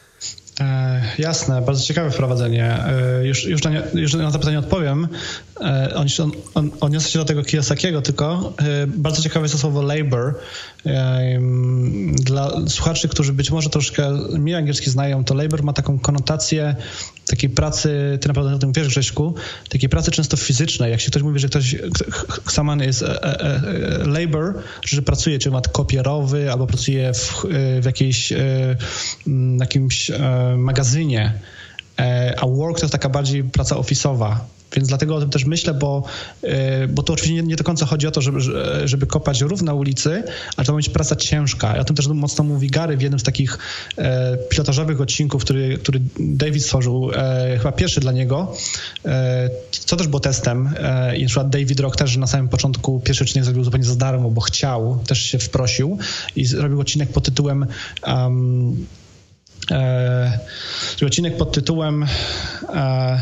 E, jasne, bardzo ciekawe wprowadzenie. E, już, już, na nie, już na to pytanie odpowiem. E, on, on, on, odniosę się do tego Kiyosakiego, tylko e, bardzo ciekawe jest to słowo labor. E, dla słuchaczy, którzy być może troszkę mniej angielski znają, to labor ma taką konotację takiej pracy, ty naprawdę o tym wiesz, Grześku, takiej pracy często fizycznej. Jak się ktoś mówi, że ktoś, someone is a, a, a labor, że pracuje, czy ma kopierowy, albo pracuje w, w jakiejś w jakimś magazynie, a work to jest taka bardziej praca ofisowa. Więc dlatego o tym też myślę, bo, bo to oczywiście nie, nie do końca chodzi o to, żeby, żeby kopać rów na ulicy, ale to ma być praca ciężka. I o tym też mocno mówi Gary w jednym z takich e, pilotażowych odcinków, który, który David stworzył, e, chyba pierwszy dla niego, e, co też było testem. E, I na przykład David Rock też na samym początku pierwszy odcinek zrobił zupełnie za darmo, bo chciał, też się wprosił i zrobił odcinek pod tytułem um, e, odcinek pod tytułem e,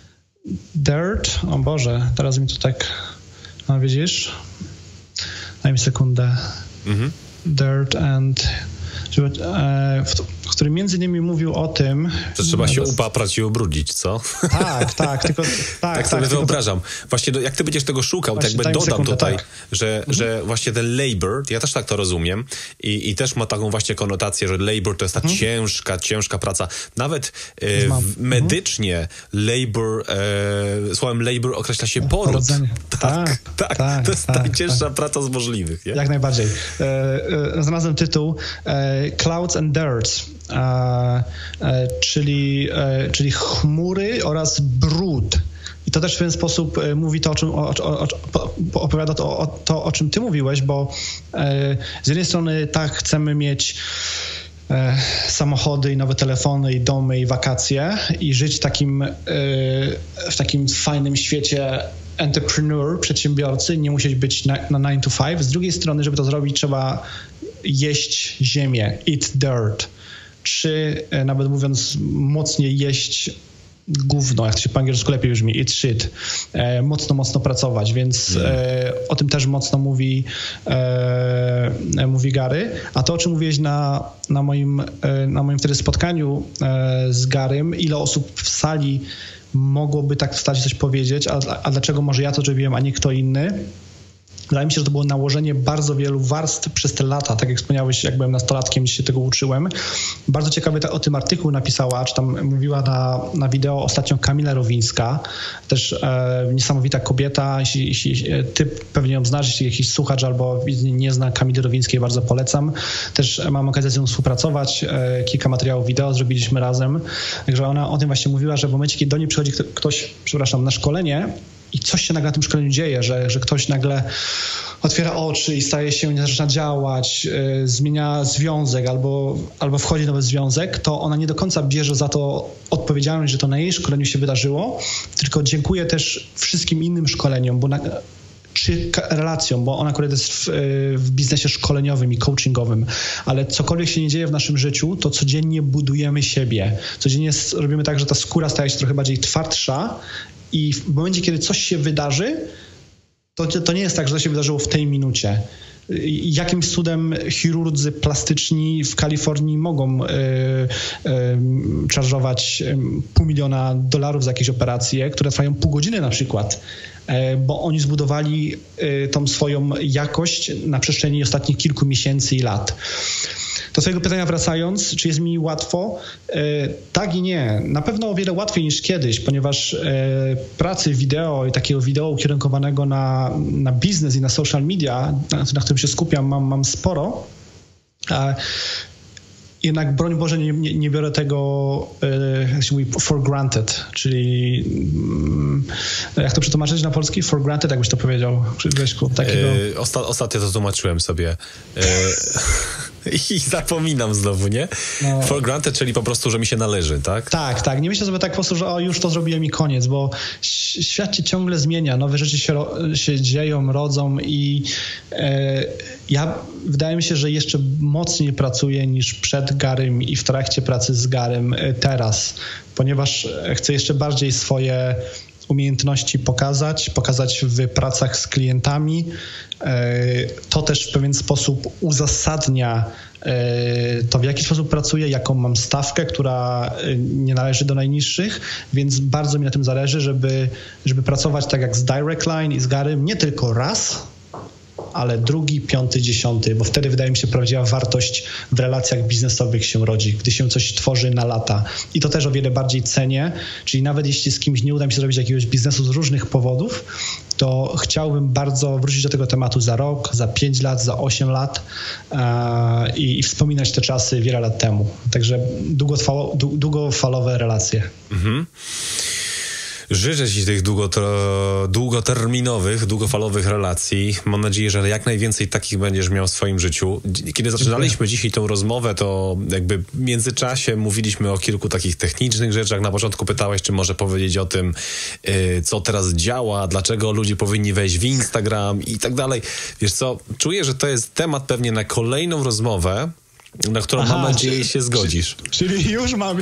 Dirt, o Boże, teraz mi to tak, no widzisz, daj mi sekundę, mhm. Dirt and, żeby, e, w, w którym między innymi mówił o tym... To trzeba się upaprać i ubrudzić, co? Tak, tak, tylko... Tak, tak sobie tak, wyobrażam. To... Właśnie do, jak ty będziesz tego szukał, właśnie, to jakby dodam sekundę, tutaj, tak. że, mhm. że właśnie ten labor, ja też tak to rozumiem i, i też ma taką właśnie konotację, że labor to jest ta mhm. ciężka, ciężka praca. Nawet e, medycznie mhm. labor, e, słowem labor określa się poród. Tak, tak, tak, tak. To jest tak, najcięższa tak. praca z możliwych. Nie? Jak najbardziej. E, e, znalazłem tytuł e, Clouds and Dirt. E, e, czyli, e, czyli chmury oraz brud. I to też w ten sposób e, mówi to, o czym o, o, o, opowiada to o, to, o czym ty mówiłeś, bo e, z jednej strony tak chcemy mieć e, samochody i nowe telefony i domy i wakacje i żyć takim, e, w takim fajnym świecie entrepreneur, przedsiębiorcy, nie musieć być na, na nine to five. Z drugiej strony, żeby to zrobić, trzeba jeść ziemię, eat dirt, czy nawet mówiąc mocniej, jeść gówno, jak to się po angielsku lepiej brzmi, eat shit, e, mocno, mocno pracować, więc e, o tym też mocno mówi, e, mówi Gary. A to, o czym mówiłeś na, na, moim, e, na moim wtedy spotkaniu e, z Garym, ile osób w sali mogłoby tak wstać coś powiedzieć, a, a dlaczego może ja to zrobiłem, a nie kto inny? Wydaje mi się, że to było nałożenie bardzo wielu warstw przez te lata. Tak jak wspomniałeś, jak byłem nastolatkiem, się tego uczyłem. Bardzo ciekawy o tym artykuł napisała, czy tam mówiła na, na wideo ostatnio Kamila Rowińska. Też e, niesamowita kobieta. Jeśli, jeśli ty pewnie ją znasz, jeśli jakiś słuchacz albo nie zna Kamili Rowińskiej, bardzo polecam. Też mam okazję z nią współpracować. E, kilka materiałów wideo zrobiliśmy razem. Także ona o tym właśnie mówiła, że w momencie, kiedy do niej przychodzi ktoś, przepraszam, na szkolenie, i coś się nagle na tym szkoleniu dzieje, że, że ktoś nagle otwiera oczy i staje się, zaczyna działać, yy, zmienia związek albo, albo wchodzi w nowy związek, to ona nie do końca bierze za to odpowiedzialność, że to na jej szkoleniu się wydarzyło, tylko dziękuję też wszystkim innym szkoleniom, bo na, czy relacjom, bo ona akurat jest w, w biznesie szkoleniowym i coachingowym, ale cokolwiek się nie dzieje w naszym życiu, to codziennie budujemy siebie. Codziennie robimy tak, że ta skóra staje się trochę bardziej twardsza i w momencie, kiedy coś się wydarzy, to, to nie jest tak, że to się wydarzyło w tej minucie. Jakimś cudem chirurdzy plastyczni w Kalifornii mogą y, y, czarżować pół miliona dolarów za jakieś operacje, które trwają pół godziny na przykład, y, bo oni zbudowali y, tą swoją jakość na przestrzeni ostatnich kilku miesięcy i lat. Do swojego pytania wracając, czy jest mi łatwo? E, tak i nie. Na pewno o wiele łatwiej niż kiedyś, ponieważ e, pracy wideo i takiego wideo ukierunkowanego na, na biznes i na social media, na, na którym się skupiam, mam, mam sporo. A jednak, broń Boże, nie, nie, nie biorę tego, e, jak się mówi, for granted, czyli mm, jak to przetłumaczyć na polski? For granted, jakbyś to powiedział, Grześku, takiego... E, osta- ostatnio to tłumaczyłem sobie. E, I zapominam znowu, nie? No. For granted, czyli po prostu, że mi się należy, tak? Tak, tak. Nie myślę sobie tak po prostu, że o, już to zrobiłem i koniec, bo świat się ciągle zmienia, nowe rzeczy się, się dzieją, rodzą i e, ja wydaje mi się, że jeszcze mocniej pracuję niż przed Garym i w trakcie pracy z Garym teraz, ponieważ chcę jeszcze bardziej swoje umiejętności pokazać, pokazać w pracach z klientami. To też w pewien sposób uzasadnia to, w jaki sposób pracuję, jaką mam stawkę, która nie należy do najniższych, więc bardzo mi na tym zależy, żeby, żeby pracować tak jak z Direct Line i z Garym, nie tylko raz, ale drugi, piąty, dziesiąty, bo wtedy wydaje mi się prawdziwa wartość w relacjach biznesowych się rodzi, gdy się coś tworzy na lata. I to też o wiele bardziej cenię, czyli nawet jeśli z kimś nie uda mi się zrobić jakiegoś biznesu z różnych powodów, to chciałbym bardzo wrócić do tego tematu za rok, za pięć lat, za osiem lat uh, i, i wspominać te czasy wiele lat temu. Także długotrwalo, długofalowe relacje. Mhm. Życzę Ci tych długoter- długoterminowych, długofalowych relacji. Mam nadzieję, że jak najwięcej takich będziesz miał w swoim życiu. Kiedy zaczynaliśmy dzisiaj tę rozmowę, to jakby w międzyczasie mówiliśmy o kilku takich technicznych rzeczach. Na początku pytałeś, czy może powiedzieć o tym, yy, co teraz działa, dlaczego ludzie powinni wejść w Instagram i tak dalej. Wiesz co, czuję, że to jest temat pewnie na kolejną rozmowę, na którą Aha, mam nadzieję czy, się zgodzisz. Czyli, czyli już mam...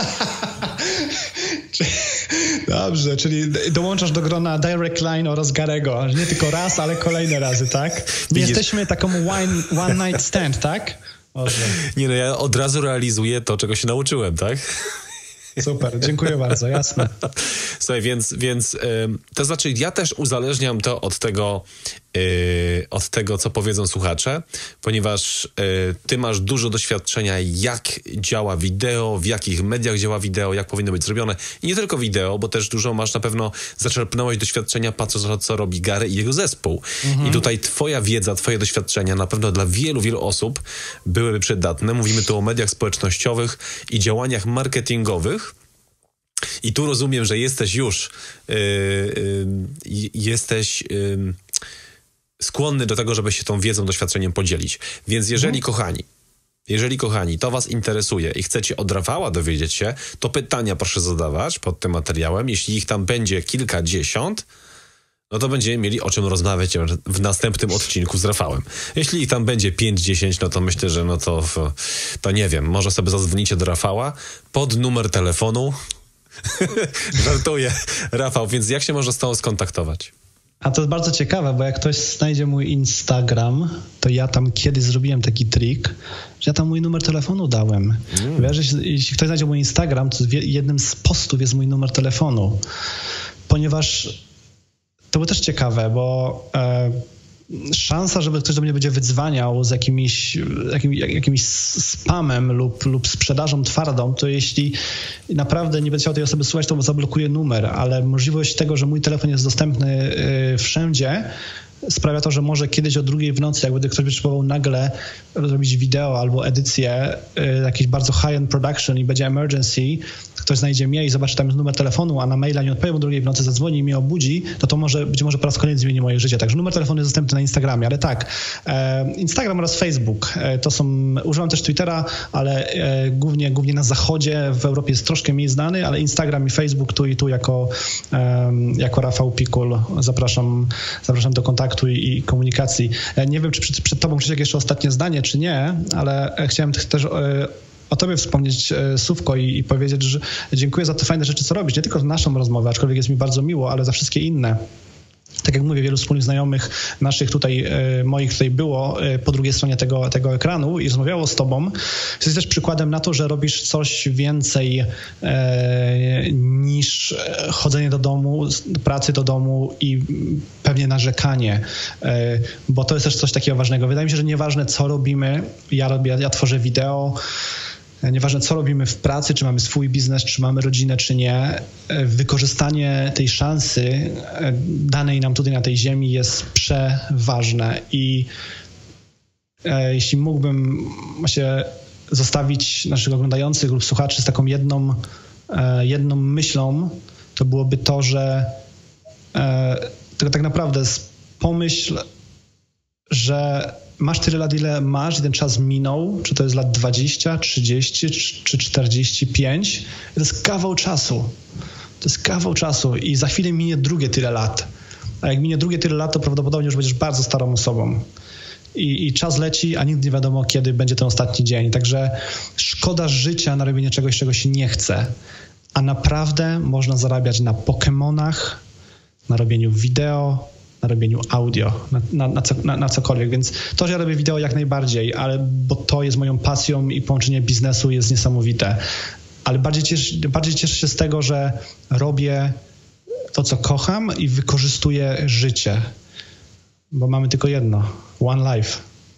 Dobrze, czyli dołączasz do grona Direct Line oraz Garego. Nie tylko raz, ale kolejne razy, tak? Nie Widzisz? Jesteśmy taką one, one night stand, tak? Może. Nie no, ja od razu realizuję to, czego się nauczyłem, tak? Super, dziękuję bardzo, jasne. Słuchaj, więc, więc yy, to znaczy ja też uzależniam to od tego, yy, od tego, co powiedzą słuchacze, ponieważ yy, ty masz dużo doświadczenia, jak działa wideo, w jakich mediach działa wideo, jak powinno być zrobione. I nie tylko wideo, bo też dużo masz na pewno, zaczerpnąłeś doświadczenia, patrząc na to, co robi Gary i jego zespół. Mhm. I tutaj twoja wiedza, twoje doświadczenia na pewno dla wielu, wielu osób byłyby przydatne. Mówimy tu o mediach społecznościowych i działaniach marketingowych. I tu rozumiem, że jesteś już yy, yy, jesteś yy, skłonny do tego, żeby się tą wiedzą, doświadczeniem podzielić. Więc jeżeli, mhm. kochani, jeżeli, kochani, to was interesuje i chcecie od Rafała dowiedzieć się, to pytania proszę zadawać pod tym materiałem. Jeśli ich tam będzie kilkadziesiąt, No to będziemy mieli o czym rozmawiać w następnym odcinku z Rafałem. Jeśli tam będzie pięć dziesięć, no to myślę, że no to, to nie wiem, może sobie zadzwonicie do Rafała pod numer telefonu. Żartuję, Rafał, więc jak się można z tobą skontaktować? A to jest bardzo ciekawe, bo jak ktoś znajdzie mój Instagram, to ja tam kiedyś zrobiłem taki trik, że ja tam mój numer telefonu dałem. Mm. Wiesz, jeśli, jeśli ktoś znajdzie mój Instagram, to jednym z postów jest mój numer telefonu. Ponieważ to było też ciekawe, bo e, szansa, żeby ktoś do mnie będzie wydzwaniał z jakimiś, jakim, jakimś spamem lub, lub sprzedażą twardą, to jeśli naprawdę nie będę chciał tej osoby słuchać, to zablokuję numer, ale możliwość tego, że mój telefon jest dostępny y, wszędzie, sprawia to, że może kiedyś o drugiej w nocy, jak będzie ktoś potrzebował nagle zrobić wideo albo edycję, y, jakiś bardzo high-end production i będzie emergency, ktoś znajdzie mnie i zobaczy tam jest numer telefonu, a na maila nie odpowiem o drugiej w nocy, zadzwoni i mnie obudzi, to to może, być może po raz kolejny zmieni moje życie. Także numer telefonu jest dostępny na Instagramie, ale tak, e, Instagram oraz Facebook, e, to są, używam też Twittera, ale e, głównie, głównie na zachodzie, w Europie jest troszkę mniej znany, ale Instagram i Facebook tu i tu jako, e, jako Rafał Pikul zapraszam, zapraszam do kontaktu i, i komunikacji. E, nie wiem, czy przed, przed tobą Krzysiek jeszcze ostatnie zdanie, czy nie, ale chciałem też e, o tobie wspomnieć, Sówko, i, i powiedzieć, że dziękuję za te fajne rzeczy, co robisz. Nie tylko za naszą rozmowę, aczkolwiek jest mi bardzo miło, ale za wszystkie inne. Tak jak mówię, wielu wspólnych znajomych naszych tutaj, moich tutaj było po drugiej stronie tego, tego ekranu i rozmawiało z tobą. Jesteś też przykładem na to, że robisz coś więcej e, niż chodzenie do domu, do pracy do domu i pewnie narzekanie, e, bo to jest też coś takiego ważnego. Wydaje mi się, że nieważne co robimy, ja robię, ja tworzę wideo, nieważne co robimy w pracy, czy mamy swój biznes, czy mamy rodzinę, czy nie, wykorzystanie tej szansy danej nam tutaj na tej ziemi jest przeważne i e, jeśli mógłbym się zostawić naszych oglądających lub słuchaczy z taką jedną, e, jedną myślą, to byłoby to, że e, to tak naprawdę pomyśl, że masz tyle lat, ile masz i ten czas minął, czy to jest lat dwadzieścia, trzydzieści czy czterdzieści pięć, to jest kawał czasu. To jest kawał czasu i za chwilę minie drugie tyle lat. A jak minie drugie tyle lat, to prawdopodobnie już będziesz bardzo starą osobą. I, i czas leci, a nigdy nie wiadomo, kiedy będzie ten ostatni dzień. Także szkoda życia na robienie czegoś, czego się nie chce. A naprawdę można zarabiać na Pokemonach, na robieniu wideo, na robieniu audio, na, na, na, co, na, na cokolwiek. Więc to, że ja robię wideo jak najbardziej, ale bo to jest moją pasją i połączenie biznesu jest niesamowite. Ale bardziej cieszę, bardziej cieszę się z tego, że robię to, co kocham i wykorzystuję życie. Bo mamy tylko jedno. One life.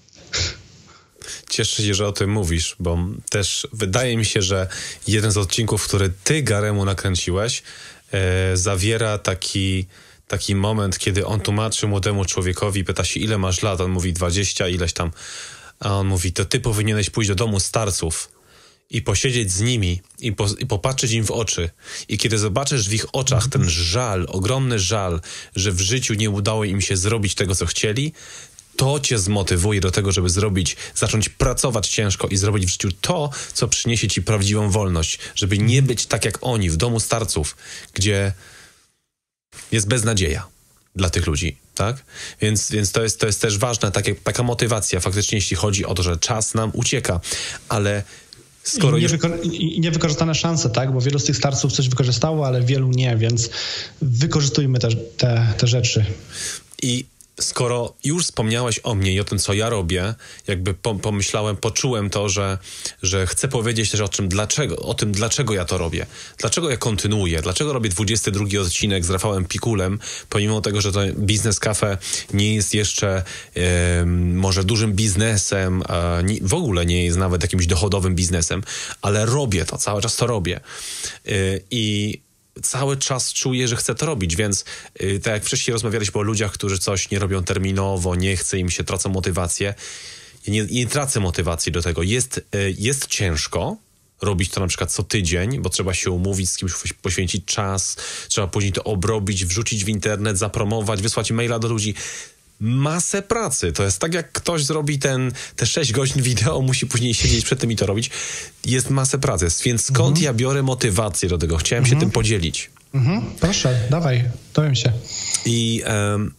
Cieszę się, że o tym mówisz, bo też wydaje mi się, że jeden z odcinków, który ty, Garemu, nakręciłeś, e, zawiera taki... taki moment, kiedy on tłumaczy młodemu człowiekowi, pyta się, ile masz lat, on mówi dwadzieścia, ileś tam, a on mówi, to ty powinieneś pójść do domu starców i posiedzieć z nimi i, po, i popatrzeć im w oczy. I kiedy zobaczysz w ich oczach ten żal, ogromny żal, że w życiu nie udało im się zrobić tego, co chcieli, to cię zmotywuje do tego, żeby zrobić, zacząć pracować ciężko i zrobić w życiu to, co przyniesie ci prawdziwą wolność, żeby nie być tak jak oni w domu starców, gdzie jest beznadzieja dla tych ludzi, tak? Więc, więc to jest, to jest też ważna taka, taka motywacja faktycznie, jeśli chodzi o to, że czas nam ucieka, ale skoro... I, już... niewyko- i niewykorzystane szanse, tak? Bo wielu z tych starców coś wykorzystało, ale wielu nie, więc wykorzystujmy te, te, te rzeczy. I skoro już wspomniałeś o mnie i o tym, co ja robię, jakby pomyślałem, poczułem to, że, że chcę powiedzieć też o czym, dlaczego, o tym, dlaczego ja to robię. Dlaczego ja kontynuuję, dlaczego robię dwudziesty drugi odcinek z Rafałem Pikulem, pomimo tego, że to Biznes Cafe nie jest jeszcze e, może dużym biznesem, e, nie, w ogóle nie jest nawet jakimś dochodowym biznesem, ale robię to, cały czas to robię. E, I cały czas czuję, że chcę to robić, więc yy, tak jak wcześniej rozmawialiśmy o ludziach, którzy coś nie robią terminowo, nie chce im się, tracą motywację. Nie, nie tracę motywacji do tego. Jest, yy, jest ciężko robić to na przykład co tydzień, bo trzeba się umówić, z kimś poświęcić czas, trzeba później to obrobić, wrzucić w internet, zapromować, wysłać maila do ludzi. Masę pracy. To jest tak, jak ktoś zrobi ten, te sześć godzin wideo, musi później siedzieć przed tym i to robić. Jest masę pracy. Więc skąd mhm. ja biorę motywację do tego? Chciałem mhm. się tym podzielić. Mhm, proszę, dawaj, dowiem się. I um,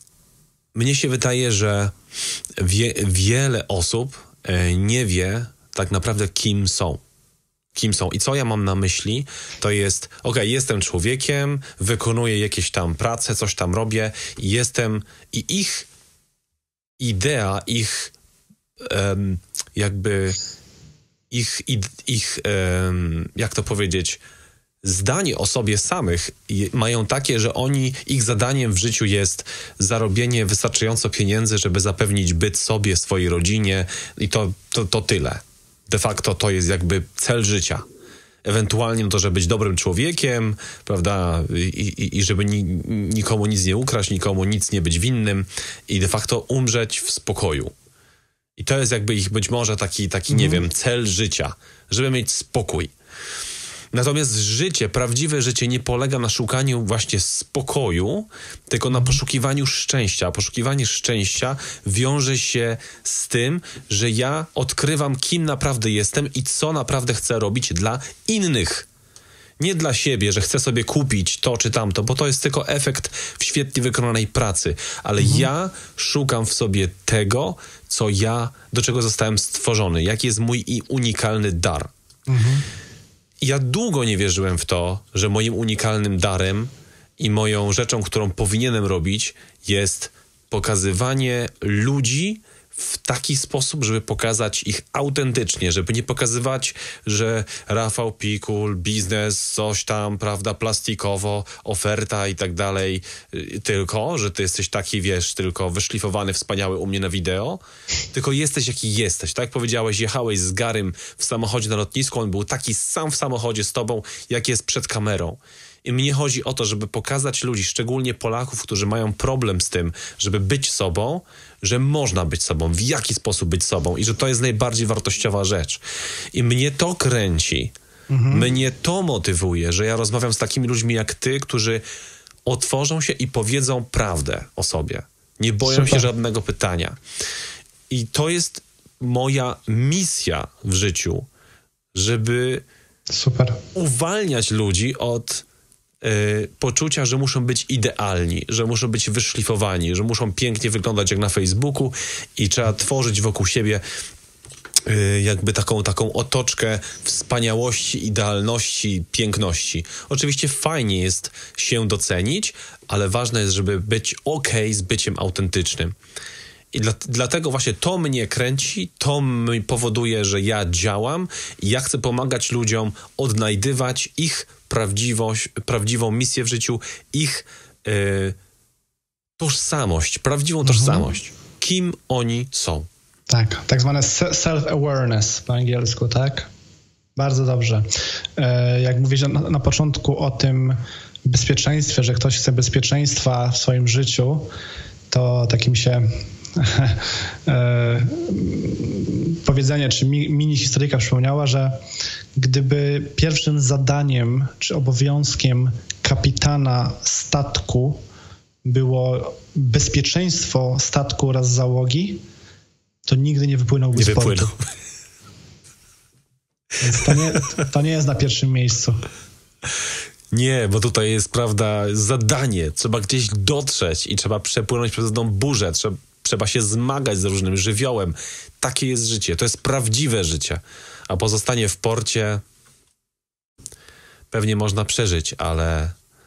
mnie się wydaje, że wie, wiele osób e, nie wie tak naprawdę, kim są. Kim są. I co ja mam na myśli, to jest, okej, okay, jestem człowiekiem, wykonuję jakieś tam prace, coś tam robię i jestem, i ich idea, ich um, jakby, ich, ich, ich um, jak to powiedzieć, zdanie o sobie samych mają takie, że oni, ich zadaniem w życiu jest zarobienie wystarczająco pieniędzy, żeby zapewnić byt sobie, swojej rodzinie i to, to, to tyle. De facto to jest jakby cel życia. Ewentualnie to, żeby być dobrym człowiekiem, prawda, i, i, i żeby ni, nikomu nic nie ukraść, nikomu nic nie być winnym i de facto umrzeć w spokoju. I to jest jakby ich być może taki, taki mm. nie wiem, cel życia, żeby mieć spokój. Natomiast życie, prawdziwe życie nie polega na szukaniu właśnie spokoju, tylko na poszukiwaniu szczęścia. A poszukiwanie szczęścia wiąże się z tym, że ja odkrywam, kim naprawdę jestem i co naprawdę chcę robić dla innych. Nie dla siebie, że chcę sobie kupić to czy tamto, bo to jest tylko efekt w świetnie wykonanej pracy. Ale mhm. ja szukam w sobie tego, co ja, do czego zostałem stworzony. Jaki jest mój unikalny dar. Mhm. Ja długo nie wierzyłem w to, że moim unikalnym darem i moją rzeczą, którą powinienem robić, jest pokazywanie ludzi w taki sposób, żeby pokazać ich autentycznie, żeby nie pokazywać, że Rafał Pikul, biznes, coś tam, prawda, plastikowo, oferta i tak dalej, tylko, że ty jesteś taki, wiesz, tylko wyszlifowany, wspaniały u mnie na wideo, tylko jesteś jaki jesteś. Tak jak powiedziałeś, jechałeś z Garym w samochodzie na lotnisku, on był taki sam w samochodzie z tobą, jak jest przed kamerą. I mnie chodzi o to, żeby pokazać ludzi, szczególnie Polaków, którzy mają problem z tym, żeby być sobą, że można być sobą, w jaki sposób być sobą i że to jest najbardziej wartościowa rzecz. I mnie to kręci, mhm. mnie to motywuje, że ja rozmawiam z takimi ludźmi jak ty, którzy otworzą się i powiedzą prawdę o sobie. Nie boją Super. się żadnego pytania. I to jest moja misja w życiu, żeby Super. uwalniać ludzi od y, poczucia, że muszą być idealni, że muszą być wyszlifowani, że muszą pięknie wyglądać jak na Facebooku i trzeba tworzyć wokół siebie y, jakby taką, taką otoczkę wspaniałości, idealności, piękności. Oczywiście fajnie jest się docenić, ale ważne jest, żeby być okej z byciem autentycznym. I dla, dlatego właśnie to mnie kręci, to mi powoduje, że ja działam i ja chcę pomagać ludziom odnajdywać ich prawdziwość, prawdziwą misję w życiu, ich y, tożsamość, prawdziwą mhm. tożsamość. Kim oni są. Tak, tak zwane self-awareness po angielsku, tak? Bardzo dobrze. E, jak mówisz na, na początku o tym bezpieczeństwie, że ktoś chce bezpieczeństwa w swoim życiu, to takim się e, powiedzenie, czy mi, mini historyjka przypomniała, że gdyby pierwszym zadaniem czy obowiązkiem kapitana statku było bezpieczeństwo statku oraz załogi, to nigdy nie wypłynąłby nie z portu. Wypłynął. Więc to nie, to nie jest na pierwszym miejscu. Nie, bo tutaj jest, prawda, zadanie. Trzeba gdzieś dotrzeć i trzeba przepłynąć przez tą burzę. Trzeba, trzeba się zmagać z różnym żywiołem. Takie jest życie. To jest prawdziwe życie. A pozostanie w porcie pewnie można przeżyć, ale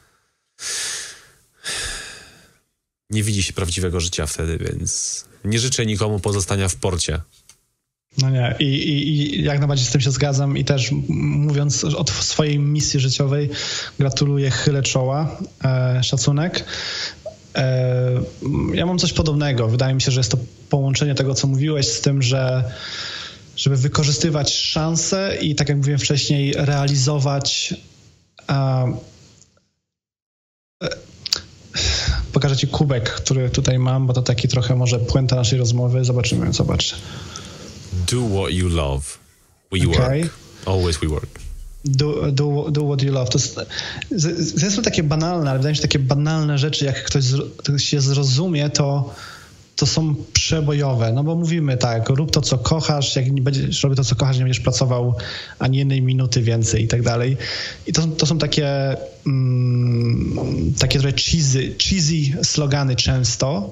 nie widzi się prawdziwego życia wtedy, więc nie życzę nikomu pozostania w porcie. No nie, I, i, i jak najbardziej z tym się zgadzam i też mówiąc o swojej misji życiowej, gratuluję, chylę czoła, e, szacunek. E, ja mam coś podobnego. Wydaje mi się, że jest to połączenie tego, co mówiłeś, z tym, że żeby wykorzystywać szanse i tak jak mówiłem wcześniej, realizować e, e, pokażę ci kubek, który tutaj mam, bo to taki trochę może puenta naszej rozmowy. Zobaczymy, zobacz. Do what you love. We okay. work. Always we work. Do, do, do what you love. To jest, to jest takie banalne, ale wydaje mi się, takie banalne rzeczy, jak ktoś, ktoś je zrozumie, to, to są przebojowe, no bo mówimy tak, rób to, co kochasz, jak nie będziesz robił to, co kochasz, nie będziesz pracował ani jednej minuty więcej i tak dalej. I to, to są takie mm, takie trochę cheesy, cheesy slogany często,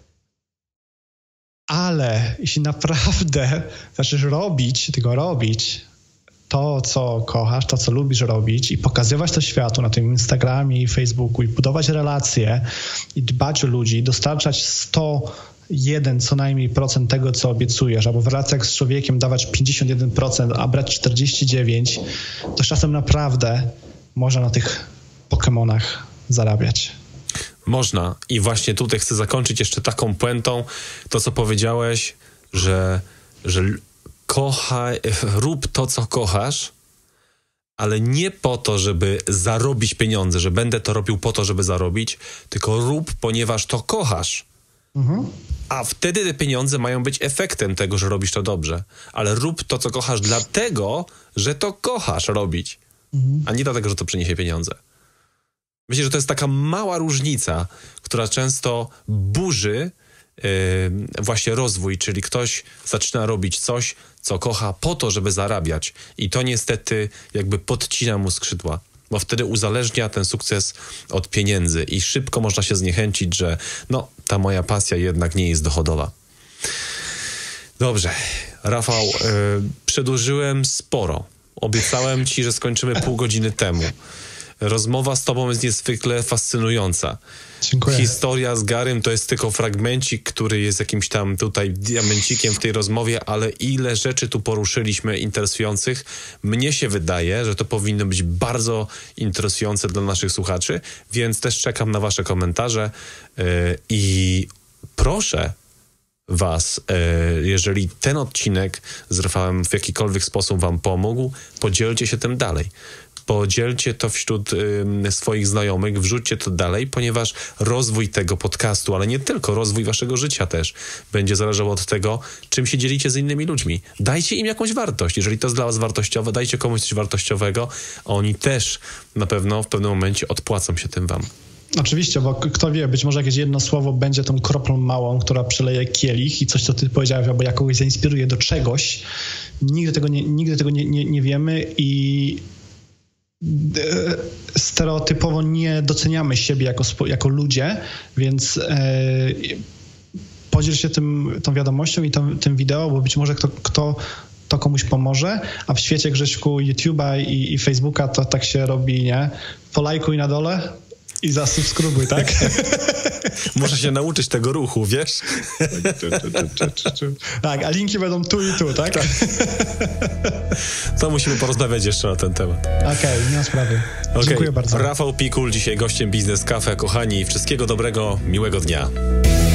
ale jeśli naprawdę zaczniesz robić, tylko robić to, co kochasz, to, co lubisz robić i pokazywać to światu na tym Instagramie i Facebooku i budować relacje i dbać o ludzi, dostarczać sto jeden co najmniej procent tego, co obiecujesz, albo w relacjach z człowiekiem dawać pięćdziesiąt jeden procent, a brać czterdzieści dziewięć procent, to czasem naprawdę można na tych Pokemonach zarabiać. Można. I właśnie tutaj chcę zakończyć jeszcze taką puentą, to co powiedziałeś, że, że kochaj, rób to, co kochasz, ale nie po to, żeby zarobić pieniądze, że będę to robił po to, żeby zarobić, tylko rób, ponieważ to kochasz. Mhm. A wtedy te pieniądze mają być efektem tego, że robisz to dobrze. Ale rób to, co kochasz dlatego, że to kochasz robić, mhm. a nie dlatego, że to przyniesie pieniądze. Myślę, że to jest taka mała różnica, która często burzy yy, właśnie rozwój, czyli ktoś zaczyna robić coś, co kocha po to, żeby zarabiać i to niestety jakby podcina mu skrzydła, bo wtedy uzależnia ten sukces od pieniędzy i szybko można się zniechęcić, że no, ta moja pasja jednak nie jest dochodowa. Dobrze, Rafał, yy, przedłużyłem sporo. Obiecałem ci, że skończymy pół godziny temu. Rozmowa z tobą jest niezwykle fascynująca. Dziękuję. Historia z Garym to jest tylko fragmencik, który jest jakimś tam tutaj diamencikiem w tej rozmowie, ale ile rzeczy tu poruszyliśmy interesujących. Mnie się wydaje, że to powinno być bardzo interesujące dla naszych słuchaczy, więc też czekam na wasze komentarze yy, i proszę was, yy, jeżeli ten odcinek z Rafałem w jakikolwiek sposób wam pomógł, podzielcie się tym dalej. Podzielcie to wśród y, swoich znajomych, wrzućcie to dalej, ponieważ rozwój tego podcastu, ale nie tylko, rozwój waszego życia też będzie zależał od tego, czym się dzielicie z innymi ludźmi. Dajcie im jakąś wartość. Jeżeli to jest dla was wartościowe, dajcie komuś coś wartościowego, a oni też na pewno w pewnym momencie odpłacą się tym wam. Oczywiście, bo kto wie, być może jakieś jedno słowo będzie tą kroplą małą, która przeleje kielich i coś, co ty powiedziałeś, albo ja kogoś zainspiruje do czegoś. Nigdy tego nie, nigdy tego nie, nie, nie wiemy i stereotypowo nie doceniamy siebie jako, jako ludzie, więc e, podziel się tym, tą wiadomością i tą, tym wideo, bo być może kto, kto to komuś pomoże, a w świecie, Grześku, YouTube'a i, i Facebooka to tak się robi, nie? Polajkuj na dole i zasubskrybuj, tak? Muszę się nauczyć tego ruchu, wiesz? Tak, a linki będą tu i tu, tak? To musimy porozmawiać jeszcze na ten temat. Okej, okay, nie ma sprawy. Okay. Dziękuję bardzo. Rafał Pikul, dzisiaj gościem Biznes Cafe. Kochani, wszystkiego dobrego, miłego dnia.